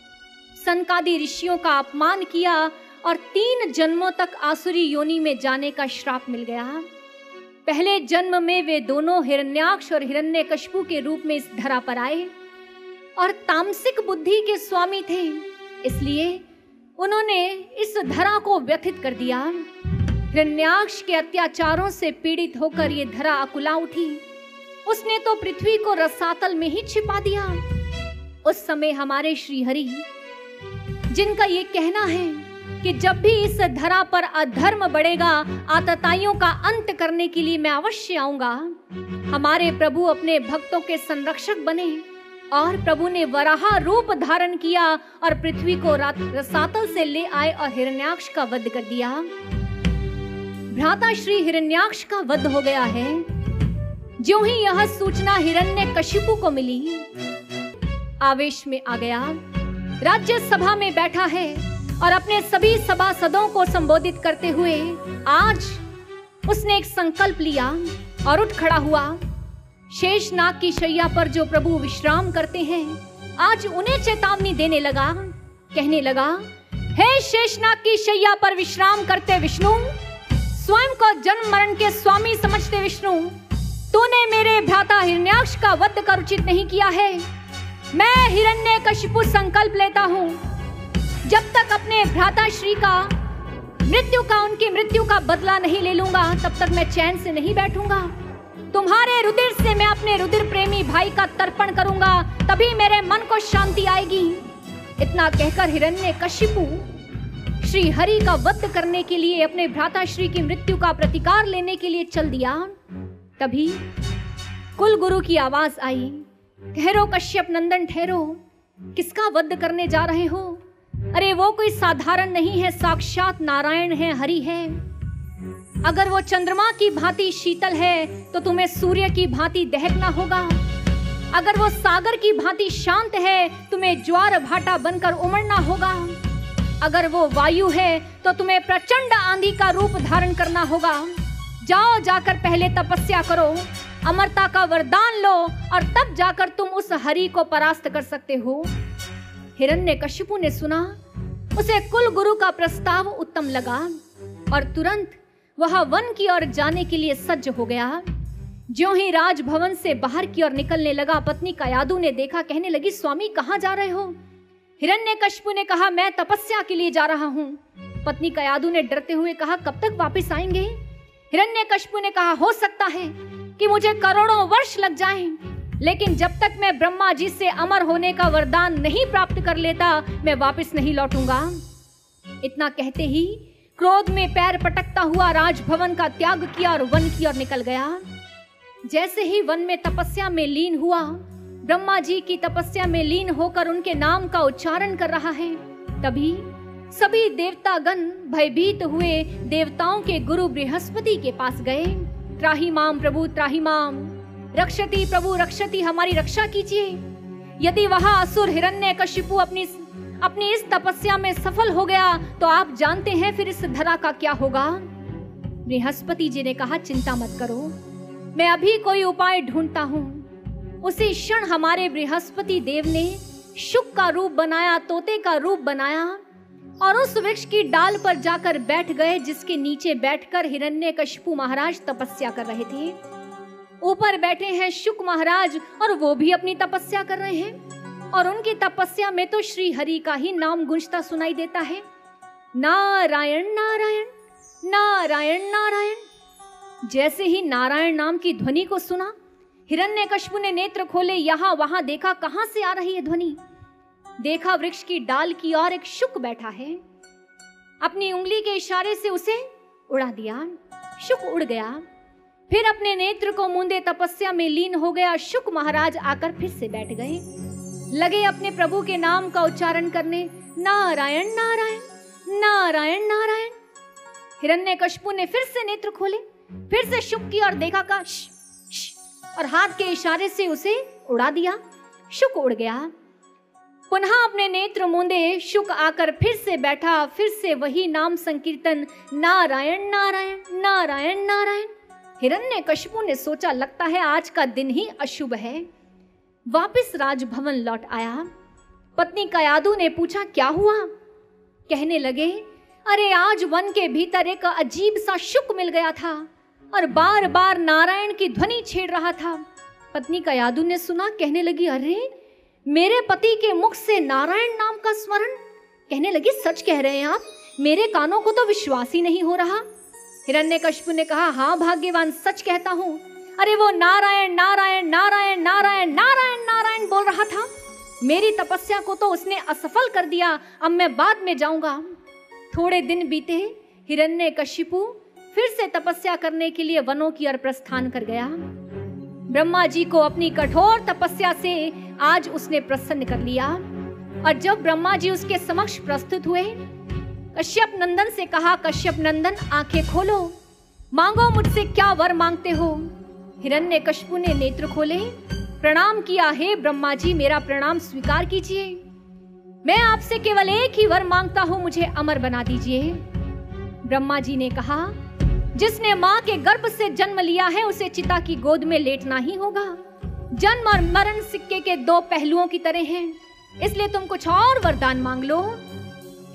E: सनकादि ऋषियों का अपमान किया और 3 जन्मों तक आसुरी योनि में जाने का श्राप मिल गया। पहले जन्म में वे दोनों हिरण्याक्ष और हिरण्यकशिपु के रूप में इस धरा पर आए और तामसिक बुद्धि के स्वामी थे, इसलिए उन्होंने इस धरा को व्यथित कर दिया। हिरण्याक्ष के अत्याचारों से पीड़ित होकर ये धरा अकुला उठी। उसने तो पृथ्वी को रसातल में ही छिपा दिया। उस समय हमारे श्री हरि, जिनका ये कहना है कि जब भी इस धरा पर अधर्म बढ़ेगा, आतताइयों का अंत करने के लिए मैं अवश्य आऊंगा, हमारे प्रभु अपने भक्तों के संरक्षक बने और प्रभु ने वराह रूप धारण किया और पृथ्वी को रसातल से ले आए और हिरण्याक्ष का वध कर दिया। भ्राता श्री हिरण्याक्ष का वध हो गया है। ज्यों ही यह सूचना हिरण्यकशिपु को मिली, आवेश में आ गया, राज्य सभा में बैठा है और अपने सभी सभासदों को संबोधित करते हुए आज उसने एक संकल्प लिया और उठ खड़ा हुआ। शेषनाग की शैया पर जो प्रभु विश्राम करते हैं, आज उन्हें चेतावनी देने लगा, कहने लगा, हे शेषनाग की शैया पर विश्राम करते विष्णु, स्वयं को जन्म मरण के स्वामी समझते विष्णु, तूने मेरे भ्राता हिरण्याक्ष का वध कर उचित नहीं किया है। मैं हिरण्यकशिपु संकल्प लेता हूँ, जब तक अपने भ्राता श्री का उनकी मृत्यु का बदला नहीं ले लूंगा, तब तक मैं चैन से नहीं बैठूंगा। तुम्हारे रुधिर से मैं अपने रुधिर प्रेमी भाई का तर्पण करूंगा, तभी मेरे मन को शांति आएगी। इतना कहकर हिरण्यकशिपु श्री हरि का वध करने के लिए, अपने भ्राता श्री की मृत्यु का प्रतिकार लेने के लिए चल दिया। तभी कुल गुरु की आवाज आई, ठहरो कश्यप नंदन ठहरो, किसका वध करने जा रहे हो? अरे वो कोई साधारण नहीं है, साक्षात नारायण है, हरि है। अगर वो चंद्रमा की भांति शीतल है तो तुम्हें सूर्य की भांति दहकना होगा। अगर वो सागर की भांति शांत है, तुम्हें ज्वार भाटा बनकर उमड़ना होगा। अगर वो वायु है तो तुम्हें प्रचंड आंधी का रूप धारण करना होगा। जाओ, जाकर पहले तपस्या करो, अमरता का वरदान लो, और तब जाकर तुम उस हरि को परास्त कर सकते हो। हिरण्यकशिपु ने सुना, उसे कुल गुरु का प्रस्ताव उत्तम लगा और तुरंत वह वन की ओर जाने के लिए सज्ज हो गया। ज्यों ही राजभवन से बाहर की ओर निकलने लगा, पत्नी कयादु ने देखा, कहने लगी, स्वामी कहाँ जा रहे हो? हिरण्यकशिपु ने कहा, मैं तपस्या के लिए जा रहा हूँ। पत्नी कयादु ने डरते हुए कहा, कब तक वापस आएंगे? हिरण्यकशिपु ने कहा, हो सकता है कि मुझे करोड़ों वर्ष लग जाएं, लेकिन जब तक मैं ब्रह्मा जी से अमर होने का वरदान नहीं प्राप्त कर लेता, मैं वापस नहीं लौटूंगा। इतना कहते ही क्रोध में पैर पटकता हुआ राजभवन का त्याग किया और वन की ओर निकल गया। जैसे ही वन में तपस्या में लीन हुआ, ब्रह्मा जी की तपस्या में लीन होकर उनके नाम का उच्चारण कर रहा है, तभी सभी देवतागण भयभीत हुए देवताओं के गुरु बृहस्पति के पास गए। त्राहि माम प्रभु त्राहि माम, रक्षति प्रभु रक्षति, हमारी रक्षा कीजिए। यदि वह असुर हिरण्यकशिपु अपनी इस तपस्या में सफल हो गया तो आप जानते हैं फिर इस धरा का क्या होगा। बृहस्पति जी ने कहा, चिंता मत करो, मैं अभी कोई उपाय ढूंढता हूँ। उसी क्षण हमारे बृहस्पति देव ने शुक का रूप बनाया, तोते का रूप बनाया, और उस वृक्ष की डाल पर जाकर बैठ गए, जिसके नीचे बैठकर हिरण्यकशिपु महाराज तपस्या कर रहे थे। ऊपर बैठे हैं शुक महाराज, और वो भी अपनी तपस्या कर रहे हैं, और उनकी तपस्या में तो श्री हरि का ही नाम गूंजता सुनाई देता है, नारायण नारायण नारायण नारायण। जैसे ही नारायण नाम की ध्वनि को सुना, हिरण्यकशिपु ने नेत्र खोले, यहाँ वहां देखा, कहां से आ रही है ध्वनि। देखा वृक्ष की डाल की ओर एक शुक बैठा है, अपनी उंगली के इशारे से उसे उड़ा दिया। शुक उड़ गया, फिर अपने नेत्र को मूंदे तपस्या में लीन हो गया। शुक महाराज आकर फिर से बैठ गए, लगे अपने प्रभु के नाम का उच्चारण करने, नारायण नारायण नारायण नारायण। हिरण्यकशिपु ने फिर से नेत्र खोले, फिर से शुक की ओर देखा, का और हाथ के इशारे से उसे उड़ा दिया। शुक उड़ गया। पुनः अपने नेत्र मूंदे शुक आकर फिर से बैठा, फिर से वही नाम संकीर्तन, नारायण नारायण नारायण नारायण। हिरण्यकशिपु ने सोचा, लगता है आज का दिन ही अशुभ है। वापस राजभवन लौट आया। पत्नी कयादु ने पूछा, क्या हुआ? कहने लगे, अरे आज वन के भीतर एक अजीब सा शुक मिल गया था और बार बार नारायण की ध्वनि छेड़ रहा था। पत्नी कयादु ने सुना, कहने लगी, अरे मेरे पति के मुख से नारायण नाम का स्मरण। कहने लगी, सच कह रहे हैं आप? मेरे कानों को तो विश्वास ही नहीं हो रहा। हिरण्यकशिपु ने कहा, हाँ भाग्यवान, सच कहता हूँ। अरे वो नारायण नारायण नारायण नारायण नारायण नारायण बोल रहा था। मेरी तपस्या को तो उसने असफल कर दिया। अब मैं बाद में जाऊंगा। थोड़े दिन बीते, हिरण्यकशिपु फिर से तपस्या करने के लिए वनों की ओर प्रस्थान कर गया। ब्रह्मा जी को अपनी कठोर तपस्या से आज उसने प्रसन्न कर लिया। और जब ब्रह्मा जी उसके समक्ष प्रस्तुत हुए, कश्यप नंदन से कहा, कश्यप नंदन आंखें खोलो, मांगो मुझसे क्या वर मांगते हो। हिरण्यकशिपु ने नेत्र खोले, प्रणाम किया, हे ब्रह्मा जी मेरा प्रणाम स्वीकार कीजिए। मैं आपसे केवल एक ही वर मांगता हूं, मुझे अमर बना दीजिए। ब्रह्मा जी ने कहा, जिसने मां के गर्भ से जन्म लिया है उसे चिता की गोद में लेटना ही होगा। जन्म और मरण सिक्के के दो पहलुओं की तरह हैं, इसलिए तुम कुछ और वरदान मांग लो।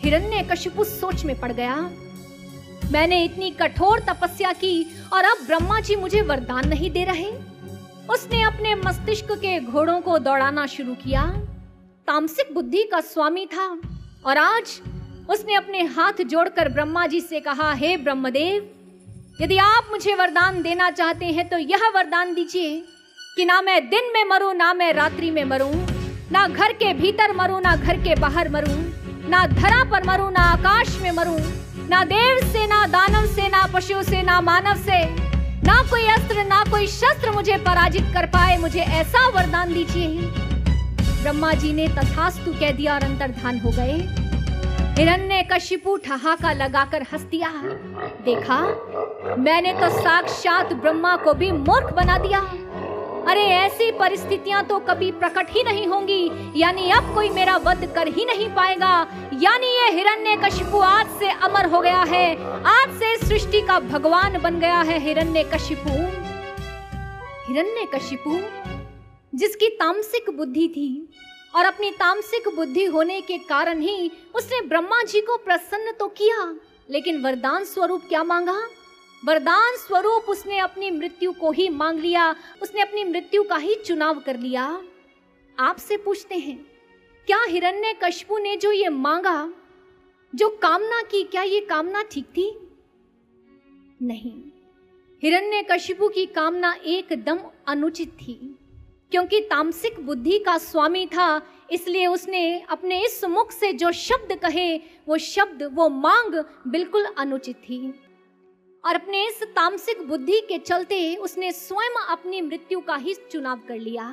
E: हिरण्यकशिपु सोच में पड़ गया। मैंने इतनी कठोर तपस्या की और अब ब्रह्मा जी मुझे वरदान नहीं दे रहे। उसने अपने मस्तिष्क के घोड़ों को दौड़ाना शुरू किया। तामसिक बुद्धि का स्वामी था और आज उसने अपने हाथ जोड़कर ब्रह्मा जी से कहा, हे ब्रह्मदेव, यदि आप मुझे वरदान देना चाहते हैं तो यह वरदान दीजिए कि ना मैं दिन में मरूं, ना मैं रात्रि में मरूं, ना घर के भीतर मरूं, ना घर के बाहर मरूं, ना धरा पर मरूं, ना आकाश में मरूं, ना देव से, ना दानव से, ना पशु से, ना मानव से, ना कोई अस्त्र, ना कोई शस्त्र मुझे पराजित कर पाए। मुझे ऐसा वरदान दीजिए। ब्रह्मा जी ने तथास्तु कह दिया और अंतर्धान हो गए। हिरण्यकशिपु ठहाका लगाकर हंस दिया। देखा, मैंने तो साक्षात ब्रह्मा को भी मूर्ख बना दिया। अरे ऐसी परिस्थितियां तो कभी प्रकट ही नहीं होंगी, यानी अब कोई मेरा वध कर ही नहीं पाएगा। यानी ये हिरण्यकशिपु आज से अमर हो गया है, आज से सृष्टि का भगवान बन गया है हिरण्यकशिपु। हिरण्यकशिपु जिसकी तामसिक बुद्धि थी और अपनी तामसिक बुद्धि होने के कारण ही उसने ब्रह्मा जी को प्रसन्न तो किया, लेकिन वरदान स्वरूप क्या मांगा? वरदान स्वरूप उसने अपनी मृत्यु को ही मांग लिया। उसने अपनी मृत्यु का ही चुनाव कर लिया। आपसे पूछते हैं, क्या हिरण्यकशिपु ने जो ये मांगा, जो कामना की, क्या ये कामना ठीक थी? नहीं, हिरण्यकशिपु की कामना एकदम अनुचित थी। क्योंकि तामसिक बुद्धि का स्वामी था, इसलिए उसने अपने इस मुख से जो शब्द कहे, वो शब्द, वो मांग बिल्कुल अनुचित थी। और अपने इस तामसिक बुद्धि के चलते उसने स्वयं अपनी मृत्यु का ही चुनाव कर लिया।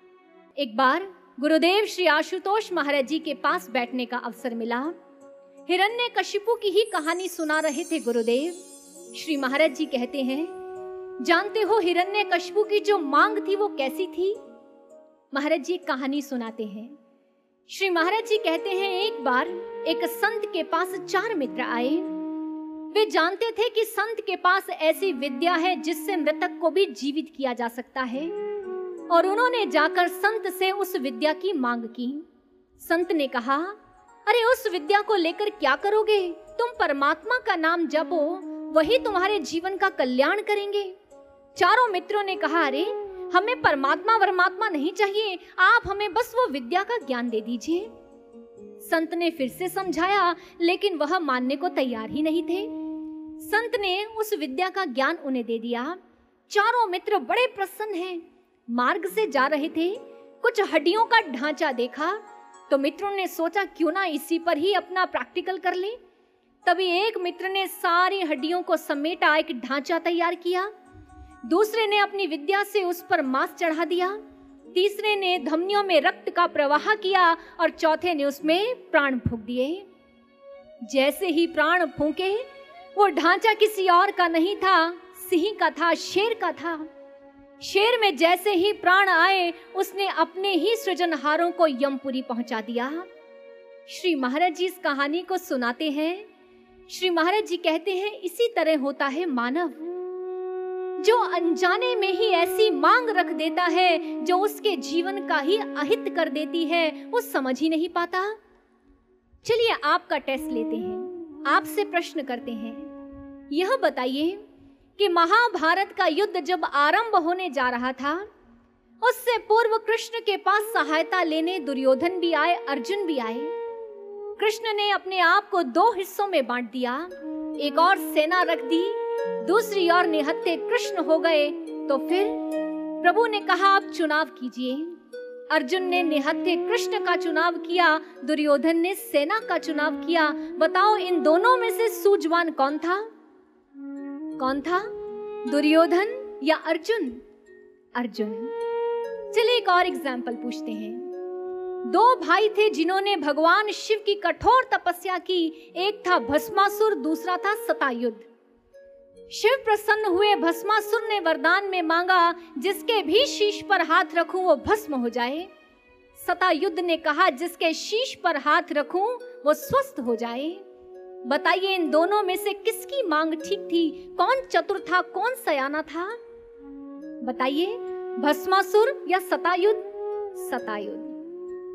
E: एक बार गुरुदेव श्री आशुतोष महाराज जी के पास बैठने का अवसर मिला। हिरण्यकशिपु की ही कहानी सुना रहे थे गुरुदेव। श्री महाराज जी कहते हैं, जानते हो हिरण्यकशिपु की जो मांग थी वो कैसी थी? महाराज जी कहानी सुनाते हैं। श्री महाराज जी कहते हैं, एक बार एक संत के पास 4 मित्र आए। वे जानते थे कि संत के पास ऐसी विद्या है जिससे मृतक को भी जीवित किया जा सकता है, और उन्होंने जाकर संत से उस विद्या की मांग की। संत ने कहा, अरे उस विद्या को लेकर क्या करोगे? तुम परमात्मा का नाम जपो, वही तुम्हारे जीवन का कल्याण करेंगे। चारों मित्रों ने कहा, अरे हमें परमात्मा वरमात्मा नहीं चाहिए, आप हमें बस वो विद्या का ज्ञान दे दीजिए। संत ने फिर से समझाया, लेकिन वह मानने को तैयार ही नहीं थे। संत ने उस विद्या का ज्ञान उन्हें दे दिया। चारों मित्र बड़े प्रसन्न हैं। मार्ग से जा रहे थे, कुछ हड्डियों का ढांचा देखा तो मित्रों ने सोचा क्यों ना इसी पर ही अपना प्रैक्टिकल कर ले। तभी एक मित्र ने सारी हड्डियों को समेटा एक ढांचा तैयार किया। दूसरे ने अपनी विद्या से उस पर मांस चढ़ा दिया। तीसरे ने धमनियों में रक्त का प्रवाह किया और चौथे ने उसमें प्राण फूंक दिए। जैसे ही प्राण फूंके, वो ढांचा किसी और का नहीं था, सिंह का था, शेर का था। शेर में जैसे ही प्राण आए, उसने अपने ही सृजनहारों को यमपुरी पहुंचा दिया। श्री महाराज जी इस कहानी को सुनाते हैं। श्री महाराज जी कहते हैं, इसी तरह होता है मानव, जो अनजाने में ही ऐसी मांग रख देता है जो उसके जीवन का ही अहित कर देती है, वो समझ ही नहीं पाता। चलिए आपका टेस्ट लेते हैं, आपसे प्रश्न करते हैं। यह बताइए कि महाभारत का युद्ध जब आरंभ होने जा रहा था, उससे पूर्व कृष्ण के पास सहायता लेने दुर्योधन भी आए, अर्जुन भी आए। कृष्ण ने अपने आप को 2 हिस्सों में बांट दिया, एक और सेना रख दी, दूसरी ओर निहत्थे कृष्ण हो गए। तो फिर प्रभु ने कहा, आप चुनाव कीजिए। अर्जुन ने निहत्थे कृष्ण का चुनाव किया, दुर्योधन ने सेना का चुनाव किया। बताओ इन दोनों में से सूझवान कौन था? कौन था, दुर्योधन या अर्जुन? अर्जुन। चलिए एक और एग्जाम्पल पूछते हैं। 2 भाई थे जिन्होंने भगवान शिव की कठोर तपस्या की। एक था भस्मासुर, दूसरा था शतायुध। शिव प्रसन्न हुए। भस्मासुर ने वरदान में मांगा, जिसके भी शीश पर हाथ रखूं वो भस्म हो जाए। शतायुध ने कहा, जिसके शीश पर हाथ रखूं वो स्वस्थ हो जाए। बताइए इन दोनों में से किसकी मांग ठीक थी? कौन चतुर था, कौन सयाना था? बताइए, भस्मासुर या शतायुध? शतायुध।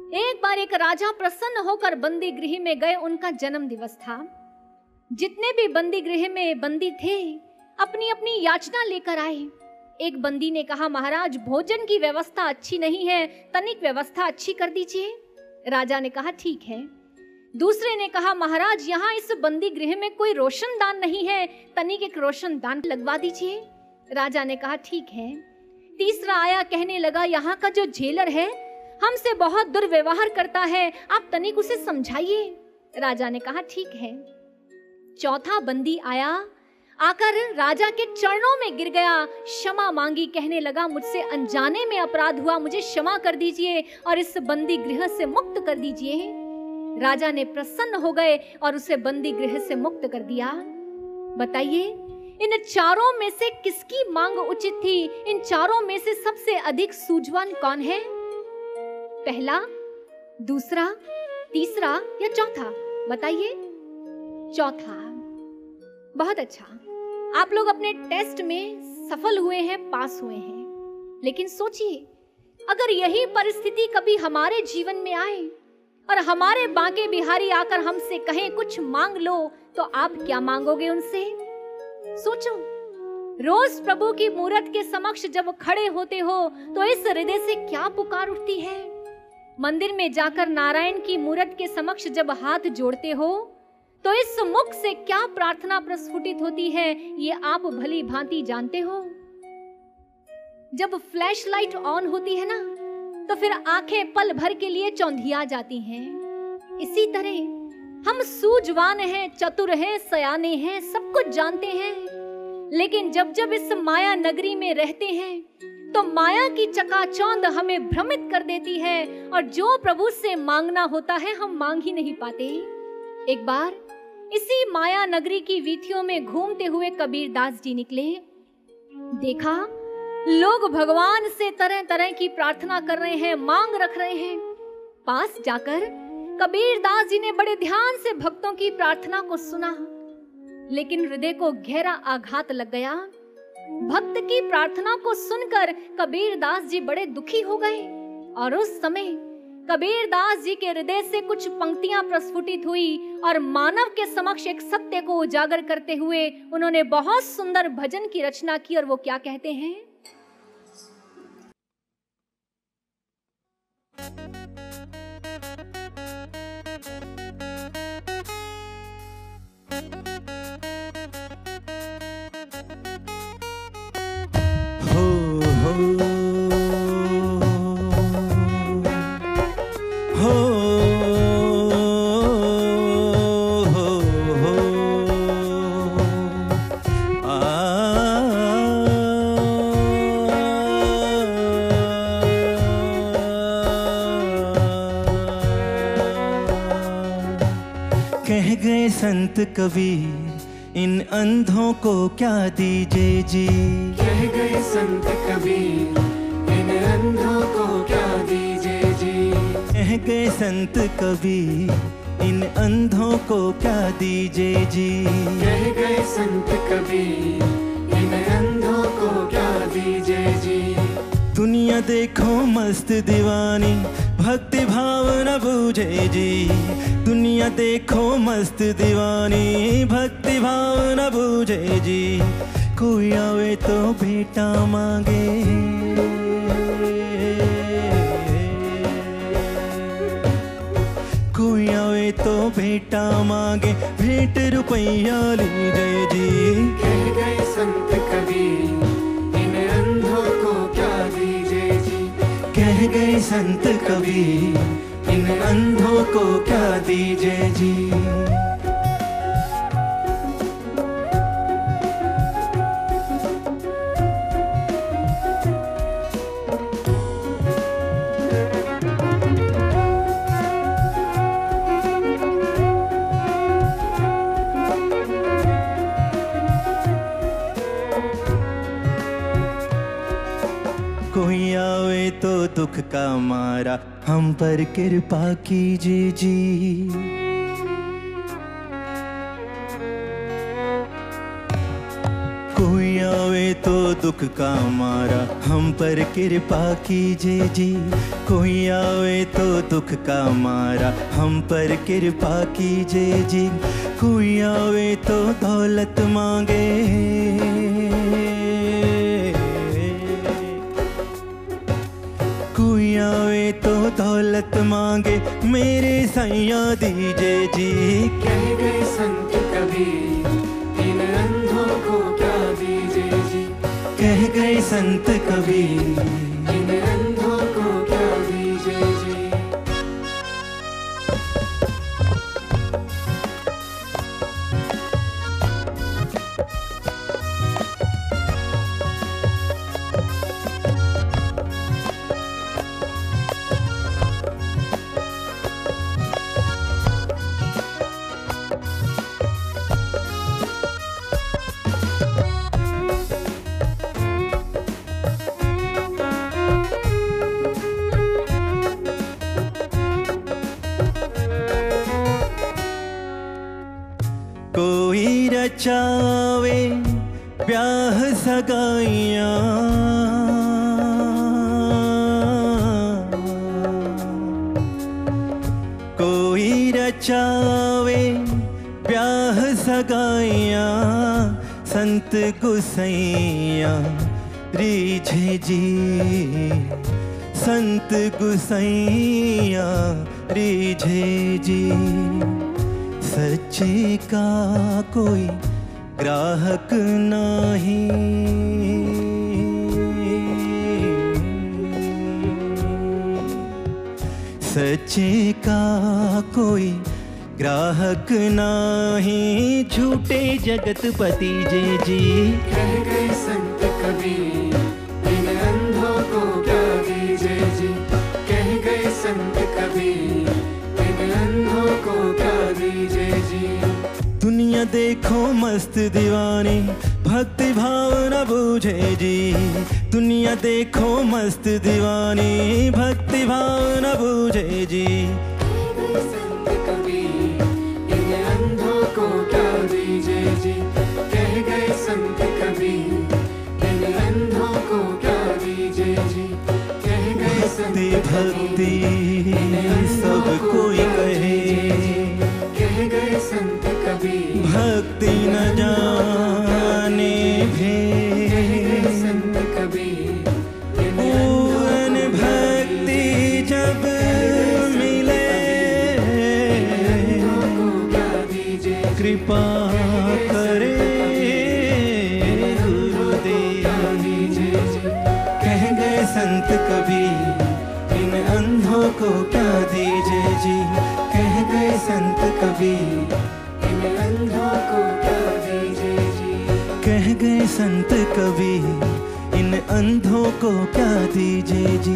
E: एक बार एक राजा प्रसन्न होकर बंदी गृह में गए। उनका जन्म दिवस था। जितने भी बंदी गृह में बंदी थे अपनी अपनी याचना लेकर आए। एक बंदी ने कहा, महाराज भोजन की व्यवस्था अच्छी नहीं है, तनिक व्यवस्था अच्छी कर दीजिए। राजा ने कहा ठीक है। दूसरे ने कहा, महाराज यहाँ इस बंदी गृह में कोई रोशनदान नहीं है, तनिक एक रोशनदान लगवा दीजिए। राजा ने कहा ठीक है। तीसरा आया, कहने लगा, यहाँ का जो जेलर है हमसे बहुत दुर्व्यवहार करता है, आप तनिक उसे समझाइए। राजा ने कहा ठीक है। चौथा बंदी आया, आकर राजा के चरणों में गिर गया, क्षमा मांगी, कहने लगा, मुझसे अनजाने में अपराध हुआ, मुझे क्षमा कर दीजिए और इस बंदी गृह से मुक्त कर दीजिए। राजा ने प्रसन्न हो गए और उसे बंदी गृह से मुक्त कर दिया। बताइए इन चारों में से किसकी मांग उचित थी? इन चारों में से सबसे अधिक सूझवान कौन है? पहला, दूसरा, तीसरा या चौथा? बताइए। चौथा। बहुत अच्छा, आप लोग अपने टेस्ट में सफल हुए हैं, पास हुए हैं। लेकिन सोचिए, अगर यही परिस्थिति कभी हमारे जीवन में आए और हमारे बांके बिहारी आकर हमसे कहें कुछ मांग लो, तो आप क्या मांगोगे उनसे? सोचो, रोज प्रभु की मूरत के समक्ष जब खड़े होते हो तो इस हृदय से क्या पुकार उठती है? मंदिर में जाकर नारायण की मूरत के समक्ष जब हाथ जोड़ते हो तो इस मुख से क्या प्रार्थना प्रस्फुटित होती है, ये आप भली भांति जानते हो। जब फ्लैश लाइट ऑन होती है ना, तो फिर आंखें पल भर के लिए चौंधिया जाती हैं। इसी तरह हम सूझवान हैं, चतुर हैं, सयाने हैं, सब कुछ जानते हैं, लेकिन जब जब इस माया नगरी में रहते हैं तो माया की चकाचौंध हमें भ्रमित कर देती है और जो प्रभु से मांगना होता है हम मांग ही नहीं पाते। एक बार इसी माया नगरी की वीथियों में घूमते हुए कबीरदास जी निकले। देखा लोग भगवान से तरह तरह की प्रार्थना कर रहे हैं, मांग रख रहे हैं। पास जाकर कबीरदास जी ने बड़े ध्यान से भक्तों की प्रार्थना को सुना, लेकिन हृदय को गहरा आघात लग गया। भक्त की प्रार्थना को सुनकर कबीरदास जी बड़े दुखी हो गए और उस समय कबीरदास जी के हृदय से कुछ पंक्तियां प्रस्फुटित हुई और मानव के समक्ष एक सत्य को उजागर करते हुए उन्होंने बहुत सुंदर भजन की रचना की। और वो क्या कहते हैं?
A: कह गए संत कबीर इन अंधों को क्या दीजिए जी।
D: कह गए संत कबीर इन अंधों को क्या दीजिए जी।
A: कह गए संत कबीर इन अंधों को क्या दीजिए जी।
D: कह गए संत कबीर इन अंधों को क्या दीजिए जी।
A: दुनिया देखो मस्त दीवानी भक्ति भाव न बूझे जी। दुनिया देखो मस्त दीवानी भक्ति भाव न बूझे जी। कोई आवे तो बेटा मांगे, कोई आवे तो बेटा मांगे, भेंट रुपया लीजिए जी।
D: कह गए संत कबीर इन अंधों को क्या दीजिए जी।
A: कह गए संत कबीर इन अंधों को क्या दीजिए जी। कोई आवे तो दुख का मारा हम पर कृपा कीजिए जी। कोई आवे तो दुख का मारा हम पर कृपा कीजिए जी। कोई आवे तो दुख का मारा हम पर कृपा कीजिए जी। कोई आवे तो दौलत मांगे, कोई आवे तो दौलत मांगे, मेरे सैया दीजिए जी।
D: कह गए संत कबीर इन अंधों को क्या दीजिए जी।
A: कह गए संत कबीर
D: इन अंधों को क्या दीजिए जी।
A: कोई रचावे ब्याह सगाइयाँ, कोई रचावे ब्याह सगाइयाँ, संत गुसैया रीझे जी। संत गुसैया रीझे जी। सच्चे का कोई ग्राहक नहीं, सच्चे का कोई ग्राहक नहीं, झूठे जगतपति जय जी।
D: कह गए संत कबीर इन अंधों को क्या दीजिए जी। कह गए संत कबीर इन अंधों को क्या दीजिए जी।
A: दुनिया देखो मस्त दीवानी, भक्ति भाव न बूझे जी। दुनिया देखो मस्त दीवानी, भक्ति भाव न बूझे जी।
D: संत कबीर इन अंधों को क्या दीजिए जी। कह गए संत कबीर इन अंधों को क्या दीजिए जी। कह गए
A: भक्ति भक्ति सब कोई कहे,
D: कह गए संत कबीर
A: भक्ति न जाने भेद।
D: संत कबीर
A: पूर्ण भक्ति जब मिले, कृपा करे गुरुदेव। कह गए संत कबीर इन अंधों को क्या दीजिए जी। कह गए संत कबीर
D: इन अंधों को क्या दीजिए जी।
A: कह गए संत कबीर इन अंधों को क्या दीजिए जी।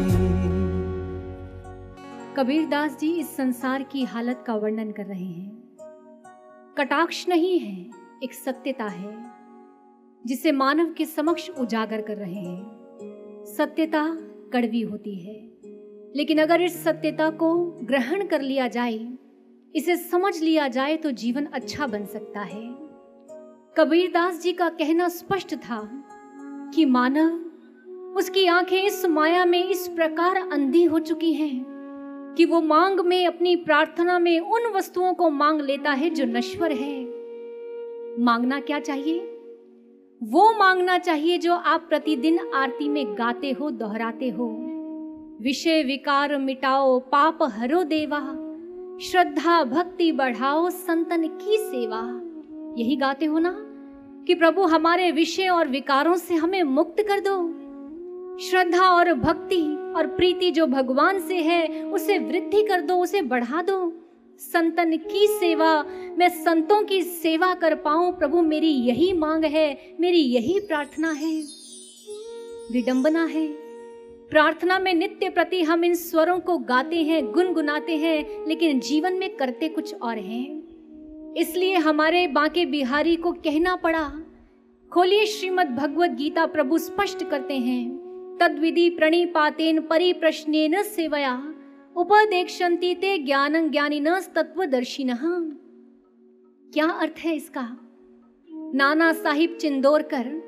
E: कबीरदास जी इस संसार की हालत का वर्णन कर रहे हैं। कटाक्ष नहीं है, एक सत्यता है जिसे मानव के समक्ष उजागर कर रहे हैं। सत्यता कड़वी होती है, लेकिन अगर इस सत्यता को ग्रहण कर लिया जाए, इसे समझ लिया जाए तो जीवन अच्छा बन सकता है। कबीरदास जी का कहना स्पष्ट था कि मानव, उसकी आंखें इस माया में इस प्रकार अंधी हो चुकी हैं कि वो मांग में, अपनी प्रार्थना में उन वस्तुओं को मांग लेता है जो नश्वर है। मांगना क्या चाहिए? वो मांगना चाहिए जो आप प्रतिदिन आरती में गाते हो, दोहराते हो। विषय विकार मिटाओ, पाप हरो देवा, श्रद्धा भक्ति बढ़ाओ, संतन की सेवा। यही गाते हो ना कि प्रभु हमारे विषय और विकारों से हमें मुक्त कर दो। श्रद्धा और भक्ति और प्रीति जो भगवान से है उसे वृद्धि कर दो, उसे बढ़ा दो। संतन की सेवा, मैं संतों की सेवा कर पाऊं प्रभु, मेरी यही मांग है, मेरी यही प्रार्थना है। विडंबना है, प्रार्थना में नित्य प्रति हम इन स्वरों को गाते हैं, गुनगुनाते हैं, लेकिन जीवन में करते कुछ और हैं। इसलिए हमारे बांके बिहारी को कहना पड़ा। खोलिए श्रीमद् भगवद गीता, प्रभु स्पष्ट करते हैं, तद्विधि प्रणिपातेन परिप्रश्नेन सेवया उपदेक्षन्ति ते ज्ञानं ज्ञानिनस् तत्वदर्शिनः। क्या अर्थ है इसका? नाना साहिब चिंदोरकर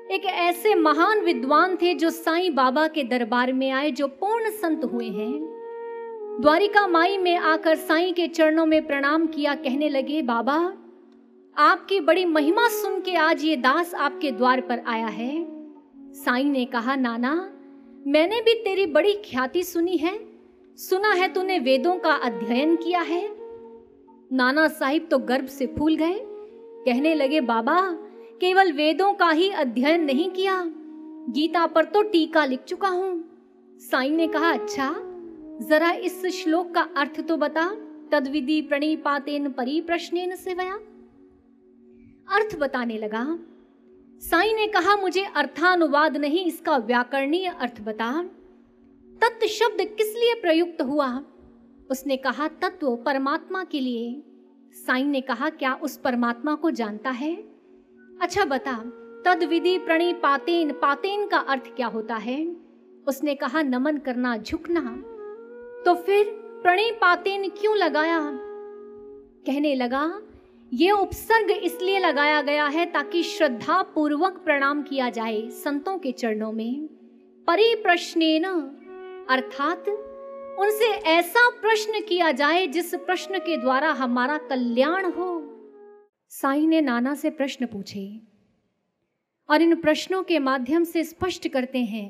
E: एक ऐसे महान विद्वान थे जो साईं बाबा के दरबार में आए, जो पूर्ण संत हुए हैं। द्वारिका माई में आकर साईं के चरणों में प्रणाम किया, कहने लगे, बाबा आपकी बड़ी महिमा सुन के आज ये दास आपके द्वार पर आया है। साईं ने कहा, नाना मैंने भी तेरी बड़ी ख्याति सुनी है, सुना है तूने वेदों का अध्ययन किया है। नाना साहिब तो गर्व से फूल गए, कहने लगे, बाबा केवल वेदों का ही अध्ययन नहीं किया, गीता पर तो टीका लिख चुका हूं। साईं ने कहा, अच्छा जरा इस श्लोक का अर्थ तो बता। तद्विधि प्रणिपातेन परिप्रश्नेन सेवया। अर्थ बताने लगा। साईं ने कहा, मुझे अर्थानुवाद नहीं, इसका व्याकरणीय अर्थ बता। तत्व शब्द किस लिए प्रयुक्त हुआ? उसने कहा, तत्व परमात्मा के लिए। साईं ने कहा, क्या उस परमात्मा को जानता है? अच्छा बता, तद्विधि प्रणिपातेन, पातेन का अर्थ क्या होता है? उसने कहा, नमन करना, झुकना। तो फिर प्रणिपातेन क्यों लगाया? कहने लगा, ये उपसर्ग इसलिए लगाया गया है ताकि श्रद्धा पूर्वक प्रणाम किया जाए संतों के चरणों में। परिप्रश्नेन अर्थात उनसे ऐसा प्रश्न किया जाए जिस प्रश्न के द्वारा हमारा कल्याण हो। साईं ने नाना से प्रश्न पूछे और इन प्रश्नों के माध्यम से स्पष्ट करते हैं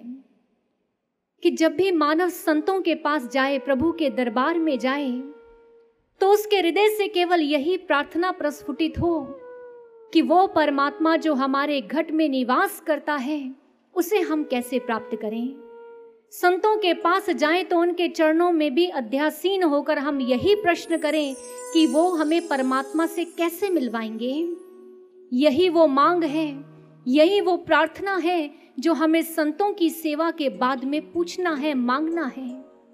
E: कि जब भी मानव संतों के पास जाए, प्रभु के दरबार में जाए, तो उसके हृदय से केवल यही प्रार्थना प्रस्फुटित हो कि वो परमात्मा जो हमारे घट में निवास करता है उसे हम कैसे प्राप्त करें। संतों के पास जाएं तो उनके चरणों में भी अध्यासीन होकर हम यही प्रश्न करें कि वो हमें परमात्मा से कैसे मिलवाएंगे। यही वो मांग है, यही वो प्रार्थना है जो हमें संतों की सेवा के बाद में पूछना है, मांगना है।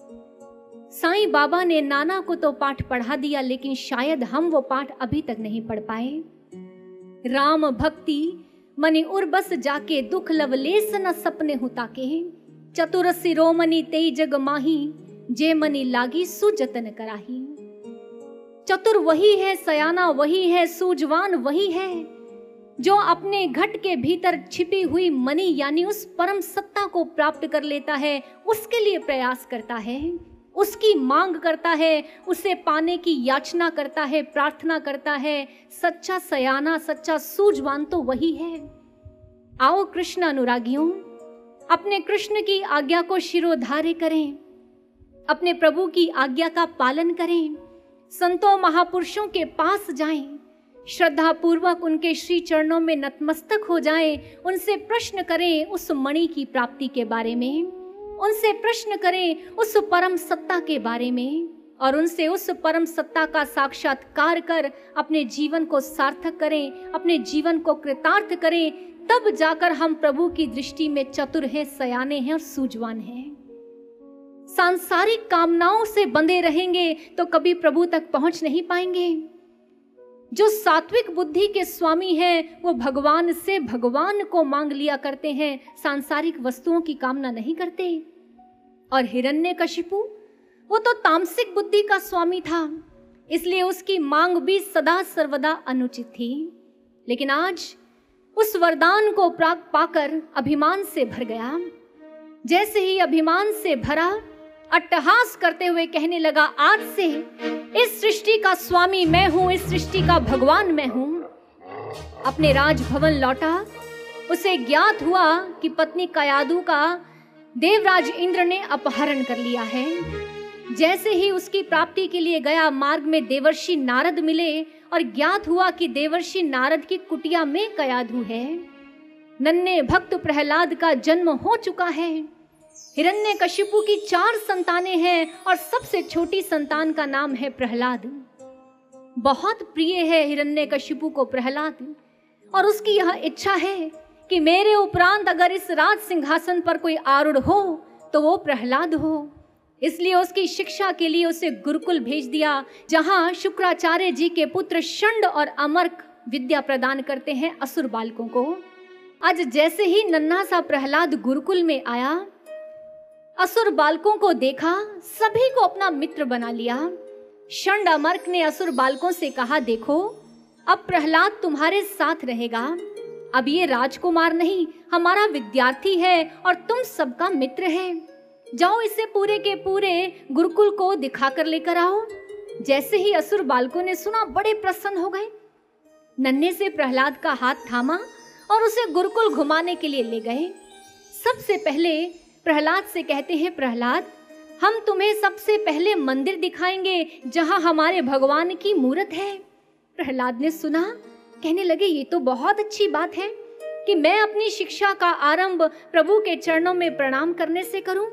E: साईं बाबा ने नाना को तो पाठ पढ़ा दिया, लेकिन शायद हम वो पाठ अभी तक नहीं पढ़ पाए। राम भक्ति मनि उर्बस जाके, दुख लवलेस न सपने हुता के, चतुर सिरोमणि तेई जग माही, जे मनि लागी सुजतन कराही। चतुर वही है, सयाना वही है, सूझवान वही है जो अपने घट के भीतर छिपी हुई मणि यानी उस परम सत्ता को प्राप्त कर लेता है, उसके लिए प्रयास करता है, उसकी मांग करता है, उसे पाने की याचना करता है, प्रार्थना करता है। सच्चा सयाना, सच्चा सूझवान तो वही है। आओ कृष्ण अनुरागियों, अपने कृष्ण की आज्ञा को शिरोधार्य करें, अपने प्रभु की आज्ञा का पालन करें, संतों महापुरुषों के पास जाएं, श्रद्धा पूर्वक उनके श्री चरणों में नतमस्तक हो जाएं, उनसे प्रश्न करें उस मणि की प्राप्ति के बारे में, उनसे प्रश्न करें उस परम सत्ता के बारे में, और उनसे उस परम सत्ता का साक्षात्कार कर अपने जीवन को सार्थक करें, अपने जीवन को कृतार्थ करें। तब जाकर हम प्रभु की दृष्टि में चतुर हैं, सयाने हैं और सूझवान हैं। सांसारिक कामनाओं से बंधे रहेंगे तो कभी प्रभु तक पहुंच नहीं पाएंगे। जो सात्विक बुद्धि के स्वामी हैं वो भगवान से भगवान को मांग लिया करते हैं, सांसारिक वस्तुओं की कामना नहीं करते। और हिरण्यकशिपु वो तो तामसिक बुद्धि का स्वामी था, इसलिए उसकी मांग भी सदा सर्वदा अनुचित थी। लेकिन आज उस वरदान को प्राप्त पाकर अभिमान से भर गया। जैसे ही अभिमान से भरा, अट्टहास करते हुए कहने लगा, आज से इस सृष्टि का स्वामी मैं हूं, इस सृष्टि का भगवान मैं हूं। अपने राजभवन लौटा, उसे ज्ञात हुआ कि पत्नी कयादु का देवराज इंद्र ने अपहरण कर लिया है। जैसे ही उसकी प्राप्ति के लिए गया, मार्ग में देवर्षि नारद मिले और ज्ञात हुआ कि देवर्षि नारद की कुटिया में कयाधु है। नन्हे भक्त प्रहलाद का जन्म हो चुका है। हिरण्यकशिपु की 4 संतानें हैं और सबसे छोटी संतान का नाम है प्रहलाद। बहुत प्रिय है हिरण्यकशिपु को प्रहलाद, और उसकी यह इच्छा है कि मेरे उपरांत अगर इस राज सिंहासन पर कोई आरूढ़ हो तो वो प्रहलाद हो। इसलिए उसकी शिक्षा के लिए उसे गुरुकुल भेज दिया, जहां शुक्राचार्य जी के पुत्र षंड और अमर्क विद्या प्रदान करते हैं असुर बालकों को। आज जैसे ही नन्हा सा प्रहलाद गुरुकुल में आया, असुर बालकों को देखा, सभी को अपना मित्र बना लिया। षंड अमर्क ने असुर बालकों से कहा, देखो अब प्रहलाद तुम्हारे साथ रहेगा, अब ये राजकुमार नहीं, हमारा विद्यार्थी है और तुम सबका मित्र है। जाओ इसे पूरे के पूरे गुरुकुल को दिखा कर लेकर आओ। जैसे ही असुर बालकों ने सुना, बड़े प्रसन्न हो गए। नन्हे से प्रहलाद का हाथ थामा और उसे गुरुकुल घुमाने के लिए ले गए। सबसे पहले प्रहलाद से कहते हैं, प्रहलाद, हम तुम्हें सबसे पहले मंदिर दिखाएंगे जहां हमारे भगवान की मूर्त है। प्रहलाद ने सुना, कहने लगे, ये तो बहुत अच्छी बात है कि मैं अपनी शिक्षा का आरंभ प्रभु के चरणों में प्रणाम करने से करूं।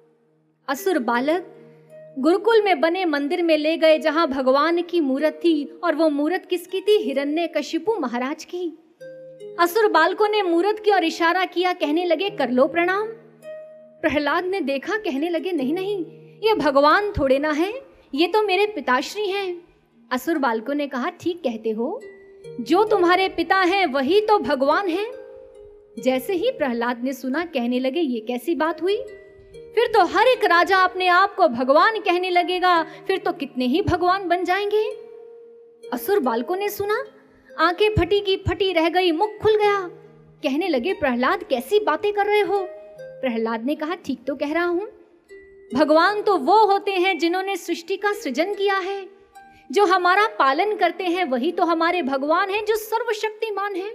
E: असुर बालक गुरुकुल में बने मंदिर में ले गए जहां भगवान की मूर्त थी, और वो मूर्त किसकी थी? हिरण्यकशिपु महाराज की। असुर बालकों ने मूर्त की ओर इशारा किया, कहने लगे, कर लो प्रणाम। प्रहलाद ने देखा, कहने लगे, नहीं नहीं, ये भगवान थोड़े ना है, ये तो मेरे पिताश्री हैं। असुर बालकों ने कहा, ठीक कहते हो, जो तुम्हारे पिता हैं वही तो भगवान हैं। जैसे ही प्रहलाद ने सुना, कहने लगे, ये कैसी बात हुई? फिर तो हर एक राजा अपने आप को भगवान कहने लगेगा, फिर तो कितने ही भगवान बन जाएंगे। असुर बालकों ने सुना, आंखें फटी की फटी रह गई, मुख खुल गया। कहने लगे, प्रहलाद कैसी बातें कर रहे हो? प्रहलाद ने कहा, ठीक तो कह रहा हूं, भगवान तो वो होते हैं जिन्होंने सृष्टि का सृजन किया है। जो हमारा पालन करते हैं वही तो हमारे भगवान हैं, जो सर्वशक्तिमान हैं।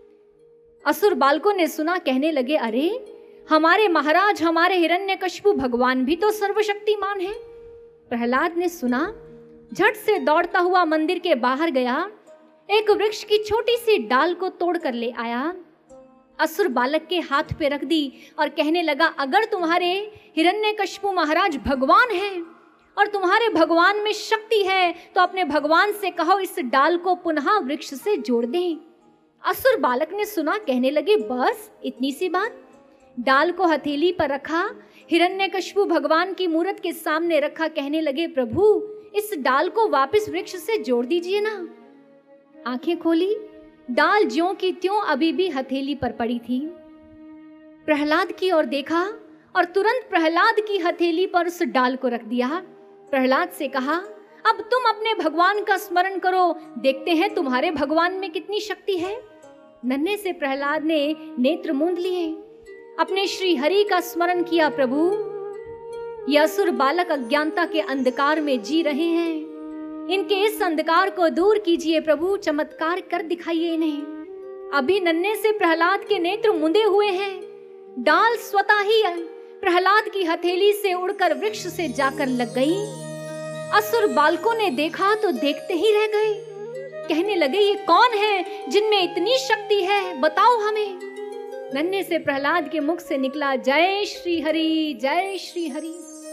E: असुर बालकों ने सुना, कहने लगे, अरे हमारे महाराज, हमारे हिरण्यकशिपु भगवान भी तो सर्वशक्तिमान हैं। प्रहलाद ने सुना, झट से दौड़ता हुआ मंदिर के बाहर गया, एक वृक्ष की छोटी सी डाल को तोड़ कर ले आया, असुर बालक के हाथ पे रख दी और कहने लगा, अगर तुम्हारे हिरण्यकशिपु महाराज भगवान हैं और तुम्हारे भगवान में शक्ति है तो अपने भगवान से कहो इस डाल को पुनः वृक्ष से जोड़ दें। असुर बालक ने सुना, कहने लगे, बस इतनी सी बात? डाल को हथेली पर रखा, हिरण्यकशिपु भगवान की मूर्त के सामने रखा, कहने लगे, प्रभु इस डाल को वापस वृक्ष से जोड़ दीजिए ना। आंखें खोली, डाल ज्यों की त्यों अभी भी हथेली पर पड़ी थी। प्रहलाद की ओर देखा और तुरंत प्रहलाद की हथेली पर उस डाल को रख दिया। प्रहलाद से कहा, अब तुम अपने भगवान का स्मरण करो, देखते हैं तुम्हारे भगवान में कितनी शक्ति है। नन्हे से प्रहलाद ने नेत्र मूंद लिए, अपने श्री हरि का स्मरण किया। प्रभु, ये असुर बालक अज्ञानता के अंधकार में जी रहे हैं, इनके इस अंधकार को दूर कीजिए प्रभु, चमत्कार कर दिखाइए इन्हें। अभी नन्हे से प्रहलाद के नेत्र मुंदे हुए हैं, डाल स्वतः ही प्रहलाद की हथेली से उड़कर वृक्ष से जाकर लग गई। असुर बालकों ने देखा तो देखते ही रह गए, कहने लगे, ये कौन है जिनमें इतनी शक्ति है, बताओ हमें। नन्हे से प्रहलाद के मुख से निकला, जय श्री हरि, जय श्री हरि।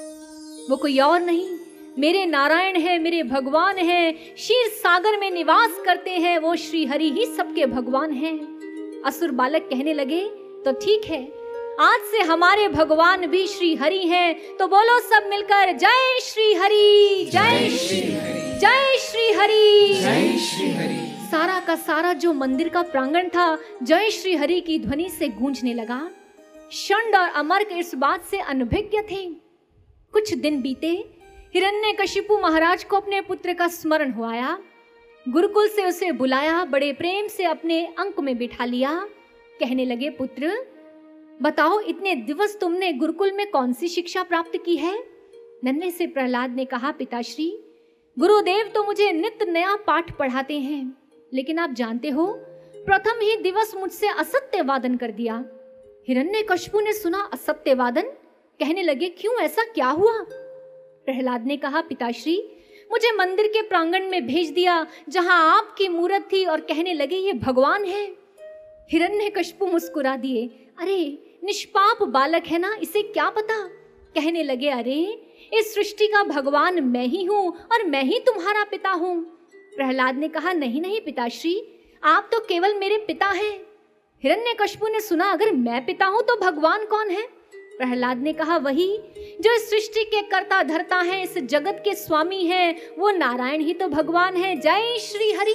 E: वो कोई और नहीं, मेरे नारायण है, मेरे भगवान है, क्षीर सागर में निवास करते हैं, वो श्री हरि ही सबके भगवान हैं। असुर बालक कहने लगे, तो ठीक है, आज से हमारे भगवान भी श्री हरि हैं, तो बोलो सब मिलकर, जय श्री हरि, जय श्री हरि, जय श्री हरि, जय श्री हरि। सारा का सारा जो मंदिर का प्रांगण था जय श्री हरि की ध्वनि से गूंजने लगा। षंड और अमर्क इस बात से अनभिज्ञ थे। कुछ दिन बीते, हिरण्यकशिपु महाराज को अपने पुत्र का स्मरण हो आया। गुरुकुल से उसे बुलाया, बड़े प्रेम से अपने अंक में बिठा लिया। कहने लगे, पुत्र बताओ, इतने दिवस तुमने गुरुकुल में कौन सी शिक्षा प्राप्त की है? नन्हे से प्रहलाद ने कहा, पिताश्री, गुरुदेव तो मुझे नित्य नया पाठ पढ़ाते हैं, लेकिन आप जानते हो, प्रथम ही दिवस मुझसे असत्य वादन कर दिया। हिरण्यकशिपु ने सुना, असत्य वादन? कहने लगे, क्यों, ऐसा क्या हुआ? प्रहलाद ने कहा, पिताश्री, मुझे मंदिर के प्रांगण में भेज दिया जहां आपकी मूर्त थी और कहने लगे ये भगवान है। हिरण्यकशिपु मुस्कुरा दिए, अरे निष्पाप बालक है ना, इसे क्या पता। कहने लगे, अरे इस सृष्टि का भगवान मैं ही हूं और मैं ही तुम्हारा पिता हूं। प्रहलाद ने कहा, नहीं नहीं पिताश्री, आप तो केवल मेरे पिता हैं। हिरण्यकशिपु ने सुना, अगर मैं पिता हूं तो भगवान कौन है? प्रहलाद ने कहा, वही जो इस सृष्टि के कर्ता धर्ता हैं, इस जगत के स्वामी हैं, वो नारायण ही तो भगवान है। जय श्री हरि।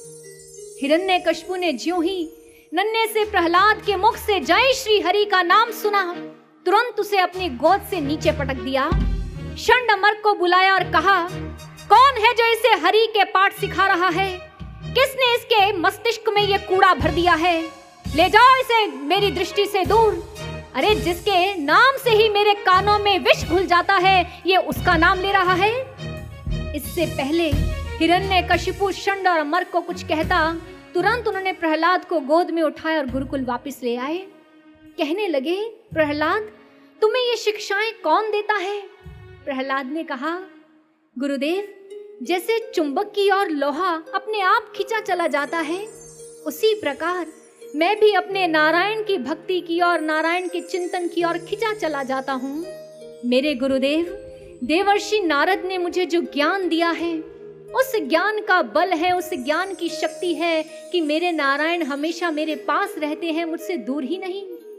E: हिरण्यकशिपु ने ज्यों ही नन्हे से प्रहलाद के मुख से जय श्री हरि का नाम सुना, तुरंत उसे अपनी गोद से नीचे पटक दिया। षंड अमर्क को बुलाया और कहा, कौन है जो इसे हरि के पाठ सिखा रहा है? किसने इसके मस्तिष्क में ये कूड़ा भर दिया है? ले जाओ इसे मेरी दृष्टि से दूर। अरे जिसके नाम से ही मेरे कानों में विष घुल जाता है, ये उसका नाम ले रहा है। इससे पहले हिरण्यकशिपु षंड और अमर को कुछ कहता, तुरंत उन्होंने प्रहलाद को गोद में उठाया और गुरुकुल वापस ले आए। कहने लगे, प्रहलाद तुम्हें ये शिक्षाएं कौन देता है? प्रहलाद ने कहा, गुरुदेव, जैसे चुंबक की ओर लोहा अपने आप खिंचा चला जाता है, उसी प्रकार मैं भी अपने नारायण की भक्ति की ओर, नारायण के चिंतन की ओर खिंचा चला जाता हूँ। मेरे गुरुदेव देवर्षि नारद ने मुझे जो ज्ञान दिया है, उस ज्ञान का बल है, उस ज्ञान की शक्ति है कि मेरे नारायण हमेशा मेरे पास रहते हैं, मुझसे दूर ही नहीं।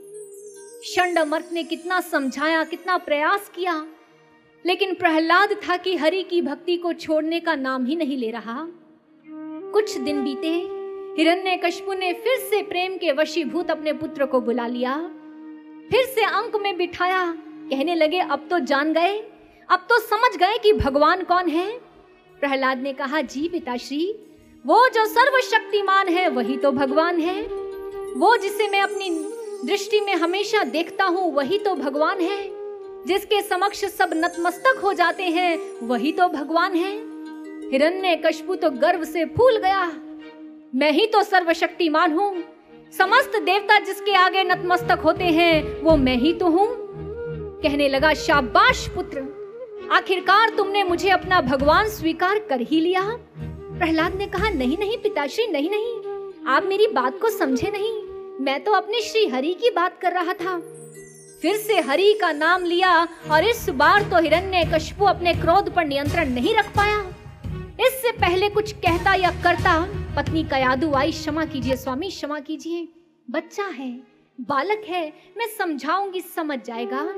E: षंडमर्क ने कितना समझाया, कितना प्रयास किया, लेकिन प्रहलाद था कि हरि की भक्ति को छोड़ने का नाम ही नहीं ले रहा। कुछ दिन बीते, हिरण्यकशिपु ने फिर से प्रेम के वशीभूत अपने पुत्र को बुला लिया, फिर से अंक में बिठाया। कहने लगे, अब तो जान गए, अब तो समझ गए कि भगवान कौन है। प्रहलाद ने कहा, जी पिताश्री, वो जो सर्वशक्तिमान है वही तो भगवान है। वो जिसे मैं अपनी दृष्टि में हमेशा देखता हूँ वही तो भगवान है। जिसके समक्ष सब नतमस्तक हो जाते हैं वही तो भगवान है। हिरण्यकशिपु तो गर्व से फूल गया, मैं ही तो सर्वशक्तिमान हूँ, समस्त देवता जिसके आगे नतमस्तक होते हैं वो मैं ही तो हूँ। कहने लगा, शाबाश पुत्र, आखिरकार तुमने मुझे अपना भगवान स्वीकार कर ही लिया। प्रहलाद ने कहा, नहीं नहीं पिताश्री, नहीं नहीं, आप मेरी बात को समझे नहीं, मैं तो अपने श्री हरि की बात कर रहा था। फिर से हरि का नाम लिया और इस बार तो हिरण्यकशिपु अपने क्रोध पर नियंत्रण नहीं रख पाया। इससे पहले कुछ कहता या करता, पत्नी कयादु आई, क्षमा कीजिए स्वामी, क्षमा कीजिए, बच्चा है, बालक है, मैं समझाऊंगी, समझ जाएगा।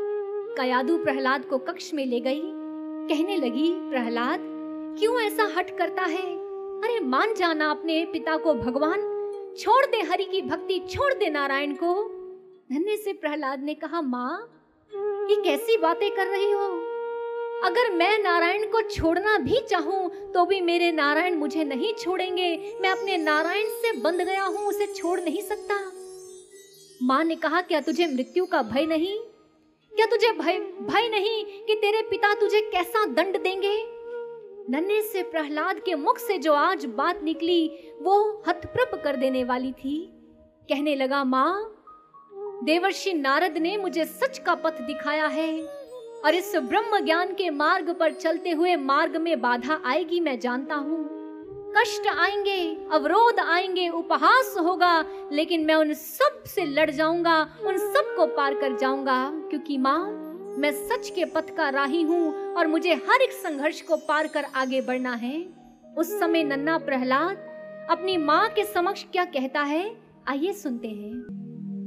E: कयादु प्रहलाद को कक्ष में ले गई। कहने लगी, प्रहलाद क्यों ऐसा हट करता है? अरे मान जाना अपने पिता को भगवान, छोड़ दे हरि की भक्ति, छोड़ दे नारायण को। धन्य से प्रहलाद ने कहा, माँ ये कैसी बातें कर रही हो? अगर मैं नारायण को छोड़ना भी चाहूं तो भी मेरे नारायण मुझे नहीं छोड़ेंगे। मैं अपने नारायण से बंध गया हूं, उसे छोड़ नहीं सकता। माँ ने कहा, क्या तुझे मृत्यु का भय नहीं? क्या तुझे भय नहीं कि तेरे पिता तुझे कैसा दंड देंगे? नन्हे से प्रहलाद के मुख से जो आज बात निकली वो हतप्रभ कर देने वाली थी। कहने लगा, माँ देवर्षि नारद ने मुझे सच का पथ दिखाया है और इस ब्रह्म ज्ञान के मार्ग पर चलते हुए मार्ग में बाधा आएगी, मैं जानता हूँ, कष्ट आएंगे, अवरोध आएंगे, उपहास होगा, लेकिन मैं उन सब से लड़ जाऊंगा, उन सब को पार कर जाऊंगा, क्योंकि माँ मैं सच के पथ का राही हूँ और मुझे हर एक संघर्ष को पार कर आगे बढ़ना है। उस समय नन्हा प्रहलाद अपनी माँ के समक्ष क्या कहता है, आइए सुनते हैं।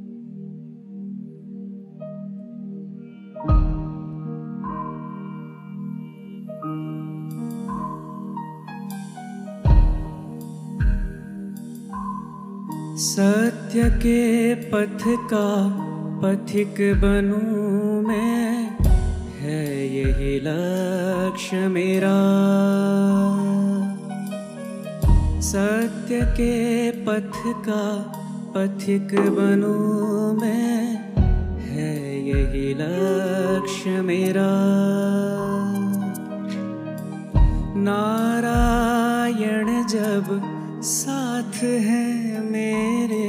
A: सत्य के पथ का पथिक बनूं मैं, है यही लक्ष्य मेरा। सत्य के पथ का पथिक बनूं मैं, है यही लक्ष्य मेरा। नारायण जब साथ है मेरे,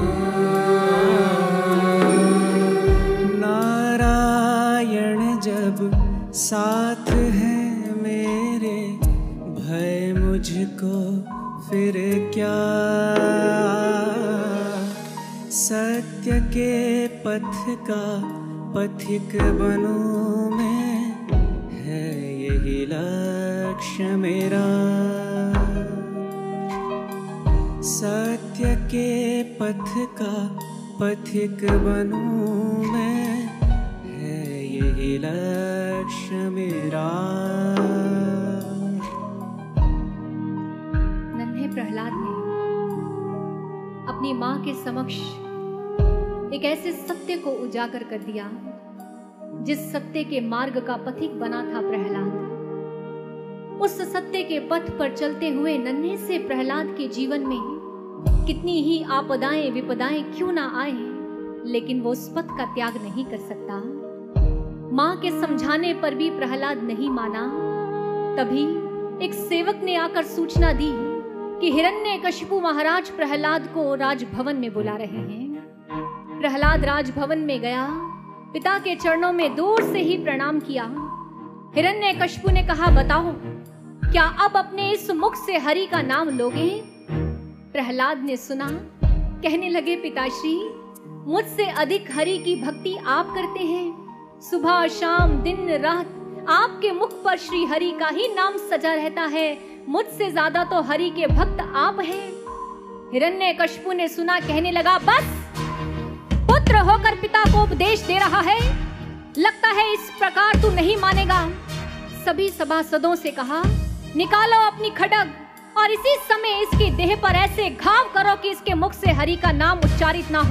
A: नारायण जब साथ है मेरे, भय मुझको फिर क्या। सत्य के पथ का पथिक बनूं मैं, है यही लक्ष्य मेरा। सत्य के पथ का पथिक बनूं मैं, है यही लक्ष्य मेरा।
E: नन्हे प्रहलाद ने अपनी माँ के समक्ष एक ऐसे सत्य को उजागर कर दिया जिस सत्य के मार्ग का पथिक बना था प्रहलाद। उस सत्य के पथ पर चलते हुए नन्हे से प्रहलाद के जीवन में कितनी ही आपदाएं विपदाएं क्यों ना आए, लेकिन वो उस पथ का त्याग नहीं कर सकता। मां के समझाने पर भी प्रहलाद नहीं माना। तभी एक सेवक ने आकर सूचना दी कि हिरण्यकशिपु महाराज प्रहलाद को राजभवन में बुला रहे हैं। प्रहलाद राजभवन में गया, पिता के चरणों में दूर से ही प्रणाम किया। हिरण्यकशिपु ने कहा, बताओ क्या अब अपने इस मुख से हरि का नाम लोगे? प्रहलाद ने सुना, कहने लगे, पिताश्री मुझसे अधिक हरि की भक्ति आप करते हैं। सुबह शाम दिन रात आपके मुख पर श्री हरि का ही नाम सजा रहता है। मुझसे ज्यादा तो हरि के भक्त आप हैं। हिरण्यकशिपु ने सुना, कहने लगा, बस पुत्र होकर पिता को उपदेश दे रहा है, लगता है इस प्रकार तू नहीं मानेगा। सभी सभासदों से कहा, निकालो अपनी खड्ग और इसी समय इसकी देह पर ऐसे घाव करो कि इसके मुख से हरि का नाम उच्चारित ना हो।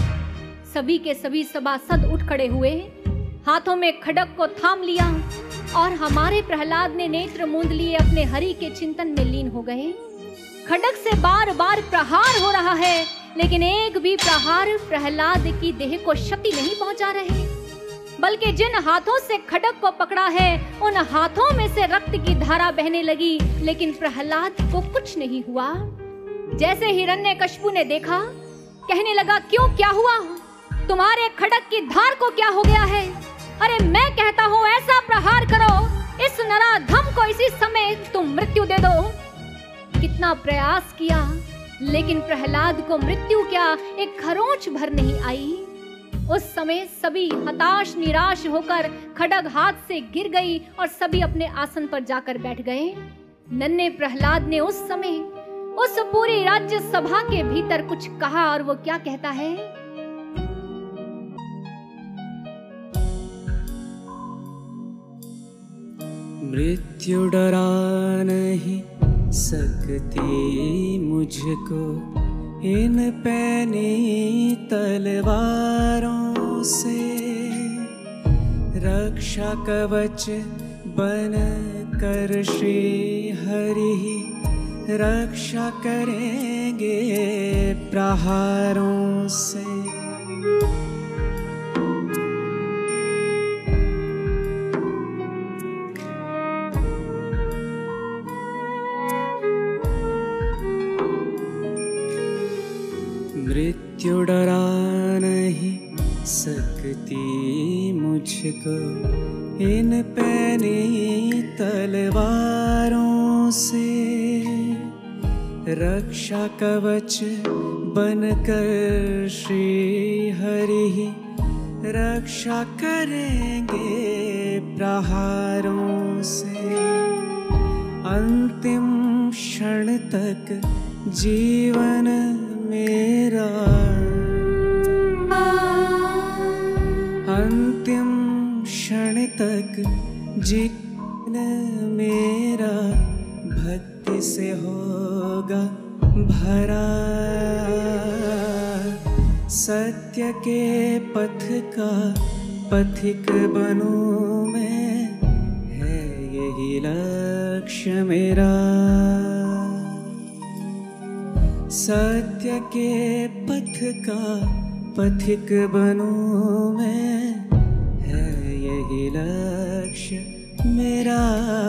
E: सभी के सभी सभासद उठ खड़े हुए, हाथों में खड्ग को थाम लिया और हमारे प्रहलाद ने नेत्र मूंद लिए अपने हरि के चिंतन में लीन हो गए। खड्ग से बार बार प्रहार हो रहा है, लेकिन एक भी प्रहार प्रहलाद की देह को क्षति नहीं पहुंचा रहे, बल्कि जिन हाथों से खड्ग को पकड़ा है उन हाथों में से रक्त की धारा बहने लगी, लेकिन प्रहलाद को कुछ नहीं हुआ। जैसे हिरण्यकशिपु ने देखा, कहने लगा, क्यों, क्या हुआ? तुम्हारे खड्ग की धार को क्या हो गया है? अरे मैं कहता हूँ ऐसा प्रहार करो, इस नराधम को इसी समय तुम मृत्यु दे दो। कितना प्रयास किया, लेकिन प्रहलाद को मृत्यु क्या, एक खरोंच भर नहीं आई। उस समय सभी हताश निराश होकर खड्ग हाथ से गिर गई और सभी अपने आसन पर जाकर बैठ गए। नन्हे प्रहलाद ने उस समय उस पूरी राज्य सभा के भीतर कुछ कहा, और वो क्या कहता है?
A: मृत्यु डरा नहीं सकती मुझको इन पैनी तलवारों से, रक्षा कवच बन कर श्री हरि रक्षा करेंगे प्रहारों से। मृत्यु डरा नहीं सकती मुझको इन पैनी तलवारों से, रक्षा कवच बनकर श्री हरि रक्षा करेंगे प्रहारों से। अंतिम क्षण तक जीवन मेरा, अंतिम क्षण तक जीवन मेरा भक्ति से होगा भरा। सत्य के पथ का पथिक बनूं मैं, है यही लक्ष्य मेरा। सत्य के पथ का पथिक बनूं मैं, है यही लक्ष्य मेरा।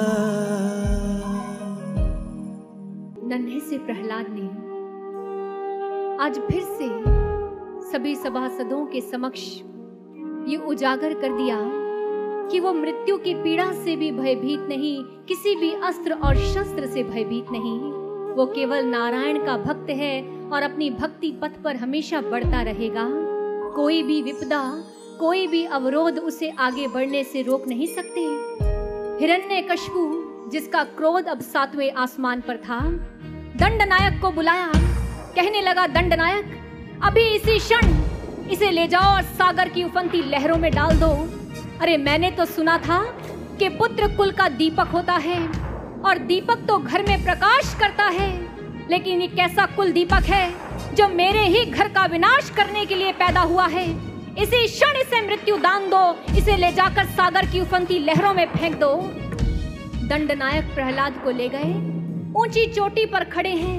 E: नन्हे से प्रहलाद ने आज फिर से सभी सभासदों के समक्ष ये उजागर कर दिया कि वो मृत्यु की पीड़ा से भी भयभीत नहीं, किसी भी अस्त्र और शस्त्र से भयभीत नहीं। वो केवल नारायण का भक्त है और अपनी भक्ति पथ पर हमेशा बढ़ता रहेगा। कोई भी विपदा, कोई भी अवरोध उसे आगे बढ़ने से रोक नहीं सकते। हिरण्यकशिपु, जिसका क्रोध अब 7वें आसमान पर था, दंडनायक को बुलाया। कहने लगा, दंडनायक, अभी इसी क्षण इसे ले जाओ और सागर की उफनती लहरों में डाल दो। अरे मैंने तो सुना था कि पुत्र कुल का दीपक होता है और दीपक तो घर में प्रकाश करता है, लेकिन ये कैसा कुल दीपक है जो मेरे ही घर का विनाश करने के लिए पैदा हुआ है। इसी क्षण इसे मृत्यु दान दो, इसे ले जाकर सागर की उफनती लहरों में फेंक दो। दंडनायक प्रहलाद को ले गए, ऊंची चोटी पर खड़े हैं,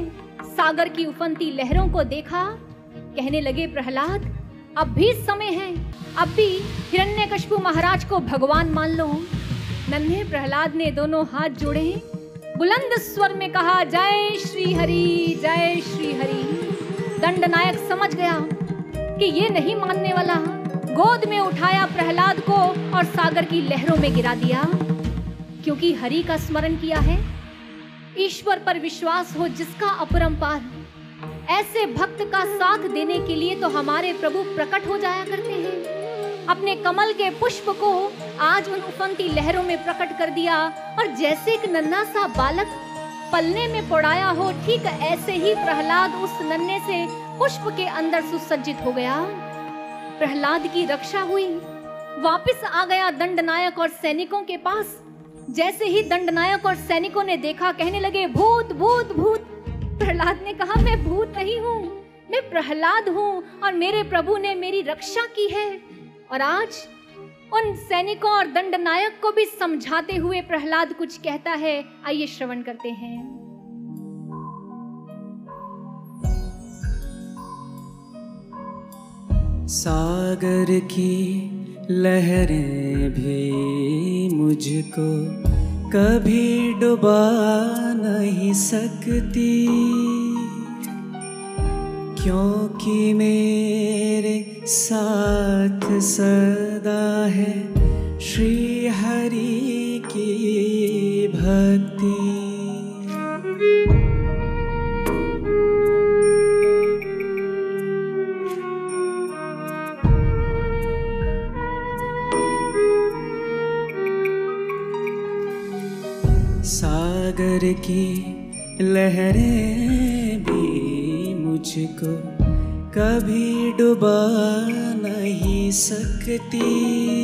E: सागर की उफनती लहरों को देखा। कहने लगे, प्रहलाद अब भी समय है, अब भी हिरण्यकशिपु महाराज को भगवान मान लो। नन्हे प्रहलाद ने दोनों हाथ जोड़े, बुलंद स्वर में कहा, जय श्री हरि, जय श्री हरि। दंडनायक समझ गया कि ये नहीं मानने वाला, गोद में उठाया प्रहलाद को और सागर की लहरों में गिरा दिया। क्योंकि हरि का स्मरण किया है, ईश्वर पर विश्वास हो जिसका अपरंपार, ऐसे भक्त का साथ देने के लिए तो हमारे प्रभु प्रकट हो जाया करते हैं। अपने कमल के पुष्प को आज उन उफनती लहरों में प्रकट कर दिया, और जैसे एक नन्हा सा बालक पलने में पड़ाया हो, ठीक ऐसे ही प्रहलाद उस नन्हे से पुष्प के अंदर सुसज्जित हो गया। प्रहलाद की रक्षा हुई, वापस आ गया दंडनायक और सैनिकों के पास। जैसे ही दंडनायक और सैनिकों ने देखा, कहने लगे, भूत भूत भूत। प्रहलाद ने कहा, मैं भूत नहीं हूँ, मैं प्रहलाद हूँ और मेरे प्रभु ने मेरी रक्षा की है। और आज उन सैनिकों और दंडनायक को भी समझाते हुए प्रहलाद कुछ कहता है। आइए श्रवण करते हैं।
A: सागर की लहरें भी मुझको कभी डुबा नहीं सकती, क्योंकि मेरे साथ सदा है श्री हरि की भक्ति। सागर की लहरें भी मुझको कभी डुबा नहीं सकती,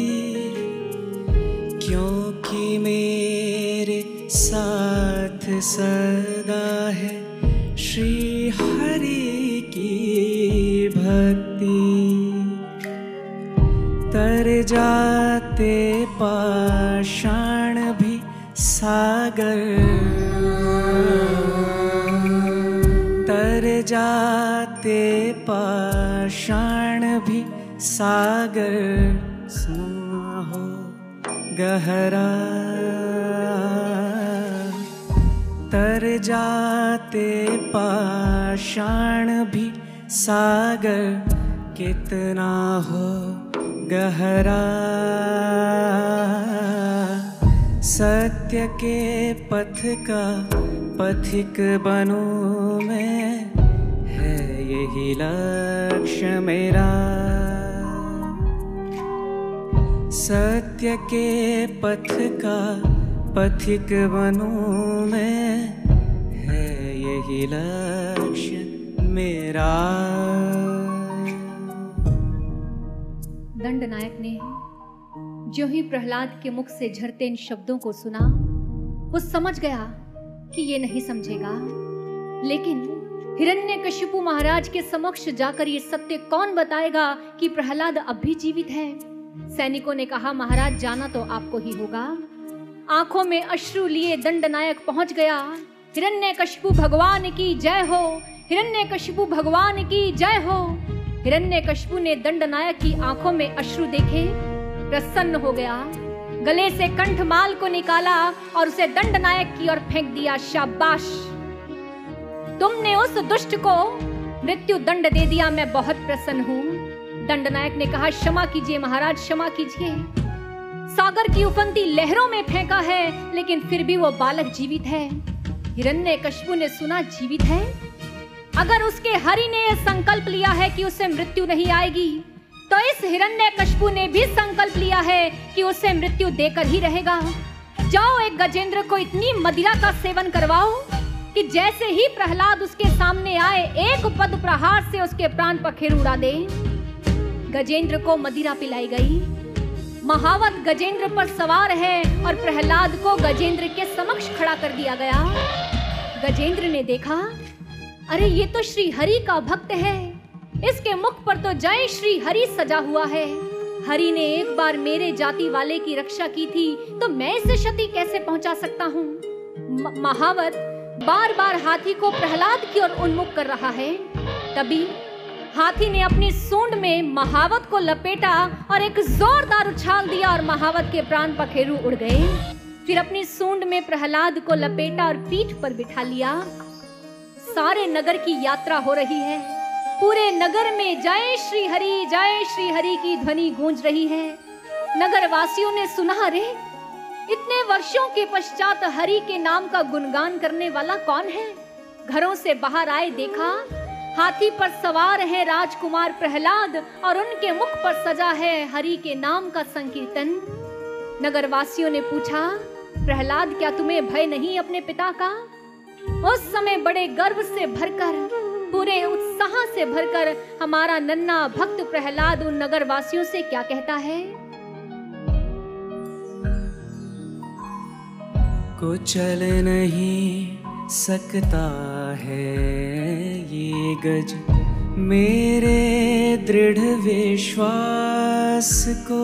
A: क्योंकि मेरे साथ सदा है श्री हरि की भक्ति। तर जाते पाषाण भी सागर, तर जाते पाषाण भी सागर सा हो गहरा। तर जाते पाषाण भी सागर कितना हो गहरा। सत्य के पथ का पथिक बनूं मैं, है यही लक्ष्य मेरा। सत्य के पथ का पथिक बनूं मैं, है यही लक्ष्य मेरा।
E: दंडनायक ने जो ही प्रहलाद के मुख से झरते इन शब्दों को सुना, वो समझ गया कि ये नहीं समझेगा। लेकिन हिरण्यकशिपु महाराज के समक्ष जाकर ये सत्य कौन बताएगा कि प्रहलाद अब भी जीवित है। सैनिकों ने कहा, महाराज जाना तो आपको ही होगा। आंखों में अश्रु लिए दंडनायक पहुंच गया। हिरण्यकशिपु भगवान की जय हो, हिरण्यकशिपु भगवान की जय हो। हिरण्यकशिपु ने दंडनायक की आंखों में अश्रु देखे, प्रसन्न हो गया। गले से कंठमाल को निकाला और उसे दंडनायक की ओर फेंक दिया। शाबाश, तुमने उस दुष्ट को मृत्यु दंड दे दिया, मैं बहुत प्रसन्न हूँ। दंडनायक ने कहा, क्षमा कीजिए महाराज, क्षमा कीजिए। सागर की उफनती लहरों में फेंका है, लेकिन फिर भी वो बालक जीवित है। हिरण्यकशिपु ने सुना जीवित है, अगर उसके हरि ने यह संकल्प लिया है कि उसे मृत्यु नहीं आएगी, तो इस हिरण्यकशिपु ने भी संकल्प लिया है कि उसे मृत्यु देकर ही रहेगा। जाओ एक गजेंद्र को इतनी मदिरा का सेवन करवाओ कि जैसे ही प्रहलाद उसके सामने आए, एक पद प्रहार से उसके प्राण पखेरु उड़ा दे। गजेंद्र को मदिरा पिलाई गई। महावत गजेंद्र पर सवार है और प्रहलाद को गजेंद्र के समक्ष खड़ा कर दिया गया। गजेंद्र ने देखा, अरे ये तो श्री हरि का भक्त है, इसके मुख पर तो जय श्री हरि सजा हुआ है। हरि ने एक बार मेरे जाति वाले की रक्षा की थी, तो मैं इसे क्षति कैसे पहुंचा सकता हूँ। महावत बार बार हाथी को प्रहलाद की ओर उन्मुख कर रहा है। तभी हाथी ने अपनी सूंड में महावत को लपेटा और एक जोरदार उछाल दिया और महावत के प्राण पखेरु उड़ गए। फिर अपनी सूंड में प्रहलाद को लपेटा और पीठ पर बिठा लिया। सारे नगर की यात्रा हो रही है। पूरे नगर में जय श्री हरि की ध्वनि गूंज रही है। नगर वासियों ने सुना, रे इतने वर्षों के पश्चात हरि के नाम का गुणगान करने वाला कौन है। घरों से बाहर आए, देखा हाथी पर सवार है राजकुमार प्रहलाद और उनके मुख पर सजा है हरि के नाम का संकीर्तन। नगरवासियों ने पूछा, प्रहलाद क्या तुम्हें भय नहीं अपने पिता का? उस समय बड़े गर्व से भरकर, पूरे उत्साह से भरकर हमारा नन्हा भक्त प्रहलाद उन नगरवासियों से क्या कहता है?
A: कुचल नहीं सकता है ये गज मेरे दृढ़ विश्वास को।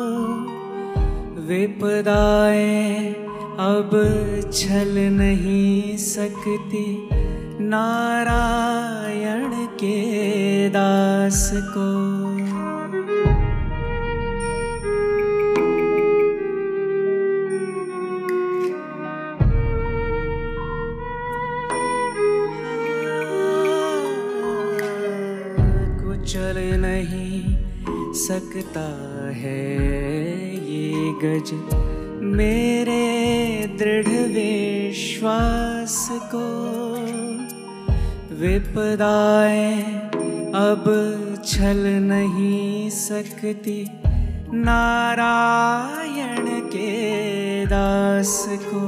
A: विपदाएं अब छल नहीं सकती नारायण के दास को। चल नहीं सकता है ये गज मेरे दृढ़ विश्वास को। विपदाएं अब छल नहीं सकती नारायण के दास को।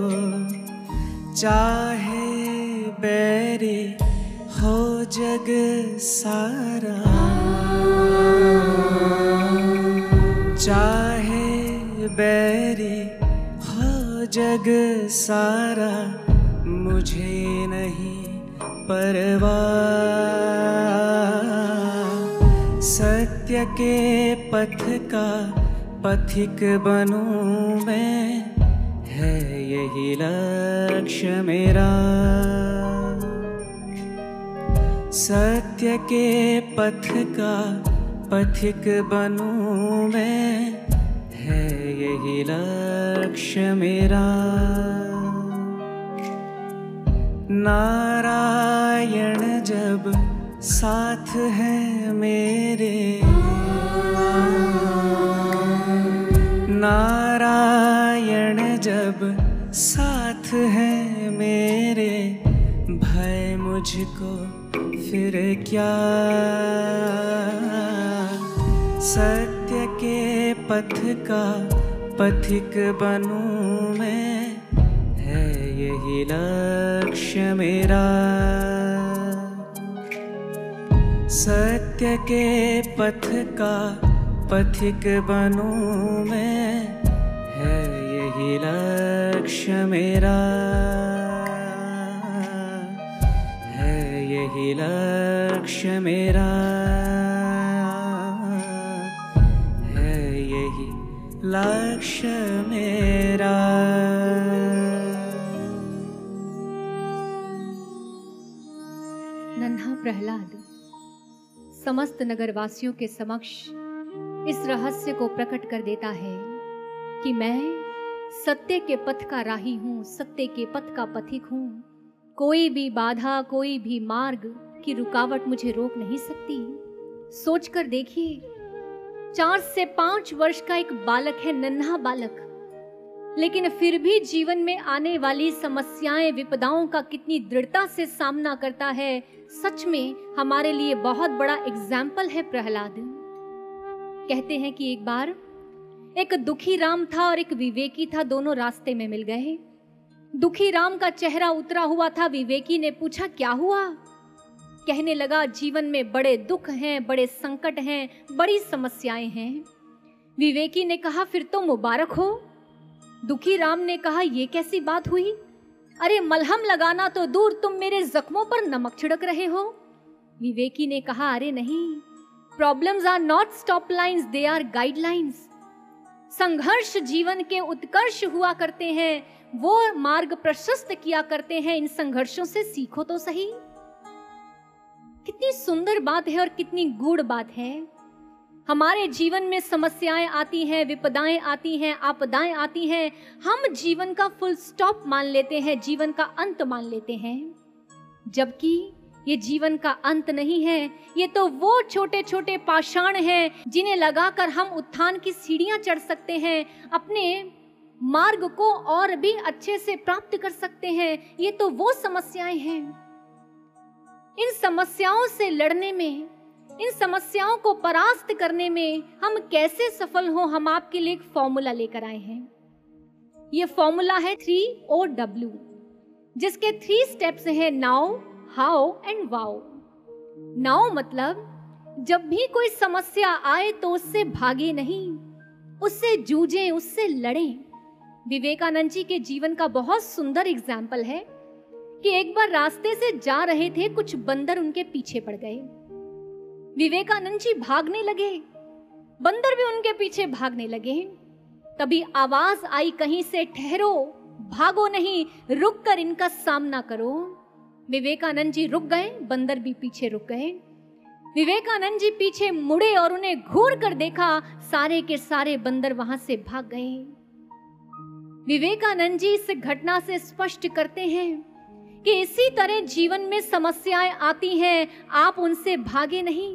A: चाहे बैरी हो जग सारा, चाहे बैरी हो जग सारा, मुझे नहीं परवाह। सत्य के पथ का पथिक बनूं मैं, है यही लक्ष्य मेरा। सत्य के पथ का पथिक बनूं मैं, है यही लक्ष्य मेरा। नारायण जब साथ है मेरे, नारायण जब साथ है मेरे, भय मुझको फिर क्या। सत्य के पथ का पथिक बनूं मैं, है यही लक्ष्य मेरा। सत्य के पथ का पथिक बनूं मैं, है यही लक्ष्य मेरा। यही लक्ष्य मेरा, है यही लक्ष्य मेरा।
E: नन्हा प्रहलाद समस्त नगरवासियों के समक्ष इस रहस्य को प्रकट कर देता है कि मैं सत्य के पथ का राही हूँ, सत्य के पथ का पथिक हूँ। कोई भी बाधा, कोई भी मार्ग की रुकावट मुझे रोक नहीं सकती। सोचकर देखिए, 4 से 5 वर्ष का एक बालक है, नन्हा बालक, लेकिन फिर भी जीवन में आने वाली समस्याएं, विपदाओं का कितनी दृढ़ता से सामना करता है। सच में हमारे लिए बहुत बड़ा एग्जाम्पल है प्रहलाद। कहते हैं कि एक बार एक दुखी राम था और एक विवेकी था, दोनों रास्ते में मिल गए। दुखी राम का चेहरा उतरा हुआ था। विवेकी ने पूछा, क्या हुआ? कहने लगा, जीवन में बड़े दुख हैं, बड़े संकट हैं, बड़ी समस्याएं हैं। विवेकी ने कहा, फिर तो मुबारक हो। दुखी राम ने कहा, ये कैसी बात हुई? अरे मलहम लगाना तो दूर, तुम मेरे जख्मों पर नमक छिड़क रहे हो। विवेकी ने कहा, अरे नहीं, problems are not stop lines, they are guidelines. संघर्ष जीवन के उत्कर्ष हुआ करते हैं, वो मार्ग प्रशस्त किया करते हैं। इन संघर्षों से सीखो तो सही। कितनी सुंदर बात है और कितनी गूढ़ बात है। हमारे जीवन में समस्याएं आती हैं, विपदाएं आती हैं, आपदाएं आती हैं, हम जीवन का फुल स्टॉप मान लेते हैं, जीवन का अंत मान लेते हैं, जबकि ये जीवन का अंत नहीं है। ये तो वो छोटे छोटे पाषाण हैं जिन्हें लगाकर हम उत्थान की सीढ़ियां चढ़ सकते हैं, अपने मार्ग को और भी अच्छे से प्राप्त कर सकते हैं। ये तो वो समस्याएं हैं। इन समस्याओं से लड़ने में, इन समस्याओं को परास्त करने में हम कैसे सफल हो, हम आपके लिए एक फॉर्मूला लेकर आए हैं। ये फॉर्मूला है 3OW, जिसके 3 स्टेप्स हैं now, how and wow. Now मतलब जब भी कोई समस्या आए तो उससे भागे नहीं, उससे जूझें, उससे लड़ें। विवेकानंद जी के जीवन का बहुत सुंदर एग्जाम्पल है कि एक बार रास्ते से जा रहे थे, कुछ बंदर उनके पीछे पड़ गए। विवेकानंद जी भागने लगे, बंदर भी उनके पीछे भागने लगे। तभी आवाज आई कहीं से, ठहरो, भागो नहीं, रुक कर इनका सामना करो। विवेकानंद जी रुक गए, बंदर भी पीछे रुक गए। विवेकानंद जी पीछे मुड़े और उन्हें घूर कर देखा, सारे के सारे बंदर वहां से भाग गए। विवेकानंद जी इस घटना से स्पष्ट करते हैं कि इसी तरह जीवन में समस्याएं आती हैं, आप उनसे भागे नहीं,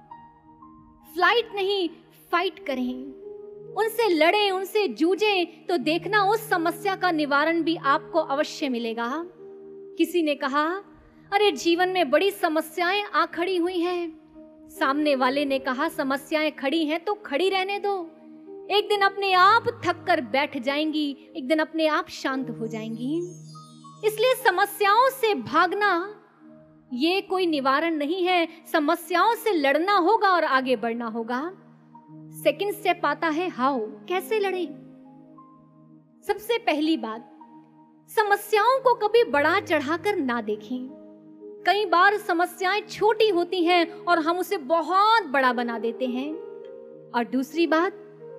E: फ्लाइट नहीं, फाइट करें, उनसे लड़ें, उनसे जूझें, तो देखना उस समस्या का निवारण भी आपको अवश्य मिलेगा। किसी ने कहा, अरे जीवन में बड़ी समस्याएं आ खड़ी हुई हैं। सामने वाले ने कहा, समस्याएं खड़ी हैं तो खड़ी रहने दो, एक दिन अपने आप थक कर बैठ जाएंगी, एक दिन अपने आप शांत हो जाएंगी। इसलिए समस्याओं से भागना ये कोई निवारण नहीं है, समस्याओं से लड़ना होगा और आगे बढ़ना होगा। सेकंड स्टेप आता है हाउ, कैसे लड़ें। सबसे पहली बात, समस्याओं को कभी बढ़ा चढ़ाकर ना देखें। कई बार समस्याएं छोटी होती हैं और हम उसे बहुत बड़ा बना देते हैं। और दूसरी बात,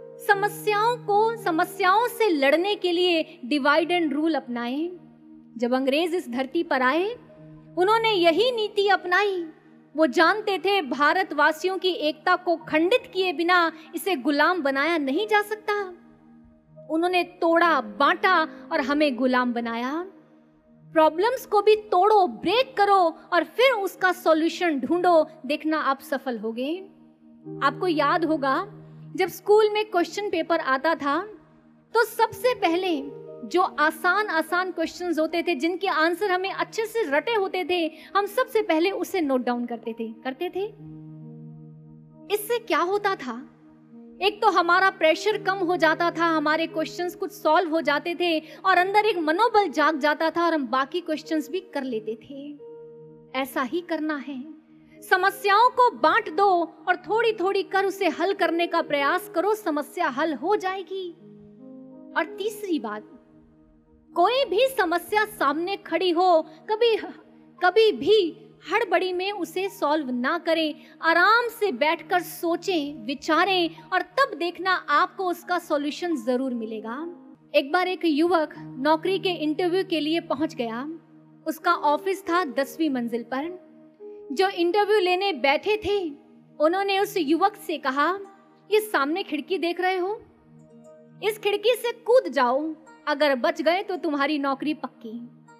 E: समस्याओं से लड़ने के लिए डिवाइड एंड रूल अपनाएं। जब अंग्रेज इस धरती पर आए, उन्होंने यही नीति अपनाई। वो जानते थे भारतवासियों की एकता को खंडित किए बिना इसे गुलाम बनाया नहीं जा सकता। उन्होंने तोड़ा, बांटा और हमें गुलाम बनाया। प्रॉब्लम्स को भी तोड़ो, ब्रेक करो और फिर उसका सॉल्यूशन ढूंढो, देखना आप सफल होगे। आपको याद होगा जब स्कूल में क्वेश्चन पेपर आता था तो सबसे पहले जो आसान क्वेश्चंस होते थे, जिनके आंसर हमें अच्छे से रटे होते थे, हम सबसे पहले उसे नोट डाउन करते थे। इससे क्या होता था, एक तो हमारा प्रेशर कम हो जाता था, हमारे क्वेश्चंस कुछ सॉल्व हो जाते थे और अंदर एक मनोबल जाग जाता था और हम बाकी क्वेश्चंस भी कर लेते थे। ऐसा ही करना है, समस्याओं को बांट दो और थोड़ी थोड़ी कर उसे हल करने का प्रयास करो, समस्या हल हो जाएगी। और तीसरी बात, कोई भी समस्या सामने खड़ी हो, कभी भी हड़बड़ी में उसे सॉल्व ना करें, आराम से बैठकर सोचें, विचारें और तब देखना आपको उसका सॉल्यूशन जरूर मिलेगा। एक बार एक युवक नौकरी के इंटरव्यू के लिए पहुंच गया। उसका ऑफिस था 10वीं मंजिल पर। जो इंटरव्यू लेने बैठे थे, उन्होंने उस युवक से कहा, ये सामने खिड़की देख रहे हो, इस खिड़की से कूद जाओ, अगर बच गए तो तुम्हारी नौकरी पक्की।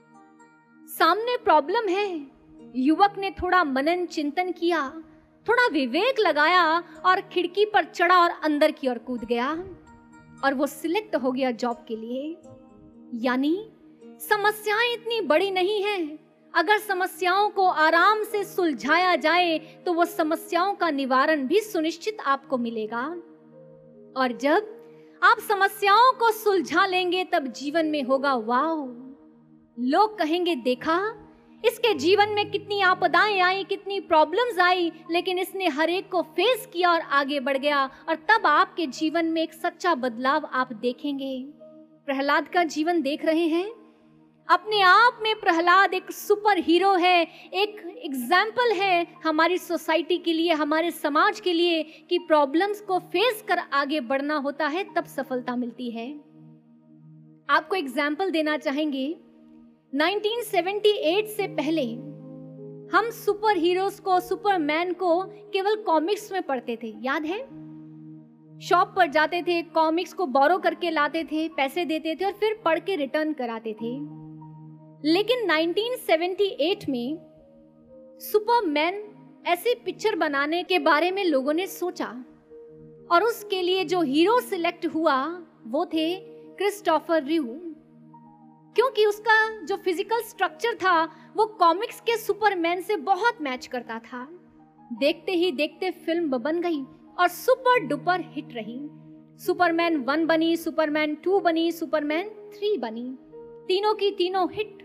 E: सामने प्रॉब्लम है। युवक ने थोड़ा मनन चिंतन किया, थोड़ा विवेक लगाया और खिड़की पर चढ़ा और अंदर की ओर कूद गया और वो सिलेक्ट हो गया जॉब के लिए। यानी समस्याएं इतनी बड़ी नहीं हैं, अगर समस्याओं को आराम से सुलझाया जाए तो वो समस्याओं का निवारण भी सुनिश्चित आपको मिलेगा। और जब आप समस्याओं को सुलझा लेंगे तब जीवन में होगा वाओ। लोग कहेंगे, देखा इसके जीवन में कितनी आपदाएं आई, कितनी प्रॉब्लम्स आई, लेकिन इसने हर एक को फेस किया और आगे बढ़ गया। और तब आपके जीवन में एक सच्चा बदलाव आप देखेंगे। प्रहलाद का जीवन देख रहे हैं, अपने आप में प्रहलाद एक सुपर हीरो है, एक एग्जाम्पल है हमारी सोसाइटी के लिए, हमारे समाज के लिए कि प्रॉब्लम्स को फेस कर आगे बढ़ना होता है, तब सफलता मिलती है। आपको एग्जाम्पल देना चाहेंगे। 1978 से पहले हम सुपर हीरोज को, सुपरमैन को केवल कॉमिक्स में पढ़ते थे, याद है? शॉप पर जाते थे, कॉमिक्स को बोरो करके लाते थे, पैसे देते थे और फिर पढ़ के रिटर्न कराते थे। लेकिन 1978 में सुपरमैन ऐसी पिक्चर बनाने के बारे में लोगों ने सोचा और उसके लिए जो हीरो सिलेक्ट हुआ वो थे क्रिस्टोफर रीव, क्योंकि उसका जो फिजिकल स्ट्रक्चर था वो कॉमिक्स के सुपरमैन से बहुत मैच करता था। देखते ही देखते फिल्म बन गई और सुपर डुपर हिट रही। सुपरमैन 1 बनी, सुपरमैन 2 बनी, सुपरमैन 3 बनी, तीनों की तीनों हिट।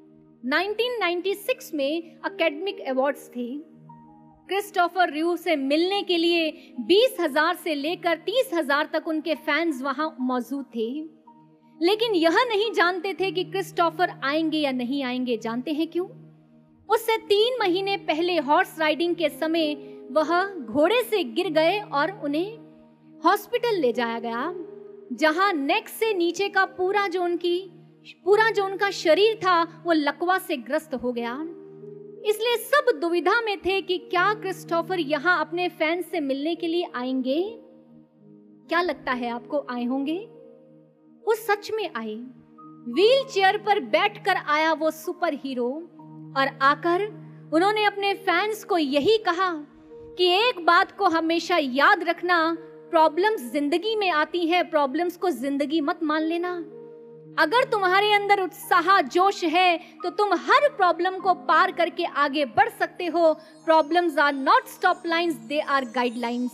E: 1996 में एकेडमिक अवार्ड्स थे। क्रिस्टोफर रीव से मिलने के लिए 20,000 से लेकर 30,000 तक उनके फैंस वहां मौजूद थे, लेकिन यह नहीं जानते थे कि क्रिस्टोफर आएंगे या नहीं आएंगे। जानते हैं क्यों? उससे 3 महीने पहले हॉर्स राइडिंग के समय वह घोड़े से गिर गए और उन्हें हॉस्पिटल ले जाया गया, जहां नेक से नीचे का पूरा जो उनका शरीर था वो लकवा से ग्रस्त हो गया। इसलिए सब दुविधा में थे कि क्या क्रिस्टोफर यहाँ अपने फैंस से मिलने के लिए आएंगे। क्या लगता है आपको, आए होंगे? वो सच में आए। व्हील चेयर पर बैठकर आया वो सुपर हीरो और आकर उन्होंने अपने फैंस को यही कहा कि एक बात को हमेशा याद रखना, प्रॉब्लम्स जिंदगी में आती है, प्रॉब्लम्स को जिंदगी मत मान लेना। अगर तुम्हारे अंदर उत्साह, जोश है तो तुम हर प्रॉब्लम को पार करके आगे बढ़ सकते हो। Problems are not stop lines, they are guidelines.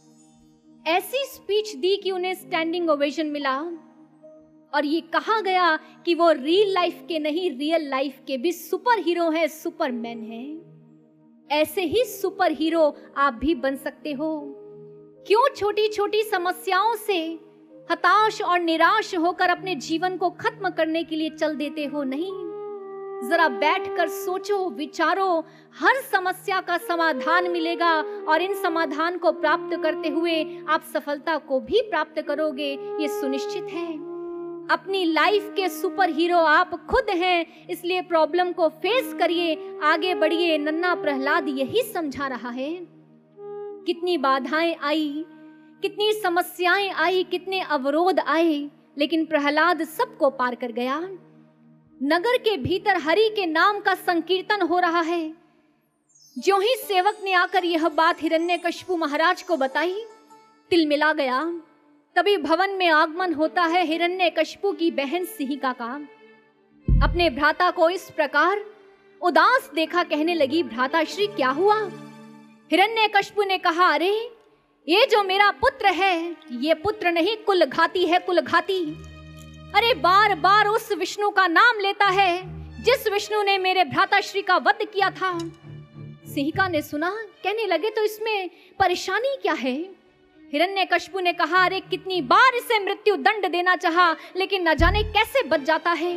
E: ऐसी स्पीच दी कि उन्हें स्टैंडिंग ओवेशन मिला और ये कहा गया कि वो रियल लाइफ के नहीं, रियल लाइफ के भी सुपर हीरो है, सुपरमैन है। ऐसे ही सुपर हीरो आप भी बन सकते हो। क्यों छोटी छोटी समस्याओं से हताश और निराश होकर अपने जीवन को खत्म करने के लिए चल देते हो? नहीं, जरा बैठकर सोचो, विचारो, हर समस्या का समाधान मिलेगा और इन समाधान को प्राप्त करते हुए आप सफलता को भी प्राप्त करोगे, ये सुनिश्चित है। अपनी लाइफ के सुपर हीरो आप खुद हैं, इसलिए प्रॉब्लम को फेस करिए, आगे बढ़िए। नन्हा प्रहलाद यही समझा रहा है। कितनी बाधाएं आई, कितनी समस्याएं आई, कितने अवरोध आए, लेकिन प्रहलाद सबको पार कर गया। नगर के भीतर हरि के नाम का संकीर्तन हो रहा है। जो ही सेवक ने आकर यह बात हिरण्यकशिपु महाराज को बताई, तिलमिला गया। तभी भवन में आगमन होता है हिरण्यकशिपु की बहन सिंहिका का। अपने भ्राता को इस प्रकार उदास देखा कहने लगी, भ्राताश्री क्या हुआ? हिरण्यकशिपु ने कहा, अरे ये जो मेरा पुत्र है, ये पुत्र नहीं, कुलघाती है, कुलघाती। अरे बार बार उस विष्णु का नाम लेता है जिस विष्णु ने मेरे भ्राताश्री का वध किया था। सिंहिका ने सुना, कहने लगे तो इसमें परेशानी क्या है? हिरण्यकशिपु ने कहा, अरे कितनी बार इसे मृत्यु दंड देना चाहा, लेकिन न जाने कैसे बच जाता है।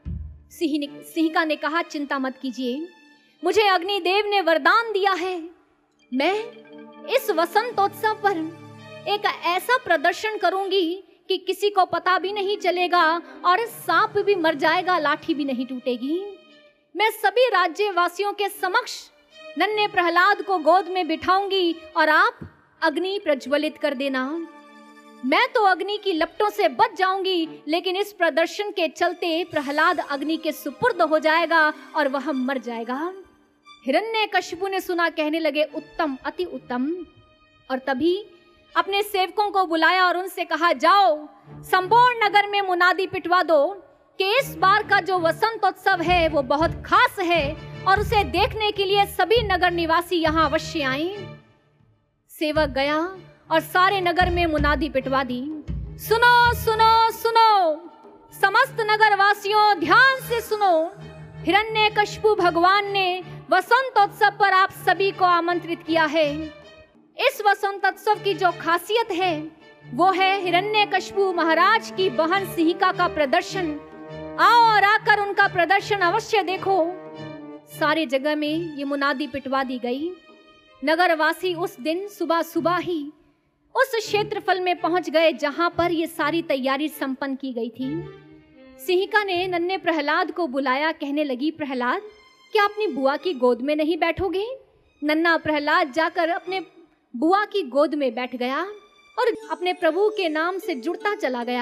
E: सिंहिका ने कहा, चिंता मत कीजिए, मुझे अग्निदेव ने वरदान दिया है। मैं इस वसंतोत्सव पर एक ऐसा प्रदर्शन करूंगी कि किसी को पता भी नहीं चलेगा और सांप भी मर जाएगा, लाठी भी नहीं टूटेगी। मैं सभी राज्यवासियों के समक्ष नन्हे प्रहलाद को गोद में बिठाऊंगी और आप अग्नि प्रज्वलित कर देना। मैं तो अग्नि की लपटों से बच जाऊंगी, लेकिन इस प्रदर्शन के चलते प्रहलाद अग्नि के सुपुर्द हो जाएगा और वह मर जाएगा। हिरण्यकशिपु ने सुना, कहने लगे, उत्तम, अति उत्तम। और तभी अपने सेवकों को बुलाया और उनसे कहा, जाओ संपूर्ण नगर में मुनादी पिटवा दो कि इस बार का जो वसंतोत्सव है वो बहुत खास है और उसे देखने के लिए सभी नगर निवासी यहाँ अवश्य आए। सेवक गया और सारे नगर में मुनादी पिटवा दी, सुनो सुनो सुनो, समस्त नगर वासियों ध्यान से सुनो, हिरण्यकशिपु भगवान ने वसंतोत्सव पर आप सभी को आमंत्रित किया है। इस वसंतोत्सव की जो खासियत है वो है हिरण्यकशिपु महाराज की बहन सिंहिका का प्रदर्शन। आओ और आकर उनका प्रदर्शन अवश्य देखो। सारे जगह में ये मुनादी पिटवा दी गई। नगरवासी उस दिन सुबह सुबह ही उस क्षेत्रफल में पहुंच गए जहां पर ये सारी तैयारी संपन्न की गई थी। सिंहिका ने नन्हे प्रहलाद को बुलाया, कहने लगी, प्रहलाद क्या अपनी बुआ की गोद में नहीं बैठोगे? नन्हा प्रहलाद जाकर अपने बुआ की गोद में बैठ गया और अपने प्रभु के नाम से जुड़ता चला गया।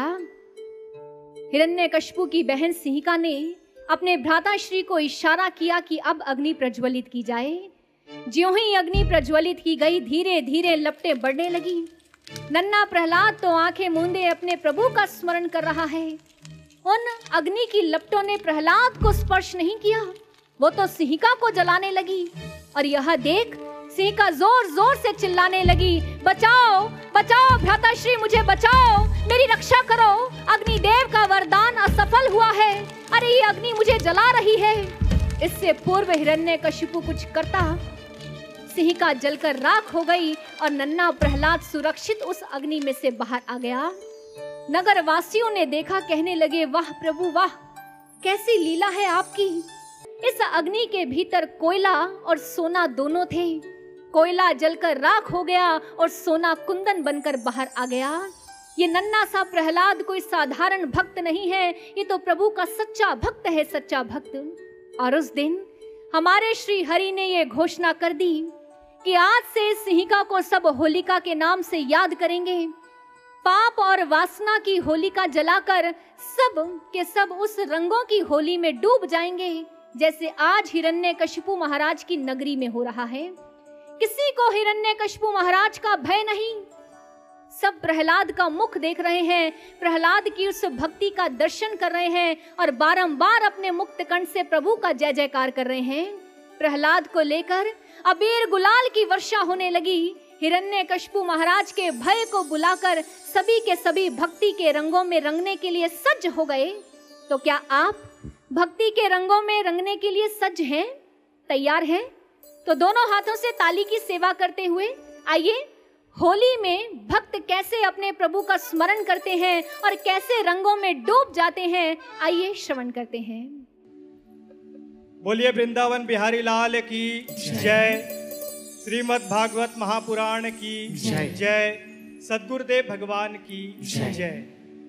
E: हिरण्यकशिपु की बहन सिंहिका ने अपने भ्राताश्री को इशारा किया कि अब अग्नि प्रज्वलित की जाए। ज्यों ही अग्नि प्रज्वलित की गई, धीरे धीरे लपटें बढ़ने लगी। नन्हा प्रहलाद तो आंखें मूंदे अपने प्रभु का स्मरण कर रहा है। उन अग्नि की लपटों ने प्रहलाद को स्पर्श नहीं किया, वो तो सिंहिका को जलाने लगी। और यह देख सिंहिका जोर जोर से चिल्लाने लगी, बचाओ बचाओ भ्राताश्री, मुझे बचाओ, मेरी रक्षा करो, अग्निदेव का वरदान असफल हुआ है, अरे ये अग्नि मुझे जला रही है। इससे पूर्व हिरण्यकशिपु कुछ करता, सिंहिका जलकर राख हो गई और नन्हा प्रहलाद सुरक्षित उस अग्नि में से बाहर आ गया। नगर वासियों ने देखा, कहने लगे, वाह प्रभु वाह, कैसी लीला है आपकी। इस अग्नि के भीतर कोयला और सोना दोनों थे। कोयला जलकर राख हो गया और सोना कुंदन बनकर बाहर आ गया। ये नन्हा सा प्रहलाद कोई साधारण भक्त नहीं है, ये तो प्रभु का सच्चा भक्त है, सच्चा भक्त। और उस दिन हमारे श्री हरि ने ये घोषणा कर दी कि आज से सिंहिका को सब होलिका के नाम से याद करेंगे। पाप और वासना की होलिका जलाकर सब के सब उस रंगों की होली में डूब जाएंगे, जैसे आज हिरण्यकशिपु महाराज की नगरी में हो रहा है। किसी को हिरण्यकशिपु महाराज का भय नहीं। सब प्रहलाद का मुख देख रहे हैं, प्रहलाद की उस भक्ति का दर्शन कर रहे हैं और बारंबार अपने मुक्त कंठ से प्रभु का जय जयकार कर रहे हैं। प्रहलाद को लेकर अबीर गुलाल की वर्षा होने लगी। हिरण्यकशिपु महाराज के भय को बुलाकर सभी के सभी भक्ति के रंगों में रंगने के लिए सज्ज हो गए। तो क्या आप भक्ति के रंगों में रंगने के लिए सज्ज हैं, तैयार हैं? तो दोनों हाथों से ताली की सेवा करते हुए आइए होली में भक्त कैसे अपने प्रभु का स्मरण करते हैं और कैसे रंगों में डूब जाते हैं, आइए श्रवण करते हैं।
G: बोलिए वृंदावन बिहारी लाल की जय, श्रीमद् भागवत महापुराण की जय, सद्गुरुदेव भगवान की जय।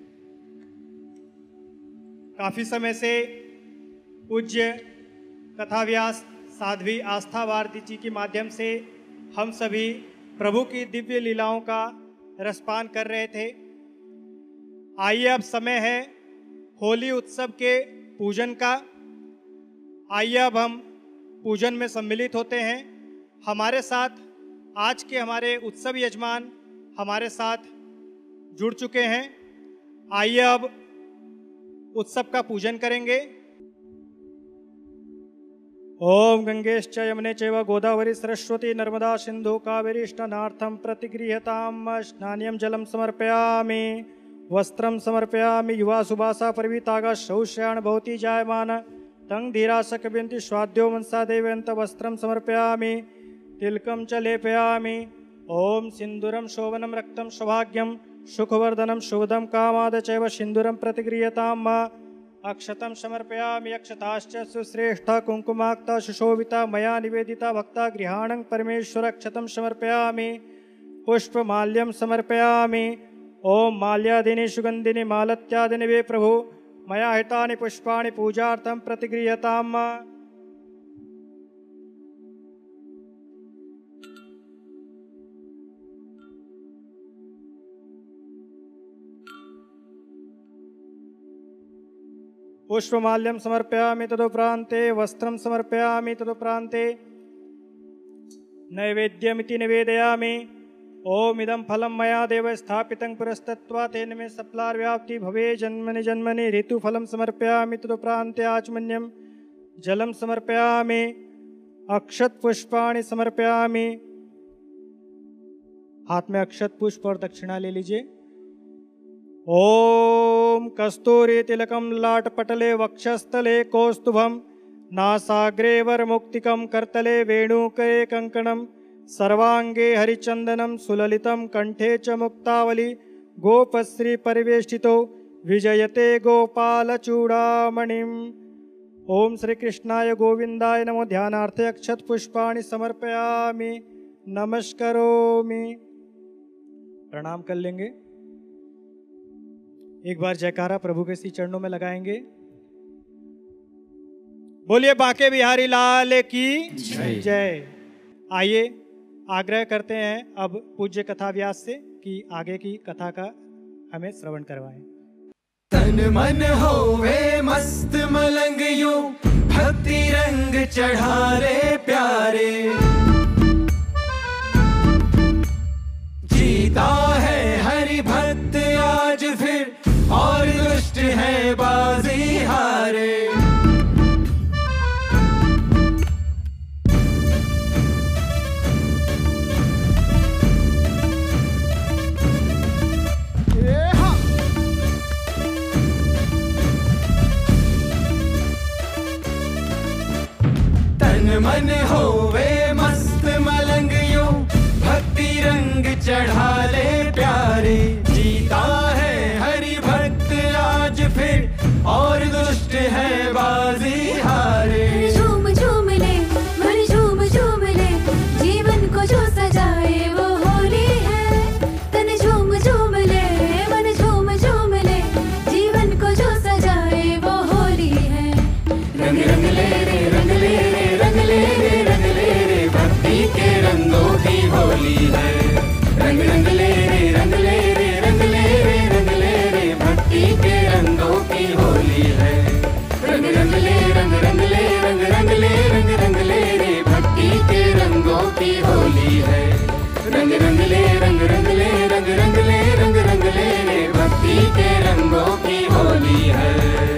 G: काफी समय से पूज्य कथाव्यास साध्वी आस्था भारती जी के माध्यम से हम सभी प्रभु की दिव्य लीलाओं का रसपान कर रहे थे। आइए अब समय है होली उत्सव के पूजन का। आइए अब हम पूजन में सम्मिलित होते हैं। हमारे साथ आज के हमारे उत्सव यजमान हमारे साथ जुड़ चुके हैं। आइए अब उत्सव का पूजन करेंगे। ओम गंगेश्च यमुने चैव गोदावरी सरस्वती नर्मदा सिंधु कावेरी स्नानार्थं प्रतिगृह्यताम्। स्नान्यं जलं समर्पयामि, वस्त्रं समर्पयामि। युवा सुभासा परिवीतागा शौष्याण भवति जायमान तं धीरासकविन्ति स्वाद्यो मनसा देवयन्त। वस्त्रं समर्पयामि, तिलकं च लेपयामि। ओम सिंदूरं शोभनं रक्तं सौभाग्यं सुखवर्धनं शुभदं कामाद चैव सिंदूरं प्रतिगृह्यताम्। अक्षतं समर्पयामि, अक्षताश्च सुश्रेष्ठा कुंकुमाक्ता सुशोभिता मया निवेदिता भक्ता गृहाणं परमेश्वर। अक्षतं समर्पयामि, पुष्पमाल्यं समर्पयामि। ओम माल्यादीनि सुगंधिनि मालत्यादीनि वे प्रभु मया हितानि पुष्पाणि पूजार्थं प्रतिगृह्यताम्। पुष्पमाल्यं समर्पयामि, तदुपरान्ते वस्त्रं समर्पयामि, तदुपरान्ते नैवेद्यमिति निवेदयामि। ओम इदं फलं मया देव स्थापितं पुरस्तत्वा तेन मे सफलार्व्याप्ति भवे जन्मनि जन्मनि। ऋतुफलं समर्पयामि, तदुपरान्ते आचमन्यं जलं समर्पयामि। अक्षत पुष्पाणि समर्पयामि। हाथ में अक्षत पुष्प और दक्षिणा ले लीजिए। ओम कस्तूरी तिलकम लाटपटले वक्षस्थले कौस्तुभम नासाग्रे वरमुक्तिकं करतले वेणुकरे कंकणम सर्वांगे हरिचंदनम सुललितम कंठे च मुक्तावली गोपश्री परिवेष्टितो विजयते गोपाल चूड़ामणिम। ओम श्री कृष्णाय गोविंदाय नमो। ध्यानार्थे अक्षत पुष्पाणि समर्पयामि, नमस्करोमि। प्रणाम कर लेंगे। एक बार जयकारा प्रभु के श्री चरणों में लगाएंगे। बोलिए बांके बिहारी लाल की जय। आइए आग्रह करते हैं अब पूज्य कथा व्यास से कि आगे की कथा का हमें श्रवण करवाएं।
D: तन मन होवे मस्त मलंग यूं भक्ति रंग चढ़ारे प्यारे, जीता है हरि भक्त आज फिर और दुष्ट है बाजी हारे। मन होवे मस्त मलंग यूं भक्ति रंग चढ़ा ले प्यारे, जीता है हरि भक्त आज फिर और दुष्ट है बाजी हारे।
H: झूम झूम ले मन झूम झूम ले, जीवन को जो सजाए वो होली है। तन झूम झूम ले मन झूम झूम ले, जीवन को जो सजाए वो होली है।
D: रंग रंग ले रे रंग ले रे रंग ले रे रंग ले रे, भक्ति के रंगों की होली है। रंग रंग ले रे रंग ले रे रंग ले रे रंग ले रे, भक्ति के रंगों की होली है। रंग रंग ले रंग रंग ले रंग रंग ले रंग रंग ले रे, भक्ति के रंगों की होली है। रंग रंग ले रंग रंग ले रंग रंग ले रंग रंग ले रे, भक्ति के रंगों की होली है।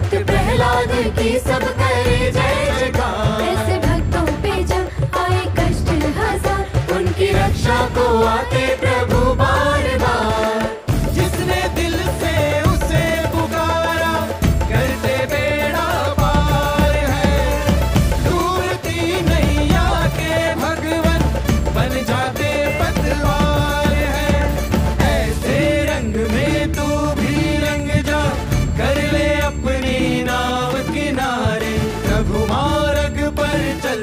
H: की सब करे जय जयकार, ऐसे भक्तों पे जब आए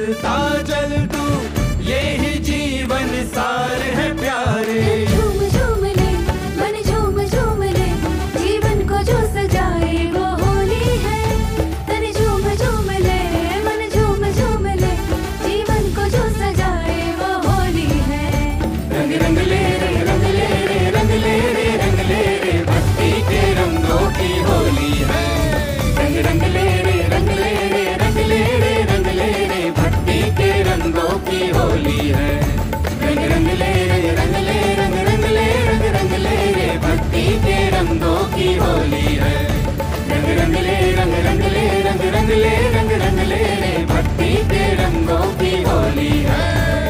A: चलता चल तू, ये ही जीवन सार है प्यारे।
H: झूम झूम ले मन झूम झूम ले, जीवन को जो सजाए वो होली है। तन झूम झूम ले मन झूम झूम ले, जीवन को जो सजाए वो होली है।
D: रंग रंग ले रे रंग ले रे रंग ले रे रंग ले रे, भक्ति के रंगों की होली है। रंग रंग ले रे रंग ले रे रंग ले रे रंग ले रे, भक्ति के रंगों की होली है। रंग रंग ले रे रंग ले रंग रंग ले रंग रंग ले रे, भक्ति के रंगों की होली है। रंग रंग ले रंग रंग ले रंग रंग ले रंग रंग ले रे, भक्ति के रंगों की होली है।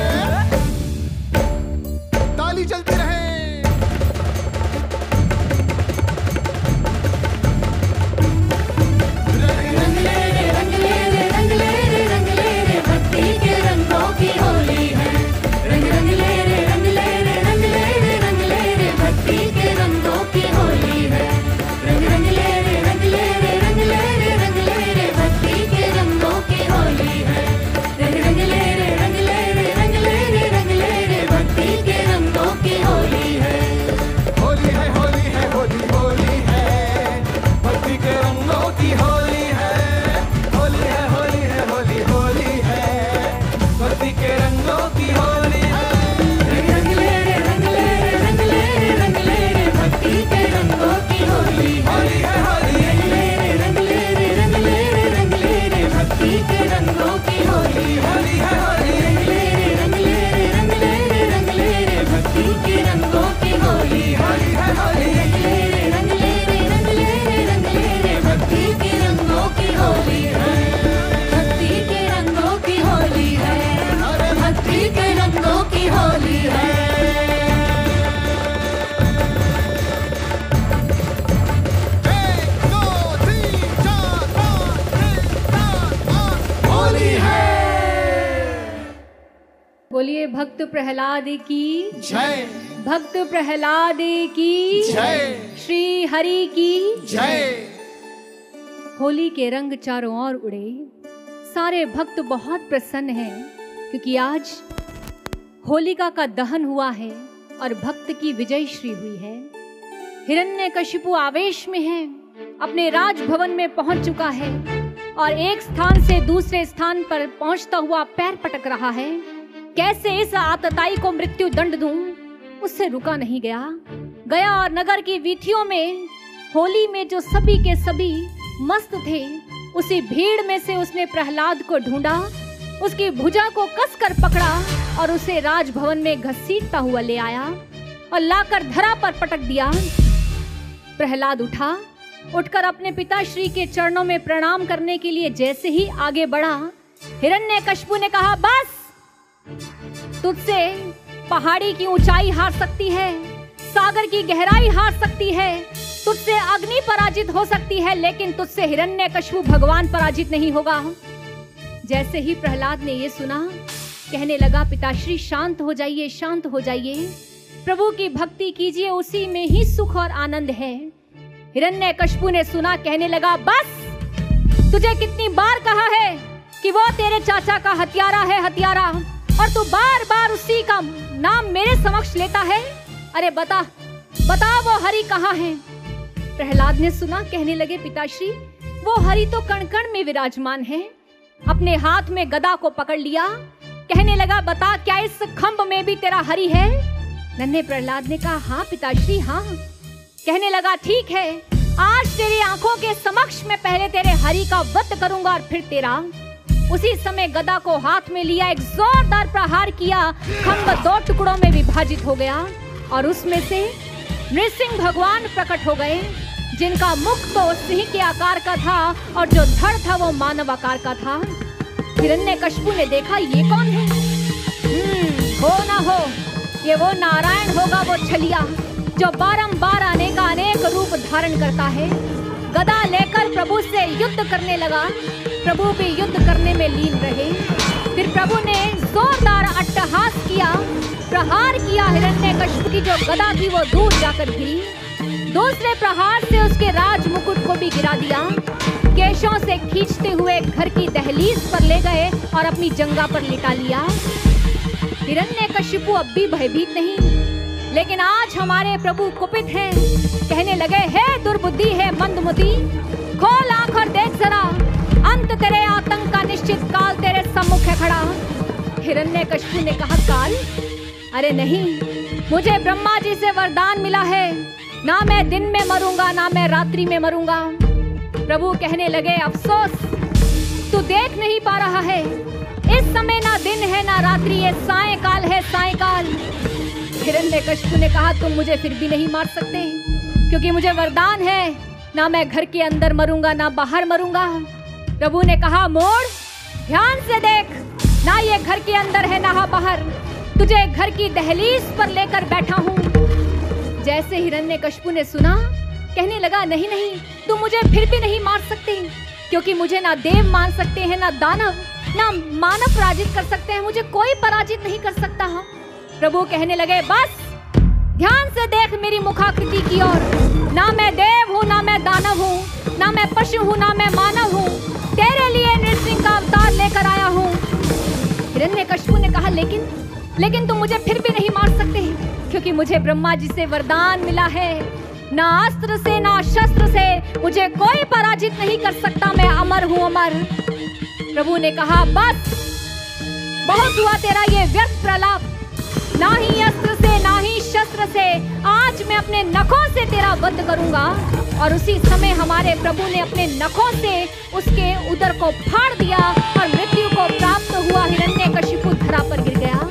F: ताली चलती रहे।
D: रंग ले रे रंग ले रे रंग ले रे रंग ले रे, भक्ति के रंगों की होली है। रंग रंग ले रे रंग ले रे रंग ले रे रंग ले रे, भक्ति के रंगों की होली है। रंग रंग ले रे रंग ले रे रंग ले रे रंग ले रे, भक्ति के रंगों की होली है। रंग रंग ले रे रंग ले रे रंग ले रे रंग ले रे, भक्ति के रंगों की होली है।
A: होली है होली है होली होली है, भक्ति के रंगों की होली है। होली है होली है होली होली है, भक्ति के रंगों की होली है।
D: रंग रंग ले रे रंग ले रे रंग ले रे रंग ले रे, भक्ति के रंगों की होली है।
A: होली है होली है
D: रंग ले रे रंग ले रे रंग ले रे रंग ले रे, भक्ति के रंगों की होली है।
A: होली है होली है
D: रंग ले रे रंग ले रे रंग ले रे रंग ले रे, भक्ति के रंगों की होली है।
A: होली है होली है
D: रंग ले रे रंग ले रे रंग ले रे रंग ले रे, भक्ति के रंगों की होली है। भक्ति के रंगों की होली है। अरे भक्ति के रंगों की होली है।
F: होली है।
E: बोलिए भक्त प्रहलाद की
F: जय
E: भक्त प्रहलाद की
F: जय
E: श्री हरि की
F: जय।
E: होली के रंग चारों ओर उड़े, सारे भक्त बहुत प्रसन्न हैं क्योंकि आज होलिका का दहन हुआ है और भक्त की विजय श्री हुई है। हिरण्यकशिपु आवेश में है, अपने राजभवन में पहुंच चुका है और एक स्थान से दूसरे स्थान पर पहुंचता हुआ पैर पटक रहा है। कैसे इस आतताई को मृत्यु दंड दूं, उससे रुका नहीं गया और नगर की वीथियों में होली में जो सभी के सभी मस्त थे, उसी भीड़ में से उसने प्रहलाद को ढूंढा, उसकी भुजा को कसकर पकड़ा और उसे राजभवन में घसीटता हुआ ले आया और लाकर धरा पर पटक दिया। प्रहलाद उठकर अपने पिताश्री के चरणों में प्रणाम करने के लिए जैसे ही आगे बढ़ा, हिरण्यकशिपु ने कहा, बस तुझसे पहाड़ी की ऊंचाई हार सकती है, सागर की गहराई हार सकती है, तुझसे अग्नि पराजित हो सकती है, लेकिन तुझसे हिरण्यकशिपु भगवान पराजित नहीं होगा। जैसे ही प्रहलाद ने ये सुना, कहने लगा, पिताश्री शांत हो जाइए, शांत हो जाइए, प्रभु की भक्ति कीजिए, उसी में ही सुख और आनंद है। हिरण्यकशिपु ने सुना, कहने लगा, बस तुझे कितनी बार कहा है कि वो तेरे चाचा का हत्यारा है, हत्यारा, और तू बार बार उसी का नाम मेरे समक्ष लेता है। अरे बता वो हरि कहाँ है? प्रहलाद ने सुना, कहने लगे, पिताश्री वो हरि तो कण कण में विराजमान है। अपने हाथ में गदा को पकड़ लिया, कहने लगा, बता क्या इस खंभ में भी तेरा हरि है? नन्हे प्रहलाद ने कहा, हाँ पिताश्री हाँ। कहने लगा, ठीक है, आज तेरी आंखों के समक्ष में पहले तेरे हरि का वध करूंगा और फिर तेरा। उसी समय गदा को हाथ में लिया, एक जोरदार प्रहार किया, खंभ 2 टुकड़ों में विभाजित हो गया और उसमें से नृसिंह भगवान प्रकट हो गए, जिनका मुख तो सिंह के आकार का था और जो धड़ था वो मानव आकार का था। हिरण्यकशिपु ने देखा, ये कौन है? हो ना हो, ये वो नारायण होगा, वो छलिया जो बारंबार आने का अनेक रूप धारण करता है। गदा लेकर प्रभु से युद्ध करने लगा, प्रभु भी युद्ध करने में लीन रहे। फिर प्रभु ने जोरदार अट्टहास किया, प्रहार किया, हिरण्यकशिपु की जो गदा थी वो दूर जाकर गिरी। दूसरे प्रहार से उसके राज मुकुट को भी गिरा दिया। केशों से खींचते हुए घर की दहलीज पर ले गए और अपनी जंगा पर लिटा लिया। हिरण्यकशिपु अब भी भयभीत नहीं, लेकिन आज हमारे प्रभु कुपित हैं। कहने लगे, हे दुर्बुद्धि है मंदमती, खोल आंख और देख जरा, अंत तेरे आतंक का निश्चित काल तेरे सम्मुख है खड़ा। हिरण्यकशिपु ने कहा, काल? अरे नहीं, मुझे ब्रह्मा जी से वरदान मिला है, ना मैं दिन में मरूंगा ना मैं रात्रि में मरूंगा। प्रभु कहने लगे, अफसोस, तू देख नहीं पा रहा है, इस समय ना दिन है ना रात्रि, ये सायंकाल है, सायंकाल। हिरण्यकशिपु ने कहा, तुम मुझे फिर भी नहीं मार सकते, क्योंकि मुझे वरदान है, ना मैं घर के अंदर मरूंगा ना बाहर मरूंगा। प्रभु ने कहा, मोड़, ध्यान से देख, ना ये घर के अंदर है ना बाहर, तुझे घर की दहलीज पर लेकर बैठा हूँ। जैसे हिरण्यकशिपु ने सुना, कहने लगा, नहीं नहीं, तुम मुझे फिर भी नहीं मार सकते, क्योंकि मुझे ना देव मान सकते हैं, ना दानव, ना मानव पराजित कर सकते हैं, मुझे कोई पराजित नहीं कर सकता। प्रभु कहने लगे, बस ध्यान से देख मेरी मुखाकृति की ओर, ना मैं देव हूँ ना मैं दानव हूँ, ना मैं पशु हूँ ना मैं मानव हूँ, तेरे लिए नृसिंह का अवतार लेकर आया हूँ। हिरण्यकशिपु ने कहा, लेकिन तुम मुझे फिर भी नहीं मार सकते, क्योंकि मुझे ब्रह्मा जी से वरदान मिला है, ना अस्त्र से ना शस्त्र से मुझे कोई पराजित नहीं कर सकता, मैं अमर हूँ, अमर। प्रभु ने कहा, बस बहुत हुआ तेरा ये व्यर्थ प्रलाप, ना ही अस्त्र से ना ही शस्त्र से, आज मैं अपने नखों से तेरा वध करूंगा। और उसी समय हमारे प्रभु ने अपने नखों से उसके उदर को फाड़ दिया और मृत्यु को प्राप्त हुआ। हिरण्यकशिपु धरा पर गिर गया।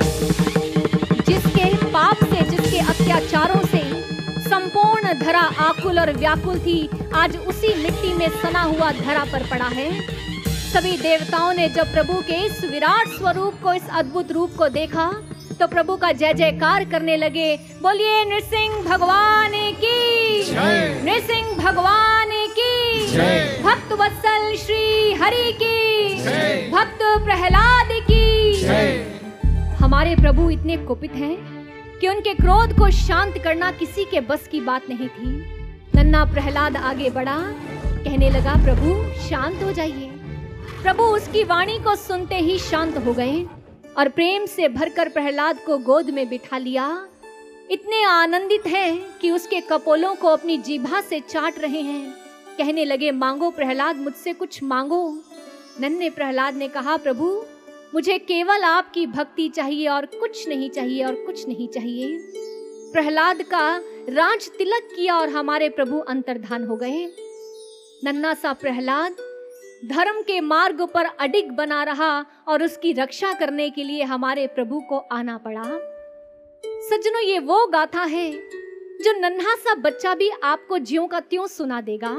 E: जिसके पाप से, जिसके अत्याचारों से संपूर्ण धरा आकुल और व्याकुल थी, आज उसी मिट्टी में सना हुआ धरा पर पड़ा है। सभी देवताओं ने जब प्रभु के इस विराट स्वरूप को, इस अद्भुत रूप को देखा, तो प्रभु का जय जयकार करने लगे। बोलिए नृसिंह भगवान की जय, नृसिंह भगवान की जय, भक्त वत्सल श्री हरि की जय, भक्त प्रहलाद की जय। हमारे प्रभु इतने कुपित हैं कि उनके क्रोध को शांत करना किसी के बस की बात नहीं थी। नन्हा प्रहलाद आगे बढ़ा, कहने लगा, प्रभु शांत हो जाइए। प्रभु उसकी वाणी को सुनते ही शांत हो गए और प्रेम से भरकर प्रहलाद को गोद में बिठा लिया। इतने आनंदित हैं कि उसके कपोलों को अपनी जीभा से चाट रहे हैं। कहने लगे, मांगो प्रहलाद, मुझसे कुछ मांगो। नन्हे प्रहलाद ने कहा, प्रभु मुझे केवल आपकी भक्ति चाहिए और कुछ नहीं चाहिए, और कुछ नहीं चाहिए। प्रहलाद का राज तिलक किया और हमारे प्रभु अंतर्धान हो गए। नन्हा सा प्रहलाद धर्म के मार्ग पर अडिग बना रहा और उसकी रक्षा करने के लिए हमारे प्रभु को आना पड़ा। सज्जनों, ये वो गाथा है जो नन्हा सा बच्चा भी आपको ज्यों का त्यों सुना देगा।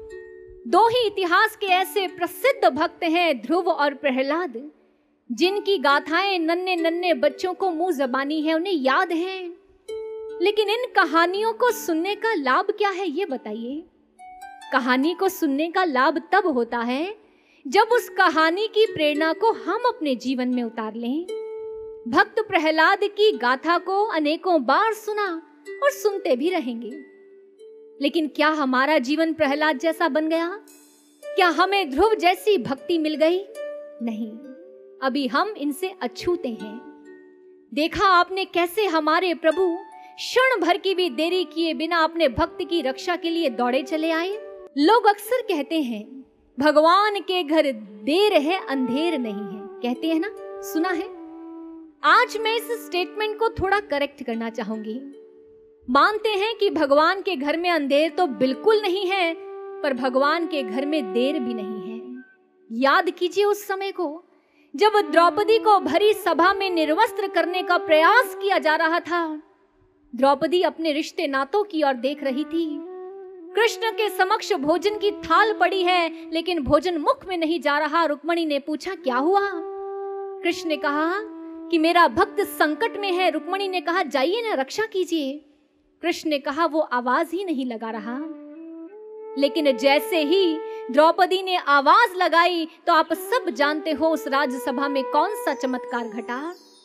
E: दो ही इतिहास के ऐसे प्रसिद्ध भक्त हैं, ध्रुव और प्रहलाद, जिनकी गाथाएं नन्हे नन्हे बच्चों को मुंह जबानी है, उन्हें याद है। लेकिन इन कहानियों को सुनने का लाभ क्या है, ये बताइए। कहानी को सुनने का लाभ तब होता है जब उस कहानी की प्रेरणा को हम अपने जीवन में उतार लें। भक्त प्रहलाद की गाथा को अनेकों बार सुना और सुनते भी रहेंगे, लेकिन क्या हमारा जीवन प्रहलाद जैसा बन गया? क्या हमें ध्रुव जैसी भक्ति मिल गई? नहीं, अभी हम इनसे अछूते हैं। देखा आपने कैसे हमारे प्रभु क्षण भर की भी देरी किए बिना अपने भक्त की रक्षा के लिए दौड़े चले आए। लोग अक्सर कहते हैं, भगवान के घर देर है अंधेर नहीं है, कहते हैं ना, सुना है। आज मैं इस स्टेटमेंट को थोड़ा करेक्ट करना चाहूंगी। मानते हैं कि भगवान के घर में अंधेर तो बिल्कुल नहीं है, पर भगवान के घर में देर भी नहीं है। याद कीजिए उस समय को जब द्रौपदी को भरी सभा में निर्वस्त्र करने का प्रयास किया जा रहा था। द्रौपदी अपने रिश्ते नातों की ओर देख रही थी। कृष्ण के समक्ष भोजन की थाल पड़ी है, लेकिन भोजन मुख में नहीं जा रहा। रुक्मणी ने पूछा, क्या हुआ? कृष्ण ने कहा कि मेरा भक्त संकट में है। रुक्मणी ने कहा, जाइए ना, रक्षा कीजिए। कृष्ण ने कहा, वो आवाज ही नहीं लगा रहा। लेकिन जैसे ही द्रौपदी ने आवाज लगाई तो आप सब जानते हो उस राज्यसभा में कौन सा चमत्कार घटा।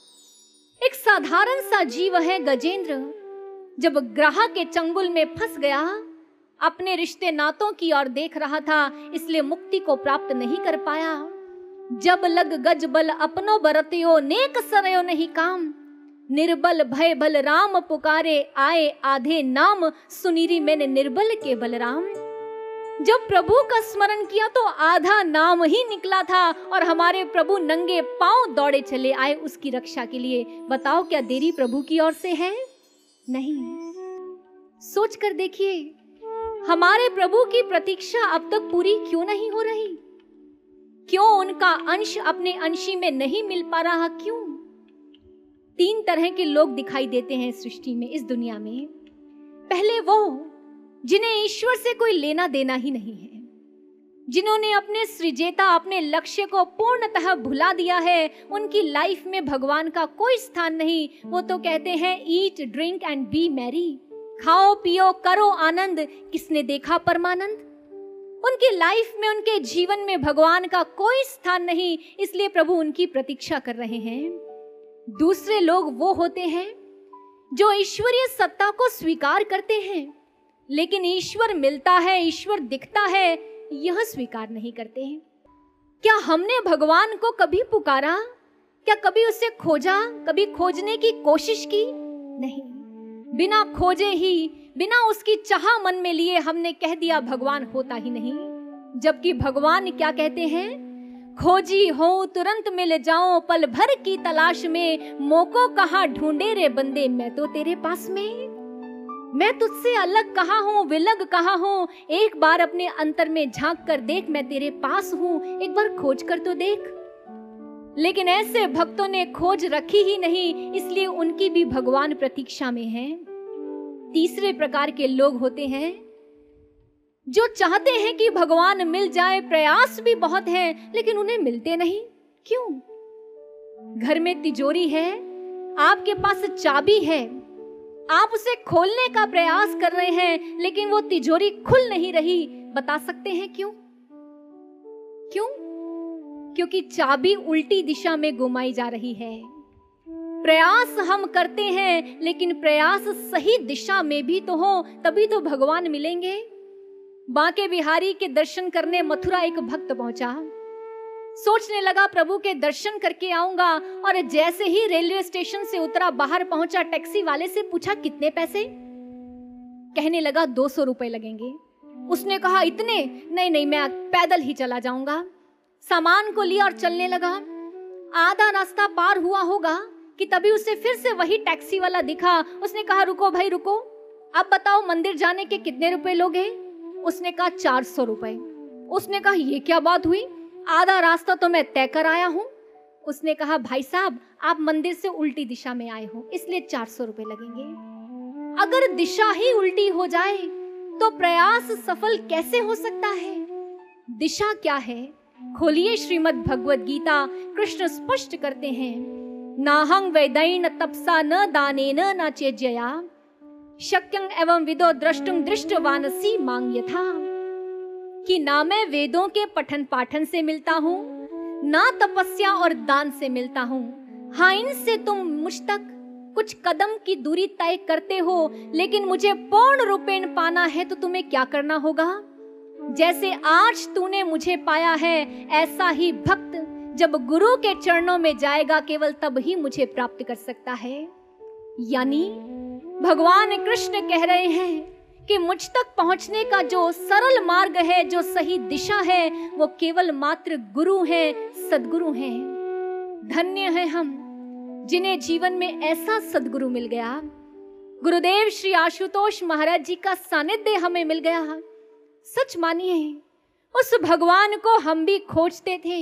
E: एक साधारण सा जीव है गजेंद्र, जब ग्राह के चंगुल में फंस गया अपने रिश्ते नातों की ओर देख रहा था, इसलिए मुक्ति को प्राप्त नहीं कर पाया। जब लग गज बल अपनो बरतियो, नेक सरयो नहीं काम। निर्बल भय बल राम पुकारे, आए आधे नाम। सुनीरी मैंने निर्बल के बलराम। जब प्रभु का स्मरण किया तो आधा नाम ही निकला था और हमारे प्रभु नंगे पांव दौड़े चले आए उसकी रक्षा के लिए। बताओ क्या देरी प्रभु की ओर से है? नहीं। सोच कर देखिए, हमारे प्रभु की प्रतीक्षा अब तक पूरी क्यों नहीं हो रही? क्यों उनका अंश अपने अंशी में नहीं मिल पा रहा? क्यों? 3 तरह के लोग दिखाई देते हैं सृष्टि में, इस दुनिया में। पहले वो जिन्हें ईश्वर से कोई लेना देना ही नहीं है, जिन्होंने अपने सृजेता, अपने लक्ष्य को पूर्णतः भुला दिया है। उनकी लाइफ में भगवान का कोई स्थान नहीं। वो तो कहते हैं eat drink and be merry, खाओ पियो करो आनंद, किसने देखा परमानंद। उनकी लाइफ में, उनके जीवन में भगवान का कोई स्थान नहीं, इसलिए प्रभु उनकी प्रतीक्षा कर रहे हैं। दूसरे लोग वो होते हैं जो ईश्वरीय सत्ता को स्वीकार करते हैं, लेकिन ईश्वर मिलता है, ईश्वर दिखता है, यह स्वीकार नहीं करते हैं। क्या हमने भगवान को कभी पुकारा? क्या कभी उसे खोजा? कभी खोजने की कोशिश की? नहीं। बिना खोजे ही, बिना उसकी चाह मन में लिए हमने कह दिया भगवान होता ही नहीं। जबकि भगवान क्या कहते हैं? खोजी हो तुरंत मिल जाऊं, पल भर की तलाश में। मोको कहाँ ढूंढे रे बंदे, मैं तो तेरे पास में। मैं तुझसे अलग कहाँ हूँ, विलग कहाँ हूँ। एक बार अपने अंतर में झांक कर देख, मैं तेरे पास हूँ, एक बार खोज कर तो देख। लेकिन ऐसे भक्तों ने खोज रखी ही नहीं, इसलिए उनकी भी भगवान प्रतीक्षा में है। तीसरे प्रकार के लोग होते हैं जो चाहते हैं कि भगवान मिल जाए, प्रयास भी बहुत है, लेकिन उन्हें मिलते नहीं। क्यों? घर में तिजोरी है, आपके पास चाबी है, आप उसे खोलने का प्रयास कर रहे हैं, लेकिन वो तिजोरी खुल नहीं रही। बता सकते हैं क्यों? क्यों? क्योंकि चाबी उल्टी दिशा में घुमाई जा रही है। प्रयास हम करते हैं, लेकिन प्रयास सही दिशा में भी तो हो, तभी तो भगवान मिलेंगे। बांके बिहारी के दर्शन करने मथुरा एक भक्त पहुंचा। सोचने लगा प्रभु के दर्शन करके आऊंगा, और जैसे ही रेलवे स्टेशन से उतरा, बाहर पहुंचा, टैक्सी वाले से पूछा कितने पैसे? कहने लगा 200 रुपए लगेंगे। उसने कहा इतने? नहीं नहीं, मैं पैदल ही चला जाऊंगा। सामान को लिया और चलने लगा। आधा रास्ता पार हुआ होगा कि तभी उसे फिर से वही टैक्सी वाला दिखा। उसने कहा रुको भाई रुको, अब बताओ मंदिर जाने के कितने रुपए लोगे? उसने कहा 400 रुपए। उसने कहा ये क्या बात हुई, आधा रास्ता तो मैं तय कर आया हूं। उसने कहा भाई साहब, आप मंदिर से उल्टी दिशा में आए हो, इसलिए 400 रुपए लगेंगे। अगर दिशा ही उल्टी हो जाए तो प्रयास सफल कैसे हो सकता है? दिशा क्या है? खोलिए श्रीमद् भगवद गीता, कृष्ण स्पष्ट करते हैं, नाहं वेदैन तपसा न दानेन न चेज्यया, शक्यं एवं विदो द्रष्टुं दृष्टवानसी मांग यथा। कि ना मैं वेदों के पठन पाठन से मिलता हूँ, ना तपस्या और दान से मिलता हूँ। हाँ, इनसे तुम मुझ तक कुछ कदम की दूरी तय करते हो, लेकिन मुझे पूर्ण रूपेण पाना है तो तुम्हें क्या करना होगा? जैसे आज तूने मुझे पाया है, ऐसा ही भक्त जब गुरु के चरणों में जाएगा, केवल तब ही मुझे प्राप्त कर सकता है। यानी भगवान कृष्ण कह रहे हैं कि मुझ तक पहुंचने का जो सरल मार्ग है, जो सही दिशा है, वो केवल मात्र गुरु है, सद्गुरु हैं। धन्य है हम जिन्हें जीवन में ऐसा सद्गुरु मिल गया। गुरुदेव श्री आशुतोष महाराज जी का सानिध्य हमें मिल गया। सच मानिए, उस भगवान को हम भी खोजते थे,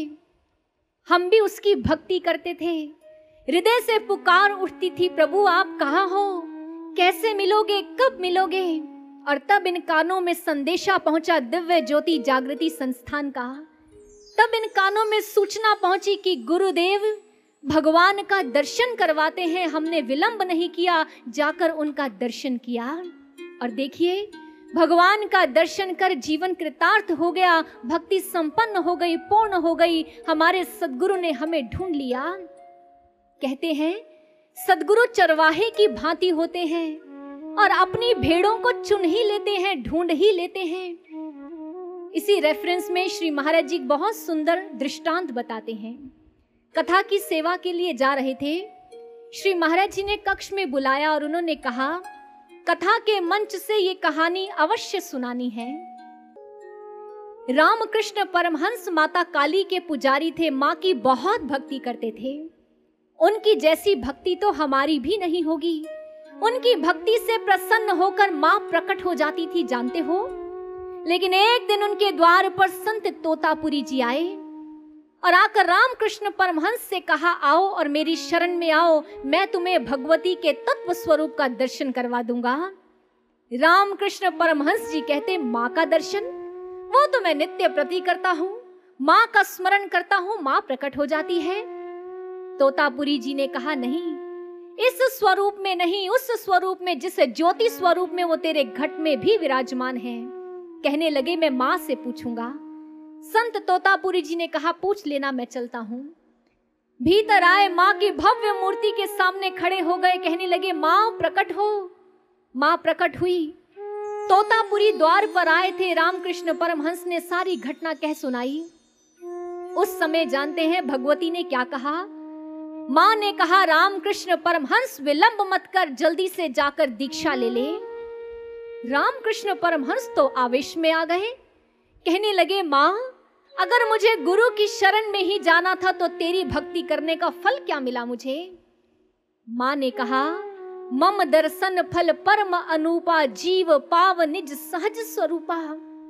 E: हम भी उसकी भक्ति करते थे। हृदय से पुकार उठती थी, प्रभु आप कहाँ हो, कैसे मिलोगे, कब मिलोगे? और तब इन कानों में संदेशा पहुंचा दिव्य ज्योति जागृति संस्थान का। तब इन कानों में सूचना पहुंची कि गुरुदेव भगवान का दर्शन करवाते हैं। हमने विलंब नहीं किया, जाकर उनका दर्शन किया। और देखिए, भगवान का दर्शन कर जीवन कृतार्थ हो गया, भक्ति संपन्न हो गई, पूर्ण हो गई। हमारे सद्गुरु ने हमें ढूंढ लिया। कहते हैं सद्गुरु चरवाहे की भांति होते हैं, और अपनी भेड़ों को चुन ही लेते हैं, ढूंढ ही लेते हैं। इसी रेफरेंस में श्री महाराज जी बहुत सुंदर दृष्टांत बताते हैं। कथा की सेवा के लिए जा रहे थे, श्री महाराज जी ने कक्ष में बुलाया और उन्होंने कहा, कथा के मंच से ये कहानी अवश्य सुनानी है। रामकृष्ण परमहंस माता काली के पुजारी थे, माँ की बहुत भक्ति करते थे। उनकी जैसी भक्ति तो हमारी भी नहीं होगी। उनकी भक्ति से प्रसन्न होकर माँ प्रकट हो जाती थी, जानते हो। लेकिन एक दिन उनके द्वार पर संत तोतापुरी जी आए और आकर रामकृष्ण परमहंस से कहा, आओ और मेरी शरण में आओ, मैं तुम्हें भगवती के तत्व स्वरूप का दर्शन करवा दूंगा। रामकृष्ण परमहंस जी कहते, माँ का दर्शन? वो तो मैं नित्य प्रति करता हूँ, माँ का स्मरण करता हूँ, माँ प्रकट हो जाती है। तोतापुरी जी ने कहा, नहीं, इस स्वरूप में नहीं, उस स्वरूप में जिस ज्योति स्वरूप में वो तेरे घट में भी विराजमान है। कहने लगे, मैं माँ से पूछूंगा। संत तोतापुरी जी ने कहा, पूछ लेना, मैं चलता हूं। भीतर आए, माँ की भव्य मूर्ति के सामने खड़े हो गए। कहने लगे, माँ प्रकट हो। माँ प्रकट हुई। तोतापुरी द्वार पर आए थे। रामकृष्ण परमहंस ने सारी घटना कह सुनाई। उस समय जानते हैं भगवती ने क्या कहा? माँ ने कहा, रामकृष्ण परमहंस विलंब मत कर, जल्दी से जाकर दीक्षा ले ले। रामकृष्ण परमहंस तो आवेश में आ गए। कहने लगे, माँ, अगर मुझे गुरु की शरण में ही जाना था तो तेरी भक्ति करने का फल क्या मिला मुझे? माँ ने कहा, मम दर्शन फल परम अनूपा, जीव पाव निज सहज स्वरूपा।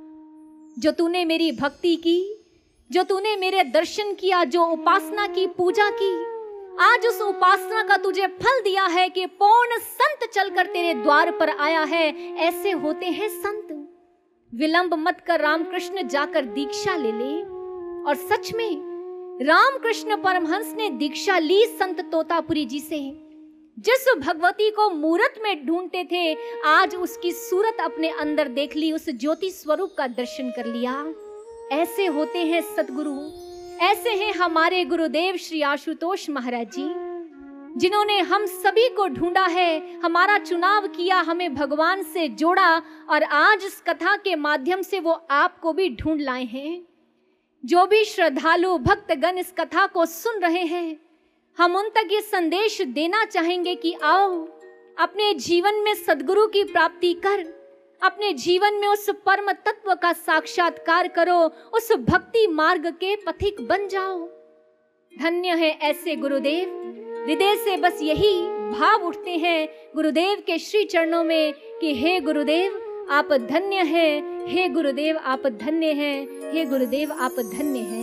E: जो तूने मेरी भक्ति की, जो तूने मेरे दर्शन किया, जो उपासना की, पूजा की, आज उस उपासना का तुझे फल दिया है कि पूर्ण संत चलकर तेरे द्वार पर आया है। ऐसे होते हैं संत। विलंब मत कर, रामकृष्ण जाकर दीक्षा ले ले। और सच में रामकृष्ण परमहंस ने दीक्षा ली संत तोतापुरी जी से। जिस भगवती को मूरत में ढूंढते थे, आज उसकी सूरत अपने अंदर देख ली, उस ज्योति स्वरूप का दर्शन कर लिया। ऐसे होते हैं सतगुरु। ऐसे हैं हमारे गुरुदेव श्री आशुतोष महाराज जी, जिन्होंने हम सभी को ढूंढा है, हमारा चुनाव किया, हमें भगवान से जोड़ा और आज इस कथा के माध्यम से वो आपको भी ढूंढ लाए हैं। जो भी श्रद्धालु भक्तगण इस कथा को सुन रहे हैं, हम उन तक ये संदेश देना चाहेंगे कि आओ, अपने जीवन में सद्गुरु की प्राप्ति कर, अपने जीवन में उस परम तत्व का साक्षात्कार करो, उस भक्ति मार्ग के पथिक बन जाओ। धन्य है ऐसे गुरुदेव। हृदय से बस यही भाव उठते हैं गुरुदेव के श्री चरणों में कि हे गुरुदेव आप धन्य हैं, हे गुरुदेव आप धन्य हैं, हे गुरुदेव आप धन्य हैं।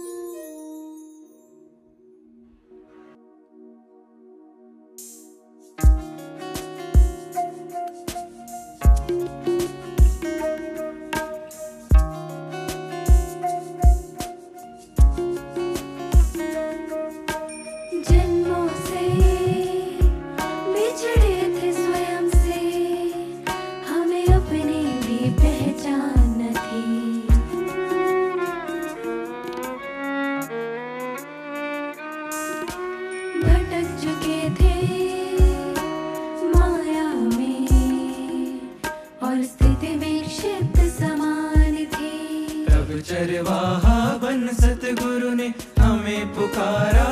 A: चरवाहा बन सतगुरु ने हमें पुकारा,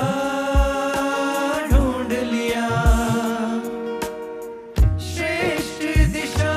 A: ढूंढ लिया श्रेष्ठ दिशा,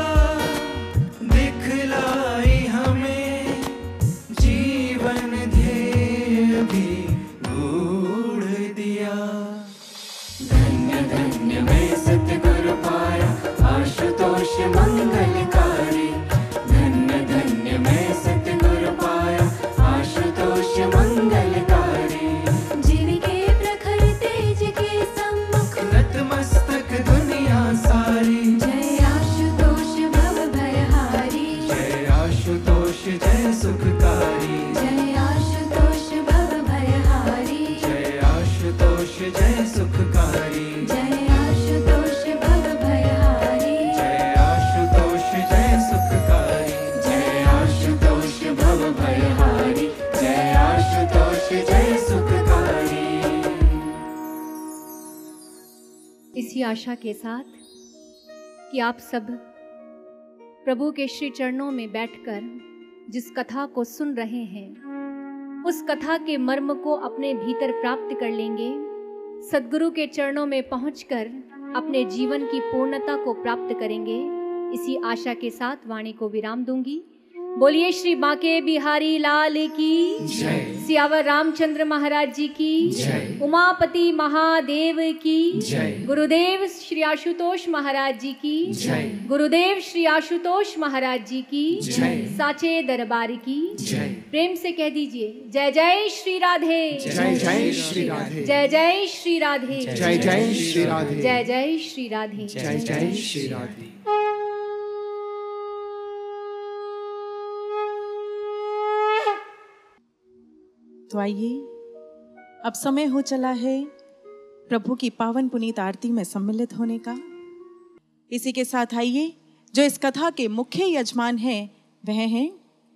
A: दिखलाई हमें जीवन ध्येय भी ढूंढ दिया। धन्य धन्य मैं सतगुरु पाया, आशुतोष मंगलकारी। धन्य धन्य मैं सतगुरु पाया, आशुतोष मंगलकारी।
H: जीव के प्रखर तेज के सम्मुख
A: नतमस्तक दुनिया सारी।
H: जय आशुतोष भव भयहारी।
A: जय आशुतोष जय सुखकारी।
H: जय आशुतोष भव भयहारी।
A: जय आशुतोष जय सुखकारी।
H: जय आशुतोष भव भयहारी।
A: जय आशुतोष जय सुखकारी। जय आशुतोष भव भयहारी। जय आशुतोष जय सुखकारी।
E: इसी आशा के साथ कि आप सब प्रभु के श्री चरणों में बैठकर जिस कथा को सुन रहे हैं उस कथा के मर्म को अपने भीतर प्राप्त कर लेंगे, सद्गुरु के चरणों में पहुंचकर अपने जीवन की पूर्णता को प्राप्त करेंगे। इसी आशा के साथ वाणी को विराम दूंगी। बोलिए श्री बांके बिहारी लाल की जय, सियावर रामचंद्र महाराज जी की जय, उमापति महादेव की जय, गुरुदेव श्री आशुतोष महाराज जी की जय, गुरुदेव श्री आशुतोष महाराज जी की जय, साचे दरबार की जय। प्रेम से कह दीजिए जय जय श्री राधे,
F: जय जय श्री राधे,
E: जय जय श्री राधे,
F: जय जय श्री राधे,
E: जय जय श्री राधे,
F: जय जय श्री राधे।
C: तो आइए, अब समय हो चला है प्रभु की पावन पुनीत आरती में सम्मिलित होने का। इसी के साथ आइए, जो इस कथा के मुख्य यजमान हैं वह हैं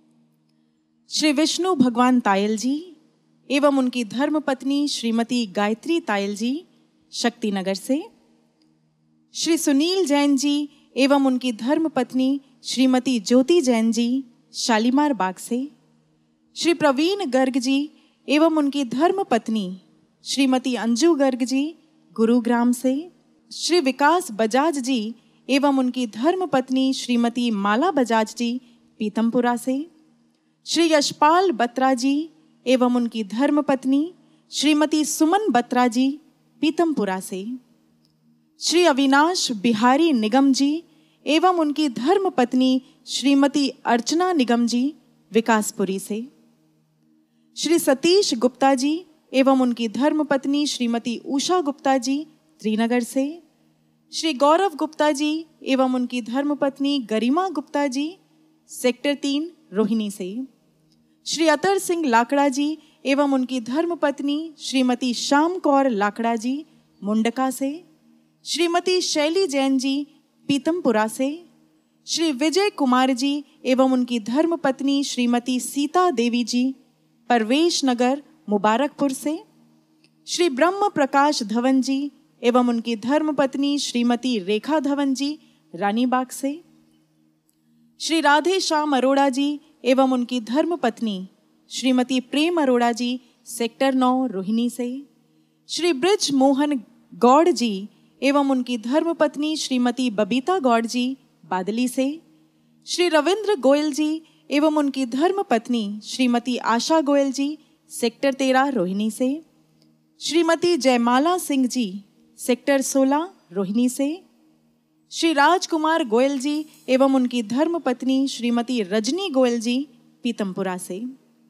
C: श्री विष्णु भगवान तायल जी एवं उनकी धर्मपत्नी श्रीमती गायत्री तायल जी शक्तिनगर से, श्री सुनील जैन जी एवं उनकी धर्मपत्नी श्रीमती ज्योति जैन जी शालीमार बाग से, श्री प्रवीण गर्ग जी एवं उनकी धर्मपत्नी श्रीमती अंजू गर्ग जी गुरुग्राम से, श्री विकास बजाज जी एवं उनकी धर्मपत्नी श्रीमती माला बजाज जी पीतमपुरा से, श्री यशपाल बत्रा जी एवं उनकी धर्मपत्नी श्रीमती सुमन बत्रा जी पीतमपुरा से, श्री अविनाश बिहारी निगम जी एवं उनकी धर्मपत्नी श्रीमती अर्चना निगम जी विकासपुरी से, श्री सतीश गुप्ता जी एवं उनकी धर्मपत्नी श्रीमती उषा गुप्ता जी त्रिनगर से, श्री गौरव गुप्ता जी एवं उनकी धर्मपत्नी गरिमा गुप्ता जी सेक्टर 3 रोहिणी से, श्री अतर सिंह लाकड़ा जी एवं उनकी धर्मपत्नी श्रीमती श्याम कौर लाकड़ा जी मुंडका से, श्रीमती शैली जैन जी पीतमपुरा से, श्री विजय कुमार जी एवं उनकी धर्मपत्नी श्रीमती सीता देवी जी परवेश नगर मुबारकपुर से, श्री ब्रह्म प्रकाश धवन जी एवं उनकी धर्मपत्नी श्रीमती रेखा धवन जी रानीबाग से, श्री राधे श्याम अरोड़ा जी एवं उनकी धर्मपत्नी श्रीमती प्रेम अरोड़ा जी सेक्टर 9 रोहिणी से, श्री ब्रिज मोहन गौड़ जी एवं उनकी धर्मपत्नी श्रीमती बबीता गौड़ जी बादली से, श्री रविंद्र गोयल जी एवं उनकी धर्मपत्नी श्रीमती आशा गोयल जी सेक्टर 13 रोहिणी से, श्रीमती जयमाला सिंह जी सेक्टर 16 रोहिणी से, श्री राजकुमार गोयल जी एवं उनकी धर्मपत्नी श्रीमती रजनी गोयल जी पीतमपुरा से।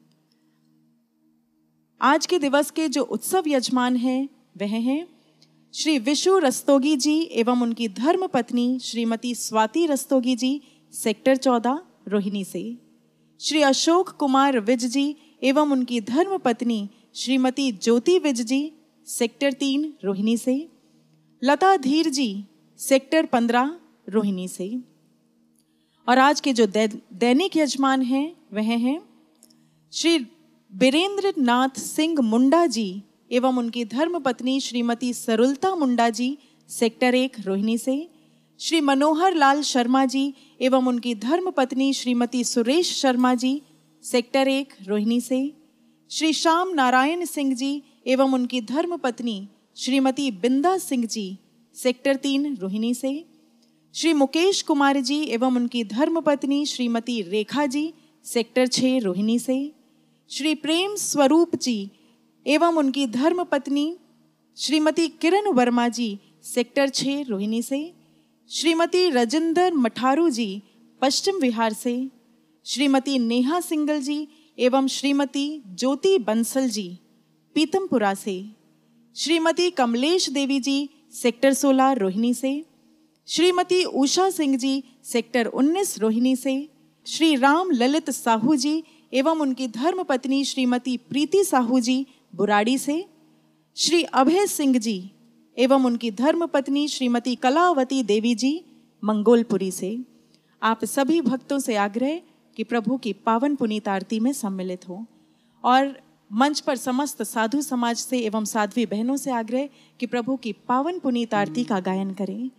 C: आज के दिवस के जो उत्सव यजमान हैं वह हैं श्री विशु रस्तोगी जी एवं उनकी धर्मपत्नी श्रीमती स्वाति रस्तोगी जी सेक्टर 14 रोहिणी से, श्री अशोक कुमार विज जी एवं उनकी धर्मपत्नी श्रीमती ज्योति विज जी सेक्टर 3 रोहिणी से, लता धीर जी सेक्टर 15 रोहिणी से। और आज के जो दैनिक यजमान हैं वह हैं श्री बीरेंद्र नाथ सिंह मुंडा जी एवं उनकी धर्मपत्नी श्रीमती सरुलता मुंडा जी सेक्टर 1 रोहिणी से, श्री मनोहर लाल शर्मा जी एवं उनकी धर्मपत्नी श्रीमती सुरेश शर्मा जी सेक्टर 1 रोहिणी से, श्री श्याम नारायण सिंह जी एवं उनकी धर्मपत्नी श्रीमती बिंदा सिंह जी सेक्टर 3 रोहिणी से, श्री मुकेश कुमार जी एवं उनकी धर्मपत्नी श्रीमती रेखा जी सेक्टर 6 रोहिणी से, श्री प्रेम स्वरूप जी एवं उनकी धर्मपत्नी श्रीमती किरण वर्मा जी सेक्टर 6 रोहिणी से, श्रीमती रजिंदर मठारू जी पश्चिम विहार से, श्रीमती नेहा सिंगल जी एवं श्रीमती ज्योति बंसल जी पीतमपुरा से, श्रीमती कमलेश देवी जी सेक्टर 16 रोहिणी से, श्रीमती उषा सिंह जी सेक्टर 19 रोहिणी से, श्री राम ललित साहू जी एवं उनकी धर्मपत्नी श्रीमती प्रीति साहू जी बुराड़ी से, श्री अभय सिंह जी एवं उनकी धर्मपत्नी श्रीमती कलावती देवी जी मंगोलपुरी से। आप सभी भक्तों से आग्रह कि प्रभु की पावन पुनीत आरती में सम्मिलित हों और मंच पर समस्त साधु समाज से एवं साध्वी बहनों से आग्रह कि प्रभु की पावन पुनीत आरती का गायन करें।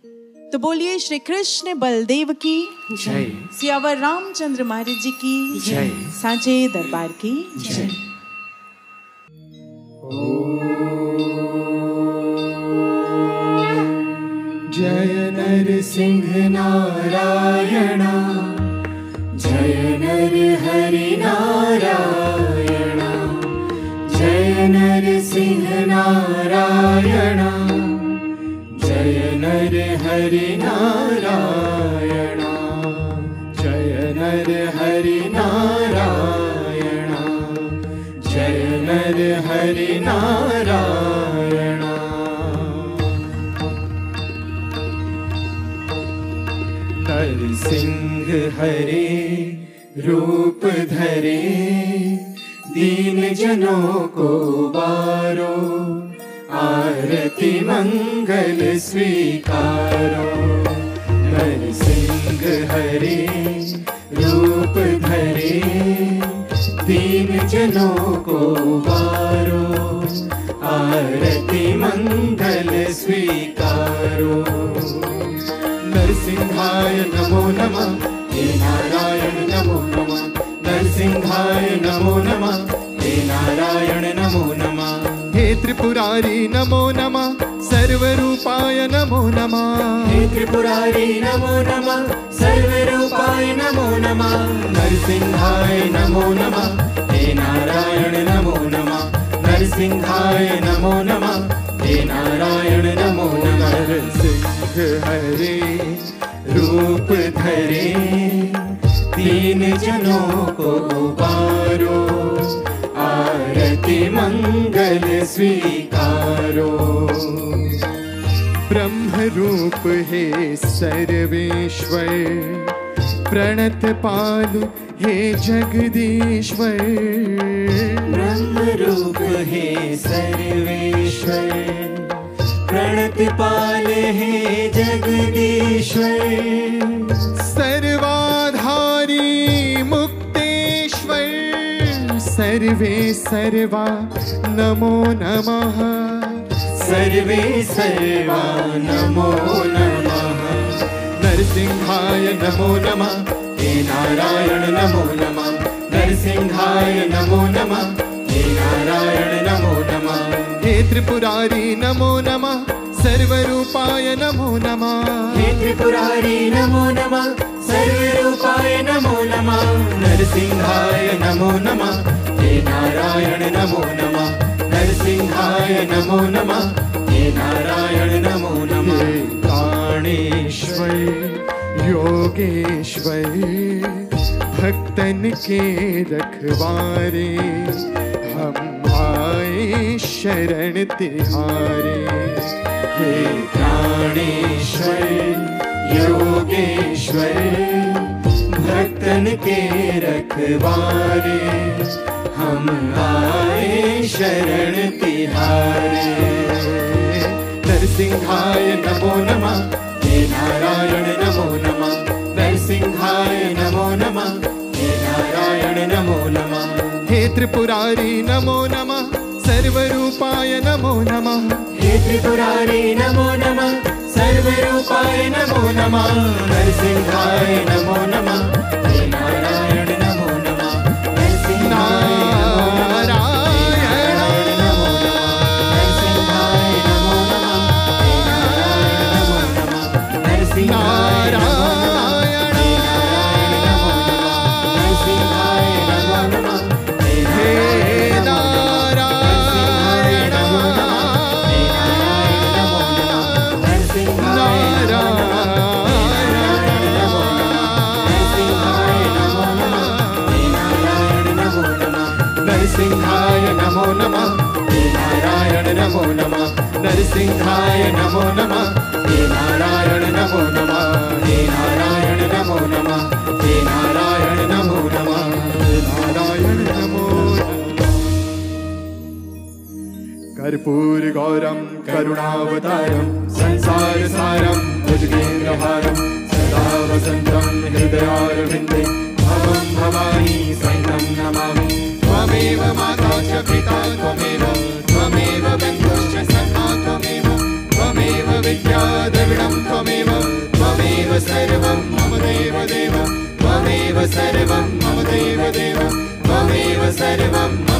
C: तो बोलिए श्री कृष्ण बलदेव की
D: जय।
C: सियावर रामचंद्र महाराज जी की
D: जय।
C: सांचे दरबार की जय।
F: जय नरसिंह नारायण, जय नर हरि नारायण, जय नरसिंह नारायण, जय नर हरि नारायण, जय नर हरि नारायण, जय नर हरि नारायण। नरसिंह हरे रूप धरे, दीन जनों को बारो, आरती मंगल स्वीकारो। नरसिंह हरे रूप धरे, दीन जनों को बारो, आरती मंगल स्वीकारो। नरसिंहाय नमो नमः, हे नारायण नमो नमः। नरसिंहाय नमो नमः, हे नारायण नमो नमः। हे त्रिपुरारी नमो नमः, सर्वरूपाय नमो नमः। हे त्रिपुरारी नमो नमः, सर्वरूपाय नमो नमः। नरसिंहाय नमो नमः, हे नारायण नमो नमः। नरसिंहाय नमो नमः, हे नारायण नमो नमः। नरसिंह हरे रूप धरे, दीन जनों को उबारो, आरती मंगल स्वीकारो। ब्रह्म रूप है सर्वेश्वर, प्रणत पाल हे जगदीश्वर। ब्रह्म रूप है सर्वेश्वर, प्रणत पाल हे जगदीश्वर। सर्वाधारी मुक्तेश्वर, सर्वे सर्वा नमो नमः। सर्वे सर्वा नमो नमः। नरसिंहाय नमो नमः, हे नारायण नमो नमः। नरसिंहाय नमो नमः, हे नारायण नमो नमः। हे त्रिपुरारी नमो नमः, सर्वरूपाय नमो नमः। हे त्रिपुरारी नमो नमः, सर्वरूपाय नमो नमः। नरसिंहाय नमो नमः, हे नारायण नमो नमः। नरसिंहाय नमो नमः, हे नारायण नमो नमः। प्राणेश्वर योगेश्वर, भक्तन के रखवारे, हम आए शरण तिहारे। हे प्राणेश्वर योगेश्वर, भक्तन के रखवारे, हम आए शरण तिहारे। नरसिंहाय नमो नमः, हे नारायण नमो नमः। नरसिंहाय नमो नमः, हे नारायण नमो नमः। हे त्रिपुरारी नमो नमः, सर्वरूपाय नमो नमः। हे त्रिपुरारी नमो नमः, सर्वरूपाय नमो नमः। नरसिंहाय नमो नमः, हे नारायण नमो नमः। नरसिंहाय नरसिंहाय नमो नमः, हे नारायण नमो नमः। नरसिंहाय नमो नमः, हे नारायण नमो नमः। हे नारायण नमो नमः, हे नारायण नमो नमः। नारायण नमो नमः। कर्पूर गौरम करुणावतारम, संसार सारम भुजगेन्द्रहारम, सदा वसंतम हृदयारविंदे, भवं भवानी सहितं नमामि। त्वमेव माता च पिता त्वमेव, त्वमेव बन्धुश्च सखा त्वमेव, त्वमेव विद्या द्रविणं त्वमेव, सर्वं मम देव देव त्वमेव सर्वं मम देव देव त्वमेव सर्वं